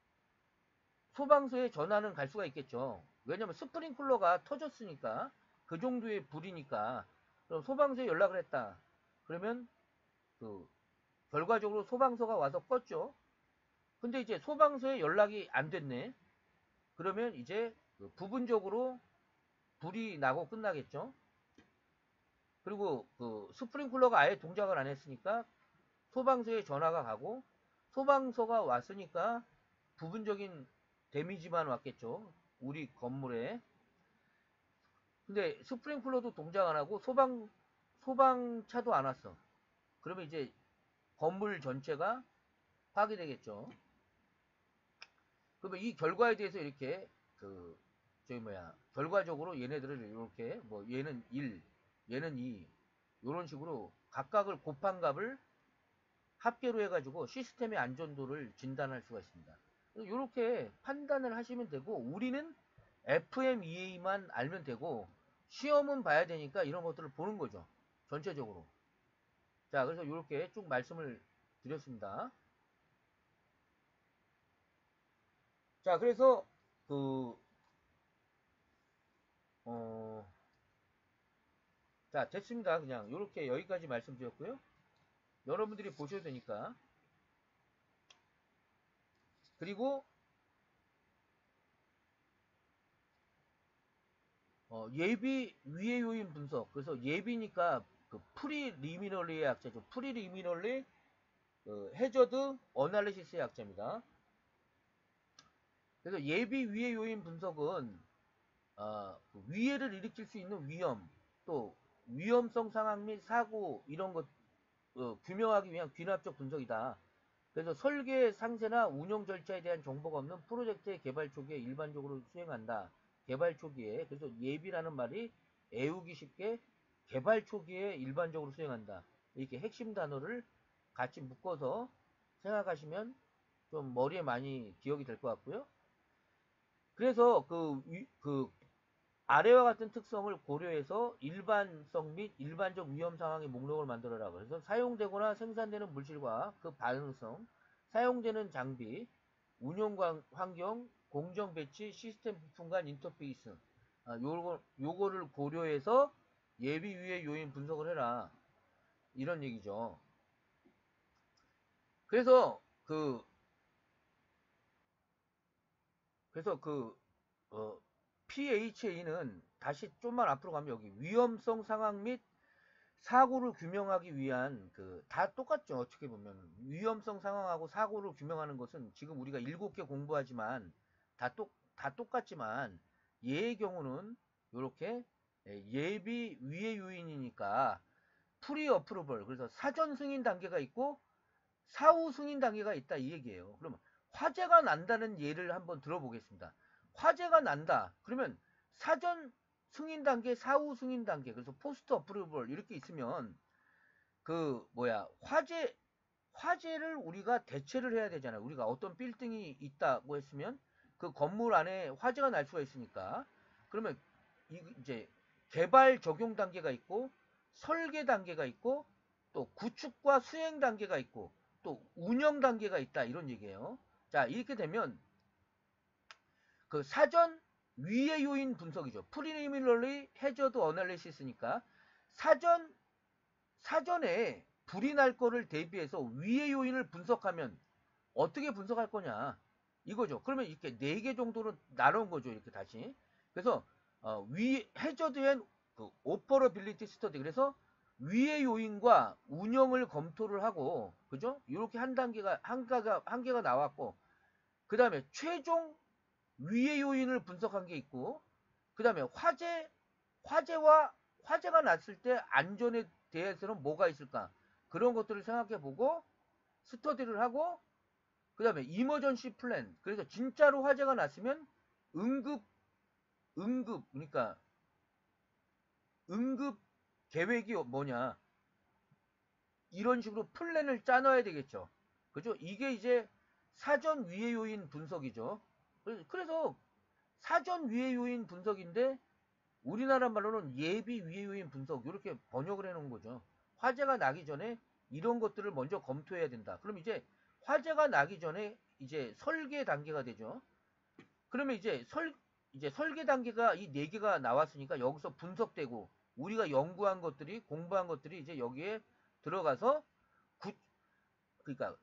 소방서에 전화는 갈 수가 있겠죠. 왜냐면 스프링클러가 터졌으니까 그 정도의 불이니까 그럼 소방서에 연락을 했다. 그러면 그 결과적으로 소방서가 와서 껐죠. 근데 이제 소방서에 연락이 안 됐네. 그러면 이제 그 부분적으로 불이 나고 끝나겠죠. 그리고 그 스프링클러가 아예 동작을 안 했으니까 소방서에 전화가 가고 소방서가 왔으니까 부분적인 데미지만 왔겠죠. 우리 건물에. 근데 스프링클러도 동작 안 하고 소방차도 안 왔어. 그러면 이제 건물 전체가 파괴되겠죠. 그러면 이 결과에 대해서 이렇게 결과적으로 얘네들을 이렇게 뭐 얘는 1, 얘는 2 이런 식으로 각각을 곱한 값을 합계로 해가지고 시스템의 안전도를 진단할 수가 있습니다. 이렇게 판단을 하시면 되고 우리는 FMEA만 알면 되고 시험은 봐야 되니까 이런 것들을 보는 거죠. 전체적으로. 자, 그래서 이렇게 쭉 말씀을 드렸습니다. 자, 그래서 자, 됐습니다. 그냥 이렇게 여기까지 말씀드렸고요. 여러분들이 보셔도 되니까. 그리고 예비 위의 요인 분석. 그래서 예비니까 그 프리리미널리의 약자죠. 프리리미널리 해저드 어널리시스의 약자입니다. 그래서 예비 위의 요인 분석은 그 위해를 일으킬 수 있는 위험, 또 위험성 상황 및 사고 이런 것 규명하기 위한 귀납적 분석이다. 그래서 설계 상세나 운영 절차에 대한 정보가 없는 프로젝트의 개발 초기에 일반적으로 수행한다. 개발 초기에. 그래서 예비라는 말이 애우기 쉽게 개발 초기에 일반적으로 수행한다. 이렇게 핵심 단어를 같이 묶어서 생각하시면 좀 머리에 많이 기억이 될 것 같고요. 그래서 그 아래와 같은 특성을 고려해서 일반성 및 일반적 위험 상황의 목록을 만들어라. 그래서 사용되거나 생산되는 물질과 그 반응성, 사용되는 장비, 운용 환경, 공정 배치, 시스템 부품 간 인터페이스, 요거를 고려해서 예비 위의 요인 분석을 해라. 이런 얘기죠. 그래서 PHA는 다시 좀만 앞으로 가면 여기 위험성 상황 및 사고를 규명하기 위한 다 똑같죠. 어떻게 보면 위험성 상황하고 사고를 규명하는 것은 지금 우리가 7개 공부하지만 다 똑같지만 얘의 경우는 이렇게 예비 위의 요인이니까 프리 어프로벌, 그래서 사전 승인 단계가 있고 사후 승인 단계가 있다 이 얘기예요. 그러면 화재가 난다는 예를 한번 들어보겠습니다. 화재가 난다. 그러면 사전 승인 단계, 사후 승인 단계, 그래서 포스트 어프로벌 이렇게 있으면 화재를 우리가 대체를 해야 되잖아요. 우리가 어떤 빌딩이 있다고 했으면 그 건물 안에 화재가 날 수가 있으니까. 그러면 이제 개발 적용 단계가 있고 설계 단계가 있고 또 구축과 수행 단계가 있고 또 운영 단계가 있다 이런 얘기예요. 자, 이렇게 되면 그 사전 위의 요인 분석이죠. 프리리미널리 해저드 어널리시스니까 사전에 불이 날 거를 대비해서 위의 요인을 분석하면 어떻게 분석할 거냐 이거죠. 그러면 이렇게 4개 정도로 나눈 거죠. 이렇게 다시. 그래서 해저드 앤 오퍼러빌리티 스터디. 그래서 위의 요인과 운영을 검토를 하고, 그죠? 이렇게 한 개가 나왔고, 그 다음에 최종 위의 요인을 분석한 게 있고, 그 다음에 화재가 났을 때 안전에 대해서는 뭐가 있을까? 그런 것들을 생각해 보고, 스터디를 하고, 그 다음에 이머전시 플랜. 그래서 진짜로 화재가 났으면 응급 그러니까 응급 계획이 뭐냐, 이런 식으로 플랜을 짜놔야 되겠죠. 그죠? 이게 이제 사전 위해 요인 분석이죠. 그래서 사전 위해 요인 분석인데 우리나라 말로는 예비 위해 요인 분석, 이렇게 번역을 해 놓은 거죠. 화재가 나기 전에 이런 것들을 먼저 검토해야 된다. 그럼 이제 화재가 나기 전에 이제 설계 단계가 되죠. 그러면 이제 설계 단계가 이 네 개가 나왔으니까 여기서 분석되고 우리가 연구한 것들이, 공부한 것들이 이제 여기에 들어가서 그러니까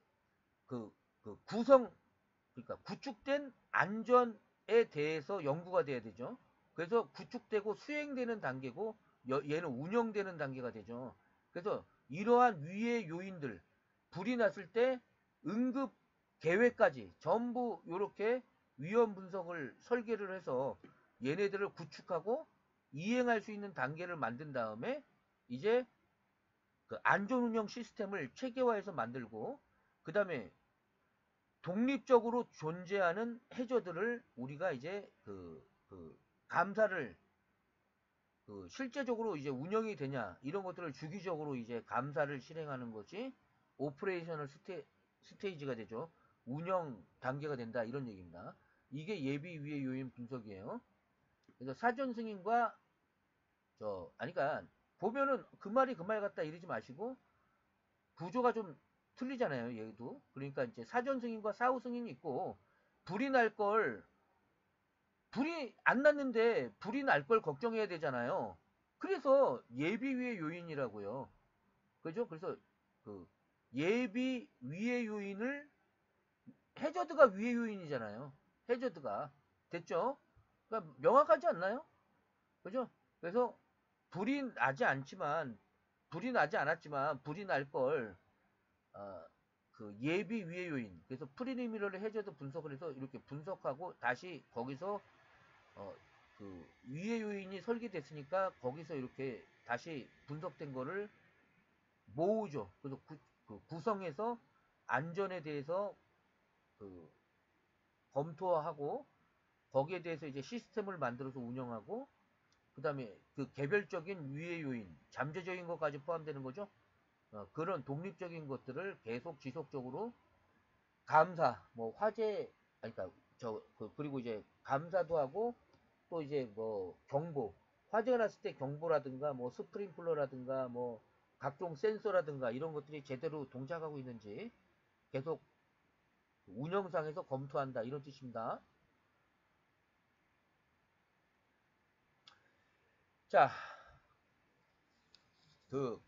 그러니까 구축된 안전에 대해서 연구가 돼야 되죠. 그래서 구축되고 수행되는 단계고 얘는 운영되는 단계가 되죠. 그래서 이러한 위의 요인들, 불이 났을 때 응급 계획까지 전부 이렇게 위험 분석을 설계를 해서 얘네들을 구축하고 이행할 수 있는 단계를 만든 다음에 이제 그 안전운영 시스템을 체계화해서 만들고, 그 다음에 독립적으로 존재하는 해저들을 우리가 이제 감사를 실제적으로 이제 운영이 되냐, 이런 것들을 주기적으로 이제 감사를 실행하는 것이 오퍼레이셔널 스테이지가 되죠. 운영 단계가 된다, 이런 얘기입니다. 이게 예비 위의 요인 분석이에요. 그래서 사전 승인과 그러니까 보면은 그 말이 그 말 같다 이러지 마시고 구조가 좀 틀리잖아요, 얘도. 그러니까 이제 사전 승인과 사후 승인이 있고, 불이 안 났는데 불이 날 걸 걱정해야 되잖아요. 그래서 예비 위의 요인이라고요. 그죠? 그래서 그 예비 위의 요인을, 해저드가 위의 요인이잖아요. 해저드가. 됐죠? 그러니까 명확하지 않나요? 그죠? 그래서 불이 나지 않았지만 불이 날 걸 예비 위의 요인, 그래서 프리리미널 해저드 분석을 해서 이렇게 분석하고 다시 거기서 위의 요인이 설계됐으니까 거기서 이렇게 다시 분석된 거를 모으죠. 그래서 구성해서 안전에 대해서 검토하고 거기에 대해서 이제 시스템을 만들어서 운영하고, 그 다음에 그 개별적인 위의 요인, 잠재적인 것까지 포함되는 거죠. 그런 독립적인 것들을 계속 지속적으로 감사, 뭐 화재, 그러니까 그리고 이제 감사도 하고, 또 이제 뭐 경보, 화재가 났을 때 경보라든가 뭐 스프링클러라든가 뭐 각종 센서라든가 이런 것들이 제대로 동작하고 있는지 계속 운영상에서 검토한다, 이런 뜻입니다. 자, 그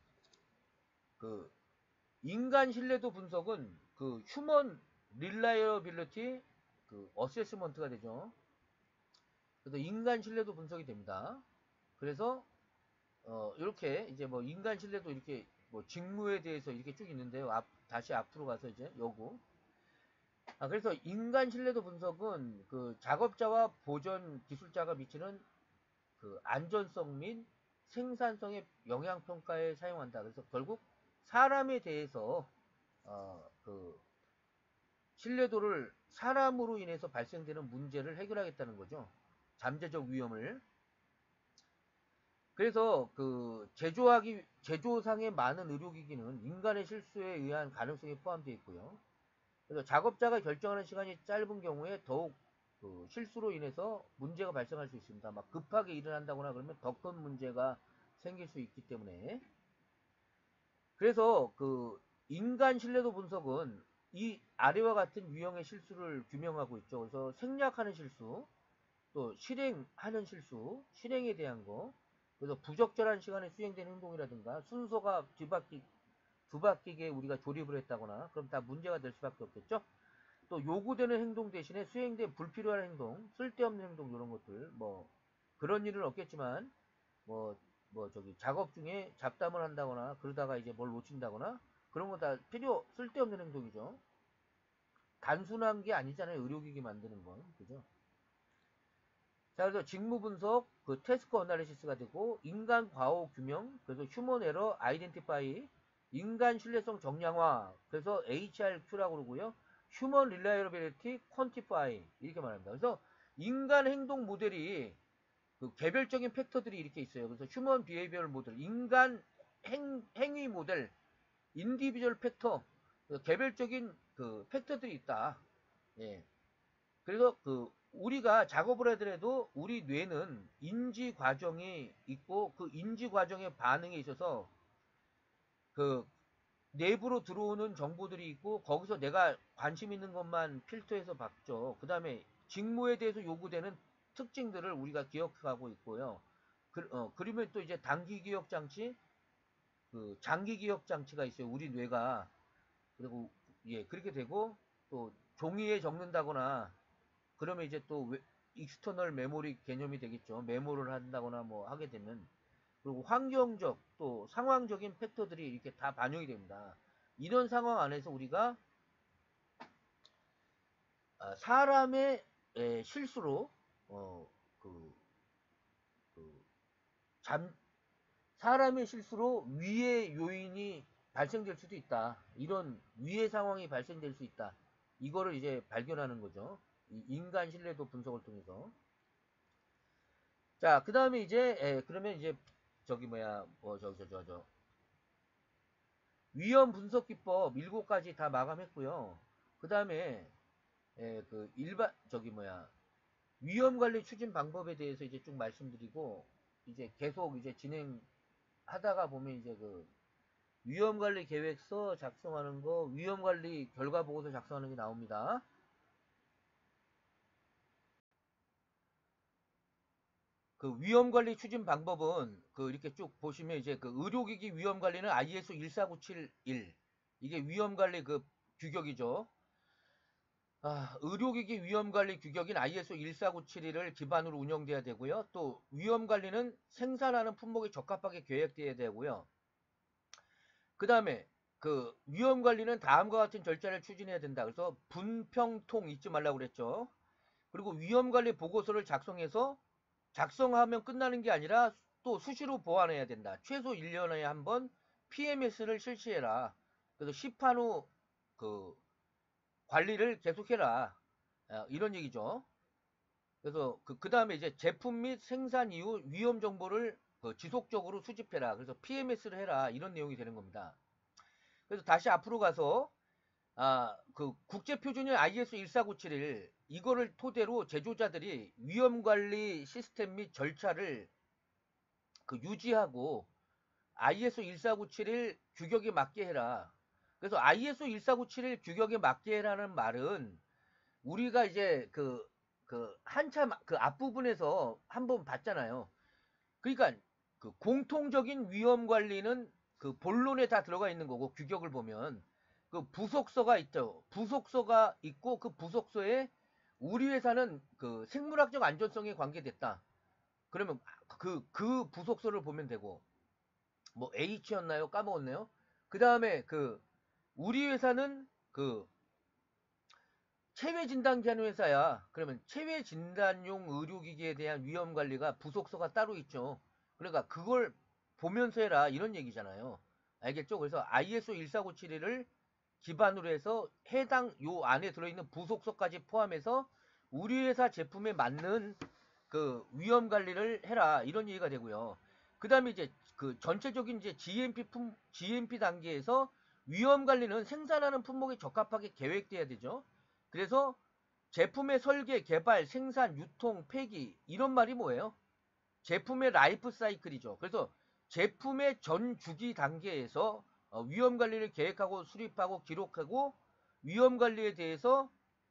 인간 신뢰도 분석은 휴먼 릴라이어빌리티 어세스먼트가 되죠. 그래서 인간 신뢰도 분석이 됩니다. 그래서 이렇게 이제 뭐 인간 신뢰도 이렇게 뭐 직무에 대해서 이렇게 쭉 있는데요. 다시 앞으로 가서 이제 요거. 그래서 인간 신뢰도 분석은 작업자와 보전 기술자가 미치는 안전성 및 생산성의 영향 평가에 사용한다. 그래서 결국 사람에 대해서 신뢰도를, 사람으로 인해서 발생되는 문제를 해결하겠다는 거죠. 잠재적 위험을. 그래서 제조상의 많은 의료기기는 인간의 실수에 의한 가능성이 포함되어 있고요. 그래서 작업자가 결정하는 시간이 짧은 경우에 더욱 실수로 인해서 문제가 발생할 수 있습니다. 막 급하게 일을 한다거나 그러면 더 큰 문제가 생길 수 있기 때문에. 그래서 인간 신뢰도 분석은 이 아래와 같은 유형의 실수를 규명하고 있죠. 그래서 생략하는 실수, 또 실행하는 실수, 실행에 대한 거, 그래서 부적절한 시간에 수행된 행동이라든가 순서가 뒤바뀌게 우리가 조립을 했다거나 그럼 다 문제가 될 수밖에 없겠죠. 또 요구되는 행동 대신에 수행된 불필요한 행동, 쓸데없는 행동, 이런 것들, 뭐 그런 일은 없겠지만 작업 중에 잡담을 한다거나 그러다가 이제 뭘 놓친다거나 그런 거 다 쓸데없는 행동이죠. 단순한 게 아니잖아요, 의료기기 만드는 건. 그죠? 자, 그래서 직무 분석, 태스크 어나리시스가 되고, 인간 과오 규명, 그래서 휴먼 에러 아이덴티파이, 인간 신뢰성 정량화, 그래서 HRQ라고 그러고요. 휴먼 릴라이어빌리티 퀀티파이, 이렇게 말합니다. 그래서 인간 행동 모델이 그 개별적인 팩터들이 이렇게 있어요. 그래서 휴먼 비헤이비얼 모델, 인간 행위 모델, 인디비주얼 팩터, 개별적인 그 팩터들이 있다. 예. 그래서 그 우리가 작업을 하더라도 우리 뇌는 인지 과정이 있고 그 인지 과정의 반응에 있어서 그 내부로 들어오는 정보들이 있고 거기서 내가 관심 있는 것만 필터해서 봤죠. 그 다음에 직무에 대해서 요구되는 특징들을 우리가 기억하고 있고요. 그러면 또 이제 단기 기억 장치, 그 장기 기억 장치가 있어요. 우리 뇌가. 그리고 예, 그렇게 되고 또 종이에 적는다거나 그러면 이제 또 익스터널 메모리 개념이 되겠죠. 메모를 한다거나 뭐 하게 되면. 그리고 환경적 또 상황적인 팩터들이 이렇게 다 반영이 됩니다. 이런 상황 안에서 우리가 사람의 실수로 그, 그 사람의 실수로 위해 요인이 발생될 수도 있다. 이런 위해 상황이 발생될 수 있다. 이거를 이제 발견하는 거죠. 이 인간 신뢰도 분석을 통해서. 자, 그 다음에 이제 그러면 이제 저기 뭐야 위험 분석 기법 7가지 다 마감했고요. 그 다음에 그 일반 저기 뭐야 위험 관리 추진 방법에 대해서 이제 쭉 말씀드리고 이제 계속 이제 진행하다가 보면 이제 그 위험 관리 계획서 작성하는 거, 위험 관리 결과 보고서 작성하는 게 나옵니다. 그 위험관리 추진 방법은 그 이렇게 쭉 보시면 이제 그 의료기기 위험관리는 ISO 14971 이게 위험관리 그 규격이죠. 의료기기 위험관리 규격인 ISO 14971을 기반으로 운영돼야 되고요. 또 위험관리는 생산하는 품목에 적합하게 계획돼야 되고요. 그 다음에 그 위험관리는 다음과 같은 절차를 추진해야 된다. 그래서 분평통 잊지 말라고 그랬죠. 그리고 위험관리 보고서를 작성하면 끝나는 게 아니라 또 수시로 보완해야 된다. 최소 1년에 한 번 PMS를 실시해라. 그래서 시판 후 그 관리를 계속해라. 이런 얘기죠. 그래서 그 다음에 이제 제품 및 생산 이후 위험 정보를 지속적으로 수집해라. 그래서 PMS를 해라. 이런 내용이 되는 겁니다. 그래서 다시 앞으로 가서 그 국제표준인 ISO 14971 이거를 토대로 제조자들이 위험관리 시스템 및 절차를 유지하고 ISO 14971 규격에 맞게 해라. 그래서 ISO 14971 규격에 맞게 해라는 말은 우리가 이제 한참 그 앞부분에서 한번 봤잖아요. 그러니까 그 공통적인 위험 관리는 그 본론에 다 들어가 있는 거고 규격을 보면 그 부속서가 있죠. 부속서가 있고 그 부속서에 우리 회사는 그 생물학적 안전성에 관계됐다. 그러면 그 부속서를 보면 되고 뭐 H였나요? 까먹었네요. 그 다음에 우리 회사는 체외 진단기 하는 회사야. 그러면 체외 진단용 의료기기에 대한 위험 관리가 부속서가 따로 있죠. 그러니까 그걸 보면서 해라 이런 얘기잖아요. 알겠죠? 그래서 ISO 14971을 기반으로 해서 해당 요 안에 들어있는 부속서까지 포함해서 우리 회사 제품에 맞는 그 위험 관리를 해라 이런 얘기가 되고요. 그 다음에 이제 그 전체적인 이제 GMP 단계에서 위험 관리는 생산하는 품목에 적합하게 계획돼야 되죠. 그래서 제품의 설계, 개발, 생산, 유통, 폐기 이런 말이 뭐예요? 제품의 라이프 사이클이죠. 그래서 제품의 전 주기 단계에서 위험 관리를 계획하고 수립하고 기록하고 위험 관리에 대해서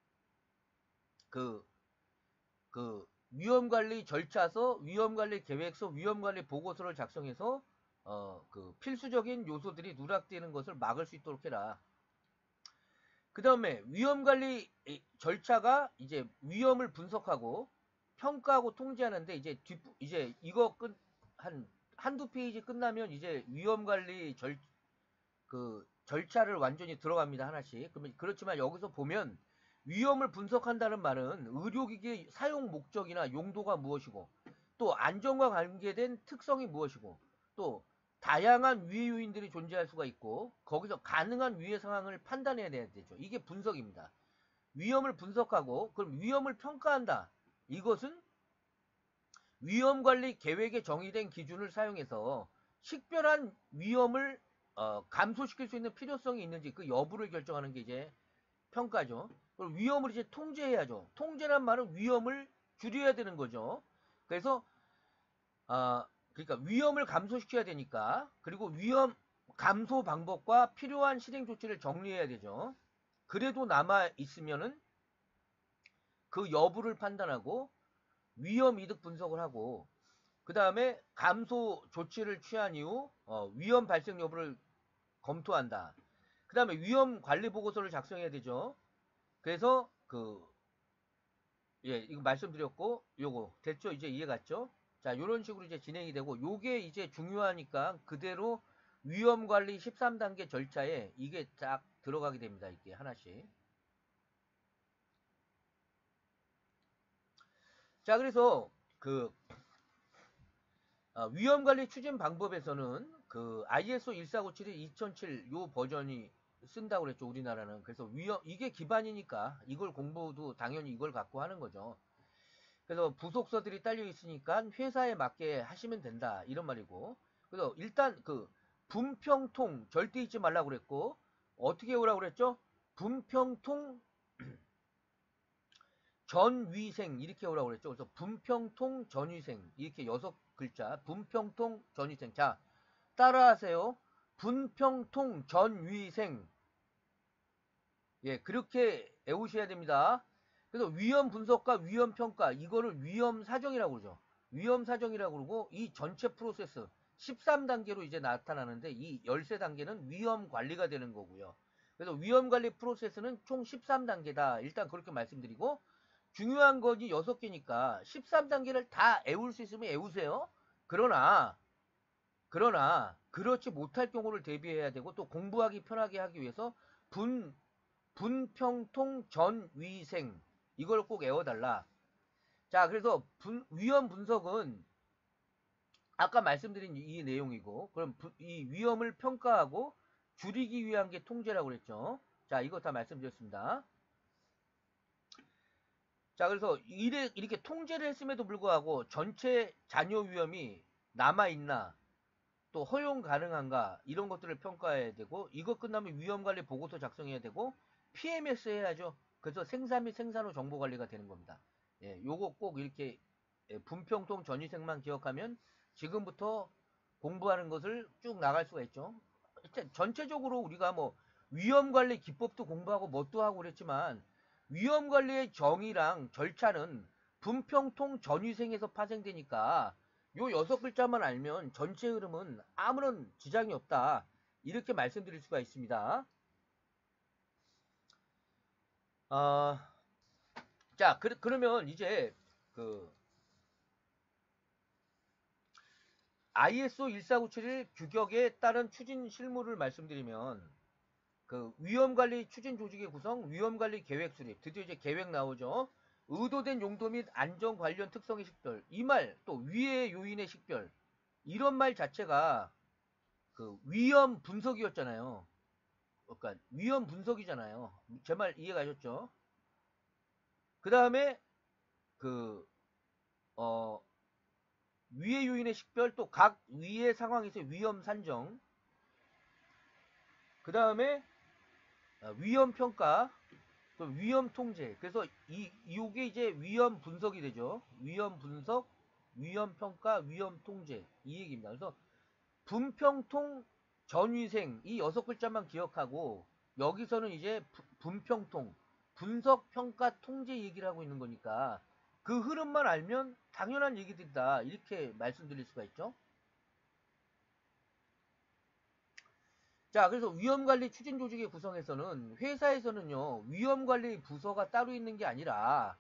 그 위험 관리 절차서, 위험 관리 계획서, 위험 관리 보고서를 작성해서 그 필수적인 요소들이 누락되는 것을 막을 수 있도록 해라. 그 다음에 위험 관리 절차가 이제 위험을 분석하고 평가하고 통제하는데 이제 이거 한두 페이지 끝나면 이제 위험 관리 절차를 완전히 들어갑니다. 하나씩. 그렇지만 여기서 보면 위험을 분석한다는 말은 의료기기의 사용 목적이나 용도가 무엇이고 또 안전과 관계된 특성이 무엇이고 또 다양한 위해 요인들이 존재할 수가 있고 거기서 가능한 위해 상황을 판단해야 되죠. 이게 분석입니다. 위험을 분석하고 그럼 위험을 평가한다. 이것은 위험관리 계획에 정의된 기준을 사용해서 식별한 위험을 감소시킬 수 있는 필요성이 있는지 그 여부를 결정하는 게 이제 평가죠. 그리고 위험을 이제 통제해야죠. 통제란 말은 위험을 줄여야 되는 거죠. 그래서 그러니까 위험을 감소시켜야 되니까, 그리고 위험 감소 방법과 필요한 실행 조치를 정리해야 되죠. 그래도 남아 있으면은 그 여부를 판단하고 위험 이득 분석을 하고, 그 다음에 감소 조치를 취한 이후 위험 발생 여부를 검토한다. 그 다음에 위험 관리 보고서를 작성해야 되죠. 그래서 이거 말씀드렸고, 요거 됐죠? 이제 이해 갔죠? 자, 요런 식으로 이제 진행이 되고, 요게 이제 중요하니까 그대로 위험 관리 13단계 절차에 이게 딱 들어가게 됩니다. 이게 하나씩. 자, 그래서 위험 관리 추진 방법에서는 ISO 14971 2007 요 버전이 쓴다고 그랬죠, 우리나라는. 그래서 이게 기반이니까 이걸 공부도 당연히 이걸 갖고 하는 거죠. 그래서 부속서들이 딸려 있으니까 회사에 맞게 하시면 된다, 이런 말이고. 그래서 일단 분평통 절대 잊지 말라고 그랬고, 어떻게 오라고 그랬죠? 분평통 전위생 이렇게 오라고 그랬죠. 그래서 분평통 전위생 이렇게 6글자, 분평통 전위생. 자, 따라하세요. 분평통 전위생. 예, 그렇게 외우셔야 됩니다. 그래서 위험 분석과 위험 평가, 이거를 위험 사정이라고 그러죠. 위험 사정이라고 그러고, 이 전체 프로세스 13단계로 이제 나타나는데, 이 13단계는 위험 관리가 되는 거고요. 그래서 위험 관리 프로세스는 총 13단계다. 일단 그렇게 말씀드리고, 중요한 것이 6개니까 13단계를 다 외울 수 있으면 외우세요. 그러나 그렇지 못할 경우를 대비해야 되고, 또 공부하기 편하게 하기 위해서 분평통 전위생 이걸 꼭 외워달라. 자, 그래서 위험 분석은 아까 말씀드린 이 내용이고, 그럼 이 위험을 평가하고 줄이기 위한 게 통제라고 그랬죠. 자, 이거 다 말씀드렸습니다. 자, 그래서 이렇게 통제를 했음에도 불구하고 전체 잔여 위험이 남아있나, 또 허용 가능한가, 이런 것들을 평가해야 되고, 이거 끝나면 위험관리 보고서 작성해야 되고, PMS 해야죠. 그래서 생산 및 생산 후 정보 관리가 되는 겁니다. 예, 요거 꼭 이렇게 분평통 전위생만 기억하면 지금부터 공부하는 것을 쭉 나갈 수가 있죠. 전체적으로 우리가 뭐 위험관리 기법도 공부하고 뭣도 하고 그랬지만, 위험관리의 정의랑 절차는 분평통 전위생에서 파생되니까 요 6글자만 알면 전체 흐름은 아무런 지장이 없다, 이렇게 말씀드릴 수가 있습니다. 자, 그러면 이제 ISO 14971 규격에 따른 추진 실무를 말씀드리면, 위험관리 추진 조직의 구성, 위험관리 계획 수립, 드디어 이제 계획 나오죠. 의도된 용도 및 안전 관련 특성의 식별, 이 말, 또 위해 요인의 식별, 이런 말 자체가 위험 분석이었잖아요. 그러니까 위험 분석이잖아요. 제 말 이해가셨죠? 그 다음에 위해 요인의 식별, 또 각 위해 상황에서 위험 산정, 그 다음에 위험 평가, 또 위험 통제. 그래서 이게 이제 위험 분석이 되죠. 위험 분석, 위험 평가, 위험 통제, 이 얘기입니다. 그래서 분평통 전위생 이 6글자만 기억하고, 여기서는 이제 분평통 분석 평가 통제 얘기를 하고 있는 거니까 그 흐름만 알면 당연한 얘기들이다, 이렇게 말씀드릴 수가 있죠. 자, 그래서 위험관리 추진 조직의 구성에서는, 회사에서는요, 위험관리 부서가 따로 있는 게 아니라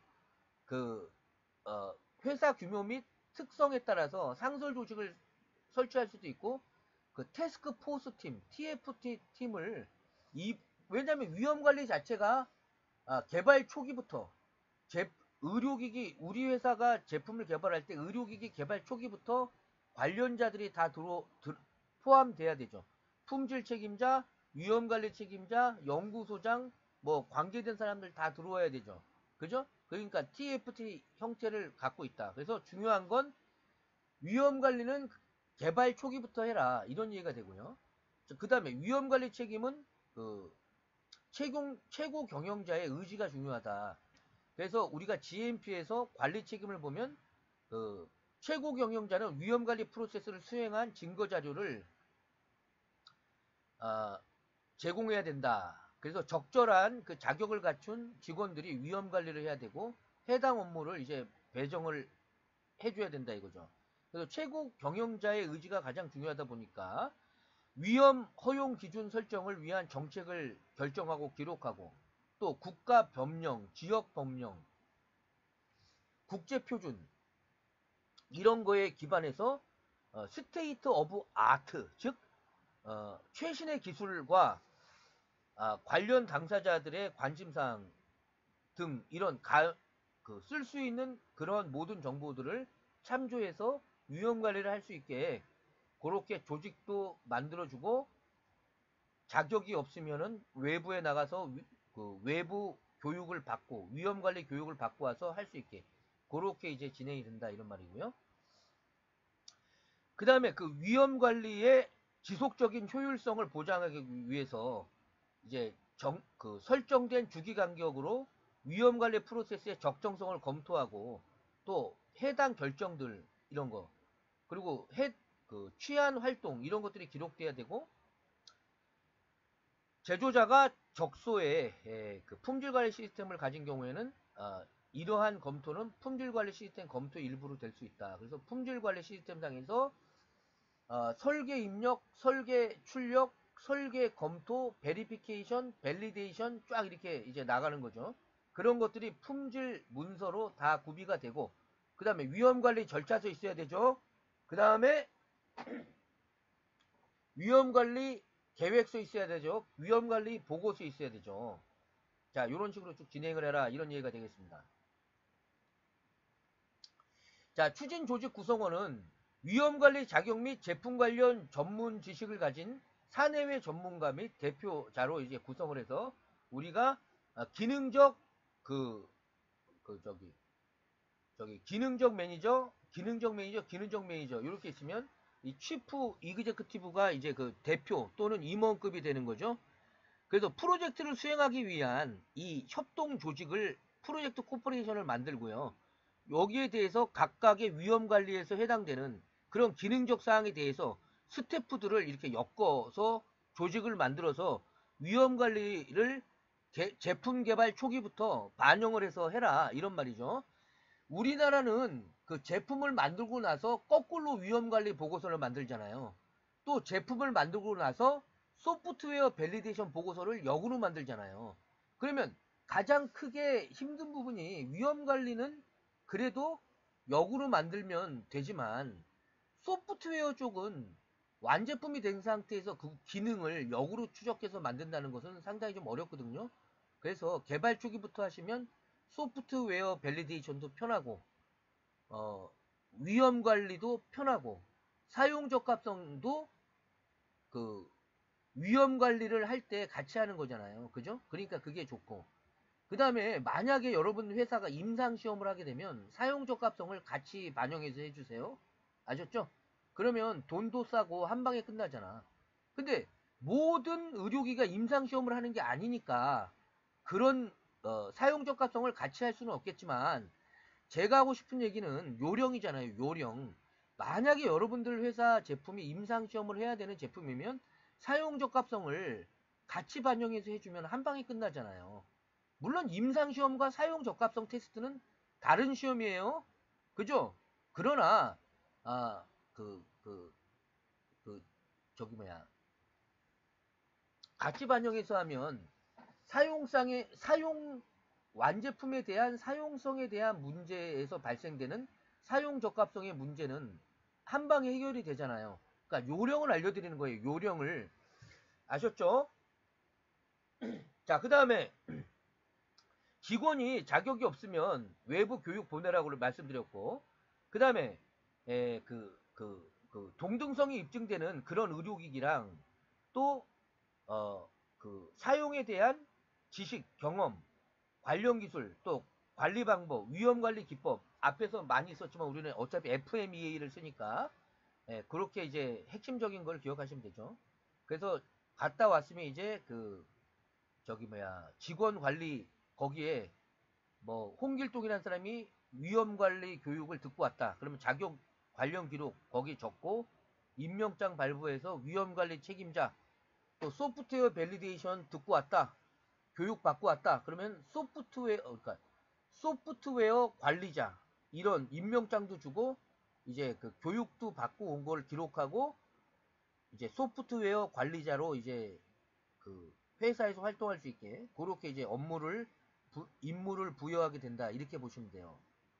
회사 규모 및 특성에 따라서 상설 조직을 설치할 수도 있고, 태스크 포스 팀, TFT 팀을, 왜냐면 위험관리 자체가 개발 초기부터, 의료기기, 우리 회사가 제품을 개발할 때 의료기기 개발 초기부터 관련자들이 다 포함돼야 되죠. 품질 책임자, 위험관리 책임자, 연구소장, 뭐 관계된 사람들 다 들어와야 되죠. 그죠? 그러니까 TFT 형태를 갖고 있다. 그래서 중요한 건 위험 관리는 개발 초기부터 해라. 이런 얘기가 되고요. 그 다음에 위험 관리 책임은 그 최고 경영자의 의지가 중요하다. 그래서 우리가 GMP에서 관리 책임을 보면 그 최고 경영자는 위험 관리 프로세스를 수행한 증거 자료를 제공해야 된다. 그래서 적절한 그 자격을 갖춘 직원들이 위험 관리를 해야 되고 해당 업무를 이제 배정을 해줘야 된다 이거죠. 그래서 최고 경영자의 의지가 가장 중요하다 보니까 위험 허용 기준 설정을 위한 정책을 결정하고 기록하고 또 국가 법령, 지역 법령, 국제 표준 이런 거에 기반해서 스테이트 오브 아트 즉 최신의 기술과 관련 당사자들의 관심사항 등 이런 쓸 수 있는 그런 모든 정보들을 참조해서 위험 관리를 할 수 있게 그렇게 조직도 만들어주고 자격이 없으면은 외부에 나가서 외부 교육을 받고 위험 관리 교육을 받고 와서 할 수 있게 그렇게 이제 진행이 된다 이런 말이고요. 그 다음에 그 위험 관리의 지속적인 효율성을 보장하기 위해서 이제 설정된 주기 간격으로 위험 관리 프로세스의 적정성을 검토하고 또 해당 결정들 이런 거 그리고 취한 활동 이런 것들이 기록돼야 되고 제조자가 적소의 그 품질 관리 시스템을 가진 경우에는 이러한 검토는 품질 관리 시스템 검토 일부로 될 수 있다. 그래서 품질 관리 시스템상에서 설계 입력, 설계 출력, 설계 검토, 베리피케이션, 밸리데이션 쫙 이렇게 이제 나가는 거죠. 그런 것들이 품질 문서로 다 구비가 되고 그 다음에 위험관리 절차서 있어야 되죠. 그 다음에 위험관리 계획서 있어야 되죠. 위험관리 보고서 있어야 되죠. 자, 이런 식으로 쭉 진행을 해라 이런 얘기가 되겠습니다. 자, 추진 조직 구성원은 위험관리 자격 및 제품 관련 전문 지식을 가진 사내외 전문가 및 대표자로 이제 구성을 해서 우리가 기능적 기능적 매니저 이렇게 있으면 이 치프 이그제큐티브가 이제 그 대표 또는 임원급이 되는 거죠. 그래서 프로젝트를 수행하기 위한 이 협동 조직을 프로젝트 코퍼레이션을 만들고요. 여기에 대해서 각각의 위험 관리에서 해당되는 그런 기능적 사항에 대해서 스태프들을 이렇게 엮어서 조직을 만들어서 위험 관리를 제품 개발 초기부터 반영을 해서 해라 이런 말이죠. 우리나라는 그 제품을 만들고 나서 거꾸로 위험관리 보고서를 만들잖아요. 또 제품을 만들고 나서 소프트웨어 밸리데이션 보고서를 역으로 만들잖아요. 그러면 가장 크게 힘든 부분이 위험관리는 그래도 역으로 만들면 되지만 소프트웨어 쪽은 완제품이 된 상태에서 그 기능을 역으로 추적해서 만든다는 것은 상당히 좀 어렵거든요. 그래서 개발 초기부터 하시면 소프트웨어 밸리데이션도 편하고 위험 관리도 편하고 사용 적합성도 그 위험 관리를 할 때 같이 하는 거잖아요. 그죠? 그러니까 그게 좋고 그 다음에 만약에 여러분 회사가 임상시험을 하게 되면 사용 적합성을 같이 반영해서 해주세요. 아셨죠? 그러면 돈도 싸고 한 방에 끝나잖아. 근데 모든 의료기가 임상시험을 하는 게 아니니까 그런 사용 적합성을 같이 할 수는 없겠지만 제가 하고 싶은 얘기는 요령이잖아요. 요령. 만약에 여러분들 회사 제품이 임상시험을 해야 되는 제품이면 사용 적합성을 같이 반영해서 해주면 한 방에 끝나잖아요. 물론 임상시험과 사용 적합성 테스트는 다른 시험이에요. 그죠? 그러나 같이 반영해서 하면 사용 완제품에 대한 사용성에 대한 문제에서 발생되는 사용 적합성의 문제는 한 방에 해결이 되잖아요. 그러니까 요령을 알려드리는 거예요. 요령을. 아셨죠? 자, 그 다음에 직원이 자격이 없으면 외부 교육 보내라고 말씀드렸고, 그 다음에 동등성이 입증되는 그런 의료기기랑 또 사용에 대한 지식, 경험, 관련 기술, 또 관리 방법, 위험 관리 기법 앞에서 많이 썼지만 우리는 어차피 FMEA를 쓰니까 예, 그렇게 이제 핵심적인 걸 기억하시면 되죠. 그래서 갔다 왔으면 이제 그 저기 뭐야 직원 관리 거기에 뭐 홍길동이라는 사람이 위험 관리 교육을 듣고 왔다. 그러면 자격 관련 기록 거기 적고 임명장 발부해서 위험 관리 책임자 또 소프트웨어 밸리데이션 듣고 왔다. 교육 받고 왔다. 그러면 그러니까 소프트웨어 관리자 이런 임명장도 주고 이제 그 교육도 받고 온 걸 기록하고 이제 소프트웨어 관리자로 이제 그 회사에서 활동할 수 있게 그렇게 이제 임무를 부여하게 된다 이렇게 보시면 돼요.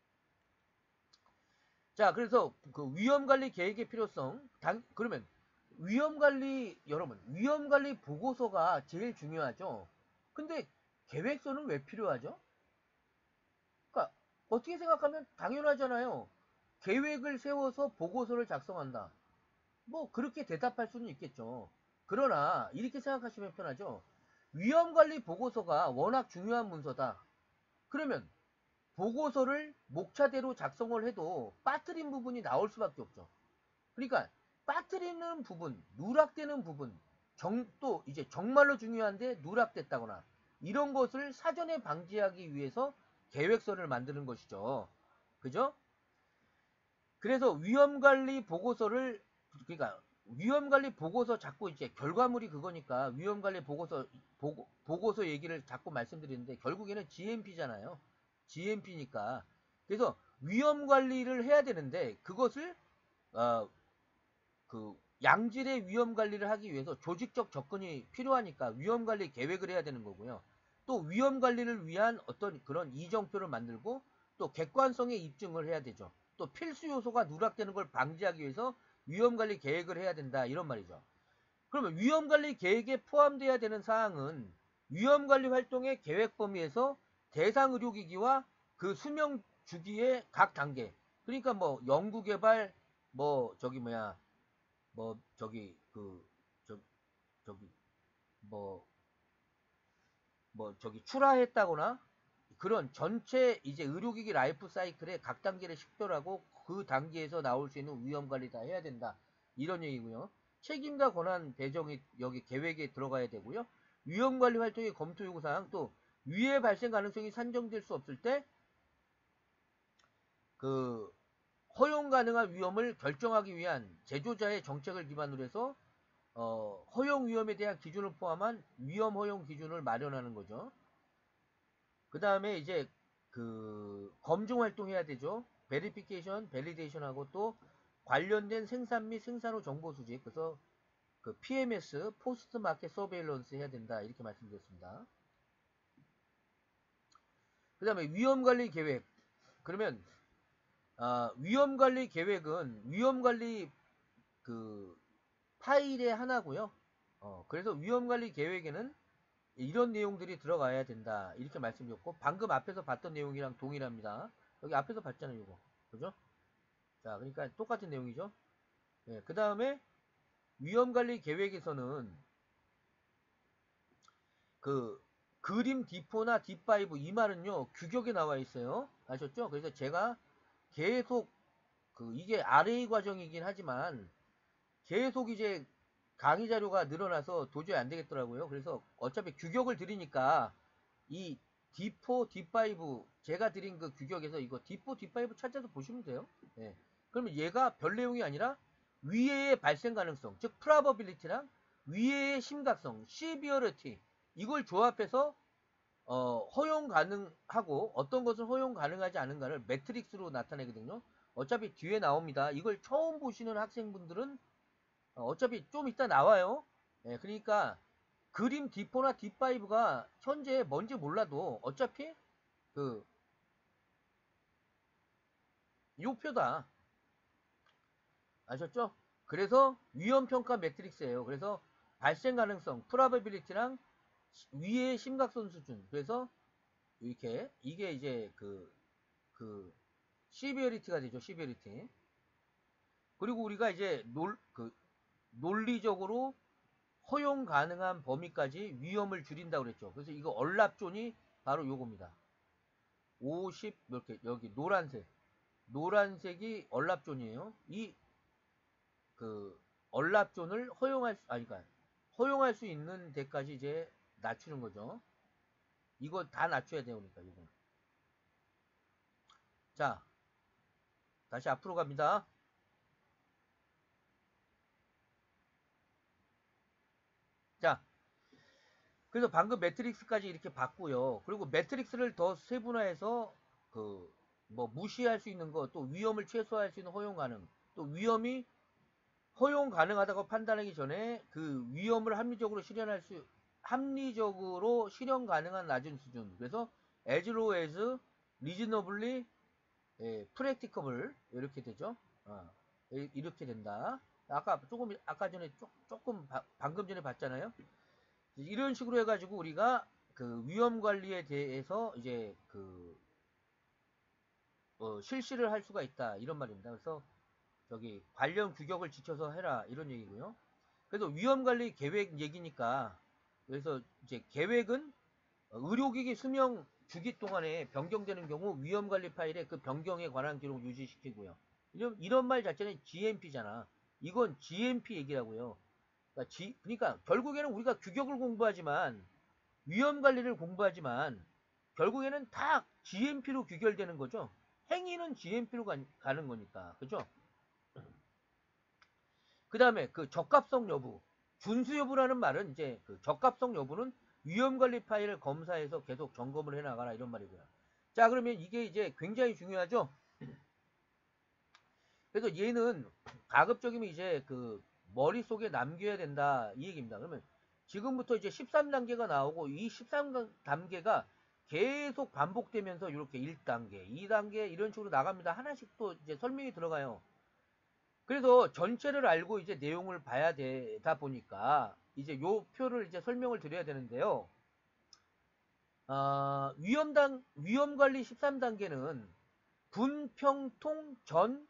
자, 그래서 그 위험관리 계획의 필요성 그러면 여러분 위험관리 보고서가 제일 중요하죠. 근데 계획서는 왜 필요하죠? 그러니까 어떻게 생각하면 당연하잖아요. 계획을 세워서 보고서를 작성한다. 뭐 그렇게 대답할 수는 있겠죠. 그러나 이렇게 생각하시면 편하죠. 위험관리 보고서가 워낙 중요한 문서다. 그러면 보고서를 목차대로 작성을 해도 빠뜨린 부분이 나올 수밖에 없죠. 그러니까 빠뜨리는 부분, 누락되는 부분, 또 이제 정말로 중요한데 누락됐다거나 이런 것을 사전에 방지하기 위해서 계획서를 만드는 것이죠. 그죠? 그래서 위험관리 보고서를 그러니까 위험관리 보고서 자꾸 이제 결과물이 그거니까 위험관리 보고서 얘기를 자꾸 말씀드리는데 결국에는 GMP잖아요. GMP니까 그래서 위험관리를 해야 되는데 그것을 그 양질의 위험관리를 하기 위해서 조직적 접근이 필요하니까 위험관리 계획을 해야 되는 거고요. 또 위험관리를 위한 어떤 그런 이정표를 만들고 또 객관성의 입증을 해야 되죠. 또 필수 요소가 누락되는 걸 방지하기 위해서 위험관리 계획을 해야 된다 이런 말이죠. 그러면 위험관리 계획에 포함되어야 되는 사항은 위험관리 활동의 계획 범위에서 대상 의료기기와 그 수명 주기의 각 단계 그러니까 뭐 연구개발 뭐 저기 뭐야 뭐 저기 저기 뭐 저기 출하했다거나 그런 전체 이제 의료기기 라이프 사이클의 각 단계를 식별하고 그 단계에서 나올 수 있는 위험 관리 다 해야 된다. 이런 얘기고요. 책임과 권한 배정이 여기 계획에 들어가야 되고요. 위험 관리 활동의 검토 요구 사항 또 위해 발생 가능성이 산정될 수 없을 때 그 허용 가능한 위험을 결정하기 위한 제조자의 정책을 기반으로 해서 허용 위험에 대한 기준을 포함한 위험 허용 기준을 마련하는 거죠. 그 다음에 이제 그 검증 활동해야 되죠. 베리피케이션, 밸리데이션하고 또 관련된 생산 및 생산 후 정보 수집. 그래서 그 PMS, 포스트 마켓 서베일런스 해야 된다. 이렇게 말씀드렸습니다. 그 다음에 위험관리 계획. 그러면 위험관리 계획은 위험관리 그 파일의 하나고요. 그래서 위험관리 계획에는 이런 내용들이 들어가야 된다. 이렇게 말씀드렸고 방금 앞에서 봤던 내용이랑 동일합니다. 여기 앞에서 봤잖아요. 이거. 그죠? 자, 그러니까 똑같은 내용이죠. 네, 그 다음에 위험관리 계획에서는 그 그림 D4나 D5 이 말은요. 규격에 나와 있어요. 아셨죠? 그래서 제가 계속 이게 RA 과정이긴 하지만 계속 이제 강의 자료가 늘어나서 도저히 안 되겠더라고요. 그래서 어차피 규격을 드리니까 이 D4, D5 제가 드린 그 규격에서 이거 D4, D5 찾아서 보시면 돼요. 예. 그러면 얘가 별 내용이 아니라 위해의 발생 가능성, 즉 probability랑 위해의 심각성, severity 이걸 조합해서 허용 가능하고 어떤 것은 허용 가능하지 않은가를 매트릭스로 나타내거든요. 어차피 뒤에 나옵니다. 이걸 처음 보시는 학생분들은 어차피 좀 이따 나와요. 예, 그러니까 그림 D4나 D5가 현재 뭔지 몰라도 어차피 요 표다. 아셨죠? 그래서 위험평가 매트릭스예요. 그래서 발생 가능성, 프로바빌리티랑 위의 심각성 수준. 그래서 이렇게 이게 이제 시비어리티가 되죠. 시비어리티. 그리고 우리가 이제 논리적으로 허용 가능한 범위까지 위험을 줄인다고 그랬죠. 그래서 이거 얼납존이 바로 요겁니다. 50 이렇게 여기 노란색이 얼납존이에요. 이 그 얼납존을 허용할 수 있는 데까지 이제 낮추는 거죠. 이거 다 낮춰야 돼요. 그러니까 이거. 자, 다시 앞으로 갑니다. 자, 그래서 방금 매트릭스까지 이렇게 봤고요. 그리고 매트릭스를 더 세분화해서 그 뭐 무시할 수 있는 거, 또 위험을 최소화할 수 있는 허용 가능, 또 위험이 허용 가능하다고 판단하기 전에 그 위험을 합리적으로 실현 가능한 낮은 수준. 그래서 as low as reasonably practicable 이렇게 되죠. 이렇게 된다. 아까 전에 조금 방금 전에 봤잖아요. 이런 식으로 해가지고 우리가 그 위험 관리에 대해서 이제 실시를 할 수가 있다 이런 말입니다. 그래서 저기 관련 규격을 지켜서 해라 이런 얘기고요. 그래서 위험관리 계획 얘기니까 그래서 이제 계획은 의료기기 수명 주기 동안에 변경되는 경우 위험관리 파일에 그 변경에 관한 기록 유지시키고요. 이런 말 자체는 GMP잖아. 이건 GMP 얘기라고요. 그러니까 결국에는 우리가 규격을 공부하지만 위험관리를 공부하지만 결국에는 다 GMP로 규결되는 거죠. 행위는 GMP로 가는 거니까. 그죠? 그 다음에 그 적합성 여부. 준수 여부라는 말은 이제 그 적합성 여부는 위험관리 파일을 검사해서 계속 점검을 해 나가라 이런 말이고요. 자, 그러면 이게 이제 굉장히 중요하죠? 그래서 얘는 가급적이면 이제 그 머릿속에 남겨야 된다 이 얘기입니다. 그러면 지금부터 이제 13단계가 나오고 이 13단계가 계속 반복되면서 이렇게 1단계, 2단계 이런 식으로 나갑니다. 하나씩 또 이제 설명이 들어가요. 그래서 전체를 알고 이제 내용을 봐야 되다 보니까 이제 요 표를 이제 설명을 드려야 되는데요. 위험관리 13단계는 분평통 전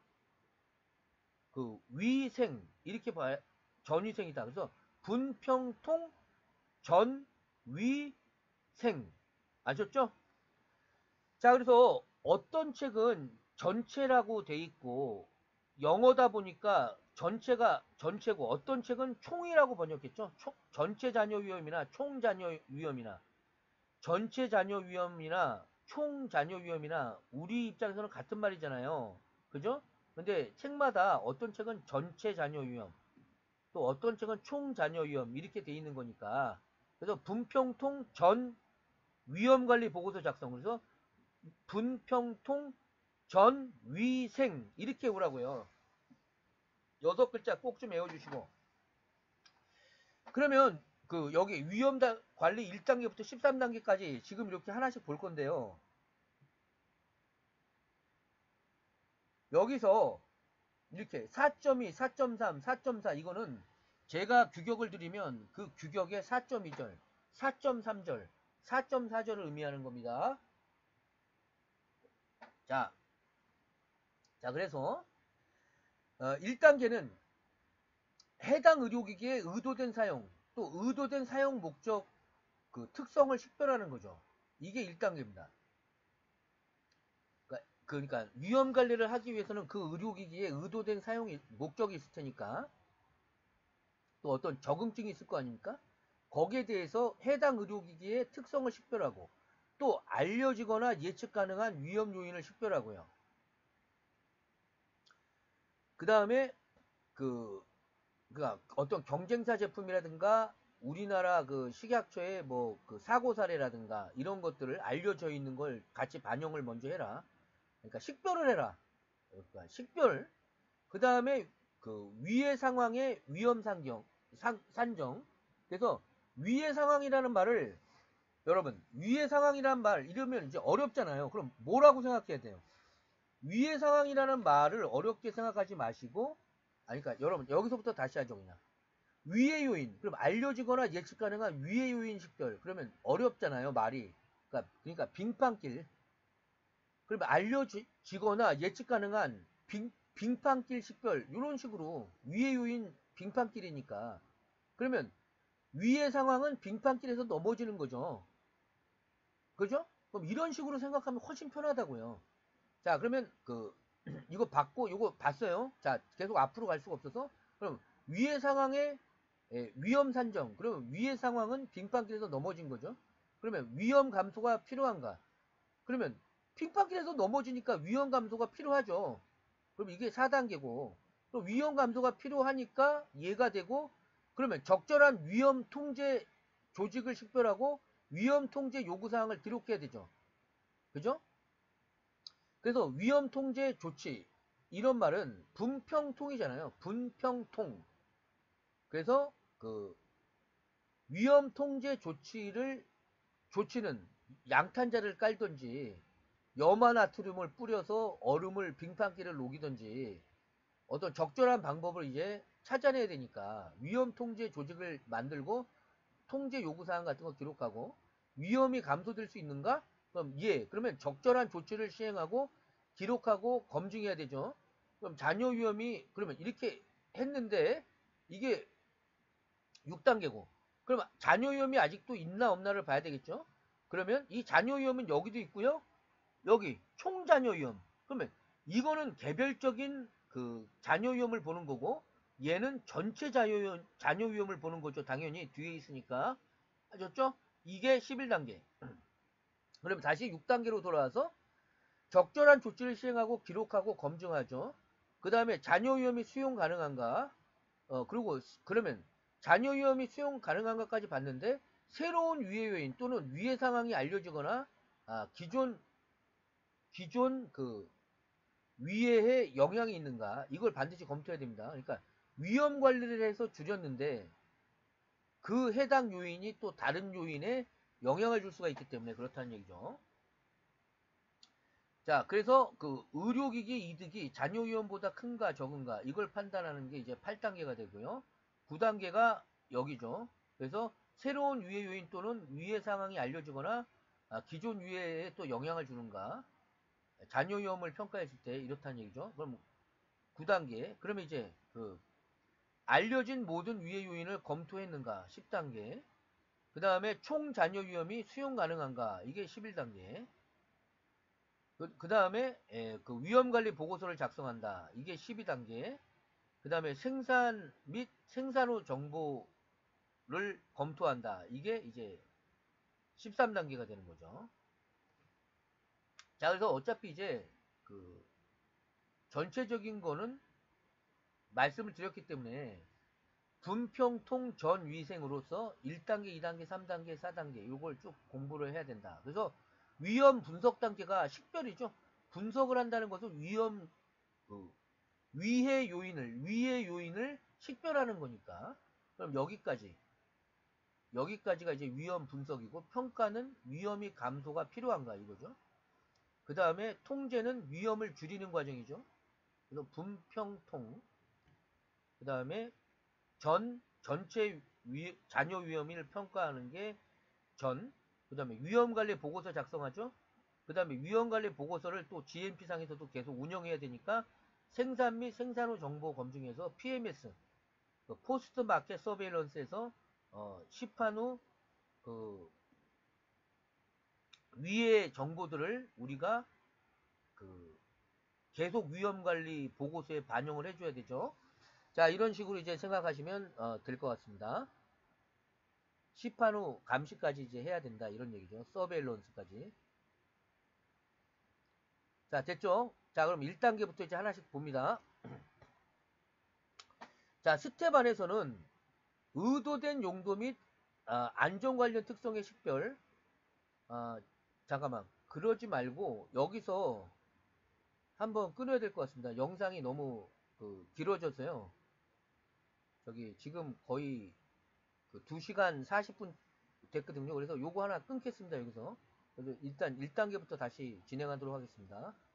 위생 이렇게 봐야 전위생이다. 그래서 분평통 전 위생 아셨죠? 자, 그래서 어떤 책은 전체라고 돼 있고 영어다 보니까 전체가 전체고 어떤 책은 총이라고 번역했죠. 전체 자녀 위험이나 총 자녀 위험이나 전체 자녀 위험이나 총 자녀 위험이나 우리 입장에서는 같은 말이잖아요. 그죠? 근데 책마다 어떤 책은 전체 자녀 위험, 또 어떤 책은 총 자녀 위험 이렇게 돼 있는 거니까 그래서 분평통 전 위험 관리 보고서 작성. 그래서 분평통 전 위생 이렇게 오라고요. 6글자 꼭 좀 외워주시고. 그러면 그 여기 위험 관리 1단계부터 13단계까지 지금 이렇게 하나씩 볼 건데요. 여기서 이렇게 4.2, 4.3, 4.4 이거는 제가 규격을 드리면 그 규격의 4.2절, 4.3절, 4.4절을 의미하는 겁니다. 자 그래서 1단계는 해당 의료기기의 의도된 사용, 또 의도된 사용 목적 그 특성을 식별하는 거죠. 이게 1단계입니다. 그러니까 위험 관리를 하기 위해서는 그 의료기기의 의도된 사용 목적이 있을 테니까 또 어떤 적응증이 있을 거 아닙니까? 거기에 대해서 해당 의료기기의 특성을 식별하고 또 알려지거나 예측 가능한 위험 요인을 식별하고요. 그 다음에 어떤 경쟁사 제품이라든가 우리나라 그 식약처의 뭐 그 사고 사례라든가 이런 것들을 알려져 있는 걸 같이 반영을 먼저 해라. 그러니까 식별을 해라. 그러니까 식별. 그 다음에 그 위의 상황의 위험 산정. 그래서 위의 상황이라는 말을 여러분 위의 상황이라는 말 이러면 이제 어렵잖아요. 그럼 뭐라고 생각해야 돼요? 위의 상황이라는 말을 어렵게 생각하지 마시고 그러니까 여러분 여기서부터 다시 하죠 그냥. 위의 요인. 그럼 알려지거나 예측 가능한 위의 요인 식별. 그러면 어렵잖아요 말이. 그러니까 빙판길. 그러면 알려지거나 예측 가능한 빙판길 식별 이런 식으로 위의 요인 빙판길이니까 그러면 위의 상황은 빙판길에서 넘어지는 거죠. 그죠? 그럼 이런 식으로 생각하면 훨씬 편하다고요. 자, 그러면 이거 받고 이거 봤어요. 자, 계속 앞으로 갈 수가 없어서 그럼 위의 상황의 위험 산정. 그러면 위의 상황은 빙판길에서 넘어진 거죠. 그러면 위험 감소가 필요한가? 그러면 빙판길에서 넘어지니까 위험 감소가 필요하죠. 그럼 이게 4단계고 그럼 위험 감소가 필요하니까 얘가 되고 그러면 적절한 위험 통제 조직을 식별하고 위험 통제 요구사항을 기록해야 되죠. 그죠? 그래서 위험 통제 조치 이런 말은 분평통이잖아요. 분평통. 그래서 위험 통제 조치는 양탄자를 깔든지 염화나트륨을 뿌려서 얼음을 빙판길을 녹이든지 어떤 적절한 방법을 이제 찾아내야 되니까 위험 통제 조직을 만들고 통제 요구사항 같은 거 기록하고 위험이 감소될 수 있는가? 그럼 그러면 적절한 조치를 시행하고 기록하고 검증해야 되죠. 그럼 잔여 위험이 그러면 이렇게 했는데 이게 6단계고 그럼 잔여 위험이 아직도 있나 없나를 봐야 되겠죠. 그러면 이 잔여 위험은 여기도 있고요. 여기 총잔여 위험. 그러면 이거는 개별적인 잔여 위험을 보는 거고 얘는 전체 잔여 위험을 보는 거죠. 당연히 뒤에 있으니까. 아셨죠? 이게 11단계. 그럼 다시 6단계로 돌아와서 적절한 조치를 시행하고 기록하고 검증하죠. 그 다음에 잔여 위험이 수용 가능한가? 그리고 그러면 잔여 위험이 수용 가능한가까지 봤는데 새로운 위해 요인 또는 위해 상황이 알려지거나 기존 위해에 영향이 있는가 이걸 반드시 검토해야 됩니다. 그러니까 위험 관리를 해서 줄였는데 그 해당 요인이 또 다른 요인에 영향을 줄 수가 있기 때문에 그렇다는 얘기죠. 자, 그래서 의료기기 이득이 잔여 위험보다 큰가 적은가 이걸 판단하는 게 이제 8단계가 되고요. 9단계가 여기죠. 그래서 새로운 위해 요인 또는 위해 상황이 알려지거나 기존 위해에 또 영향을 주는가 잔여 위험을 평가했을 때 이렇다는 얘기죠. 그럼 9단계. 그러면 이제 알려진 모든 위해 요인을 검토했는가 10단계. 그 다음에 총 잔여 위험이 수용 가능한가 이게 11단계. 그 다음에 위험관리 보고서를 작성한다. 이게 12단계. 그 다음에 생산 및 생산 후 정보를 검토한다. 이게 이제 13단계가 되는 거죠. 자, 그래서 어차피 이제 전체적인 거는 말씀을 드렸기 때문에 분평통 전위생으로서 1단계, 2단계, 3단계, 4단계 이걸 쭉 공부를 해야 된다. 그래서 위험 분석 단계가 식별이죠. 분석을 한다는 것은 위해 요인을 식별하는 거니까. 그럼 여기까지가 이제 위험 분석이고 평가는 위험이 감소가 필요한가 이거죠. 그 다음에 통제는 위험을 줄이는 과정이죠. 그래서 분평통. 그 다음에 전체 잔여 위험을 평가하는 게 그 다음에 위험관리 보고서 작성하죠. 그 다음에 위험관리 보고서를 또 GMP상에서도 계속 운영해야 되니까 생산 및 생산 후 정보 검증에서 PMS, 포스트 마켓 서베일런스에서 시판 후 위의 정보들을 우리가 계속 위험관리 보고서에 반영을 해줘야 되죠. 자, 이런 식으로 이제 생각하시면 될 것 같습니다. 시판 후 감시까지 이제 해야 된다 이런 얘기죠. 서베일런스까지. 자, 됐죠? 자, 그럼 1단계부터 이제 하나씩 봅니다. 자, 스텝 안에서는 의도된 용도 및 안전 관련 특성의 식별. 잠깐만. 그러지 말고 여기서 한번 끊어야 될 것 같습니다. 영상이 너무 길어져서요. 저기 지금 거의 2시간 40분 됐거든요. 그래서 요거 하나 끊겠습니다. 여기서. 그래서 일단 1단계부터 다시 진행하도록 하겠습니다.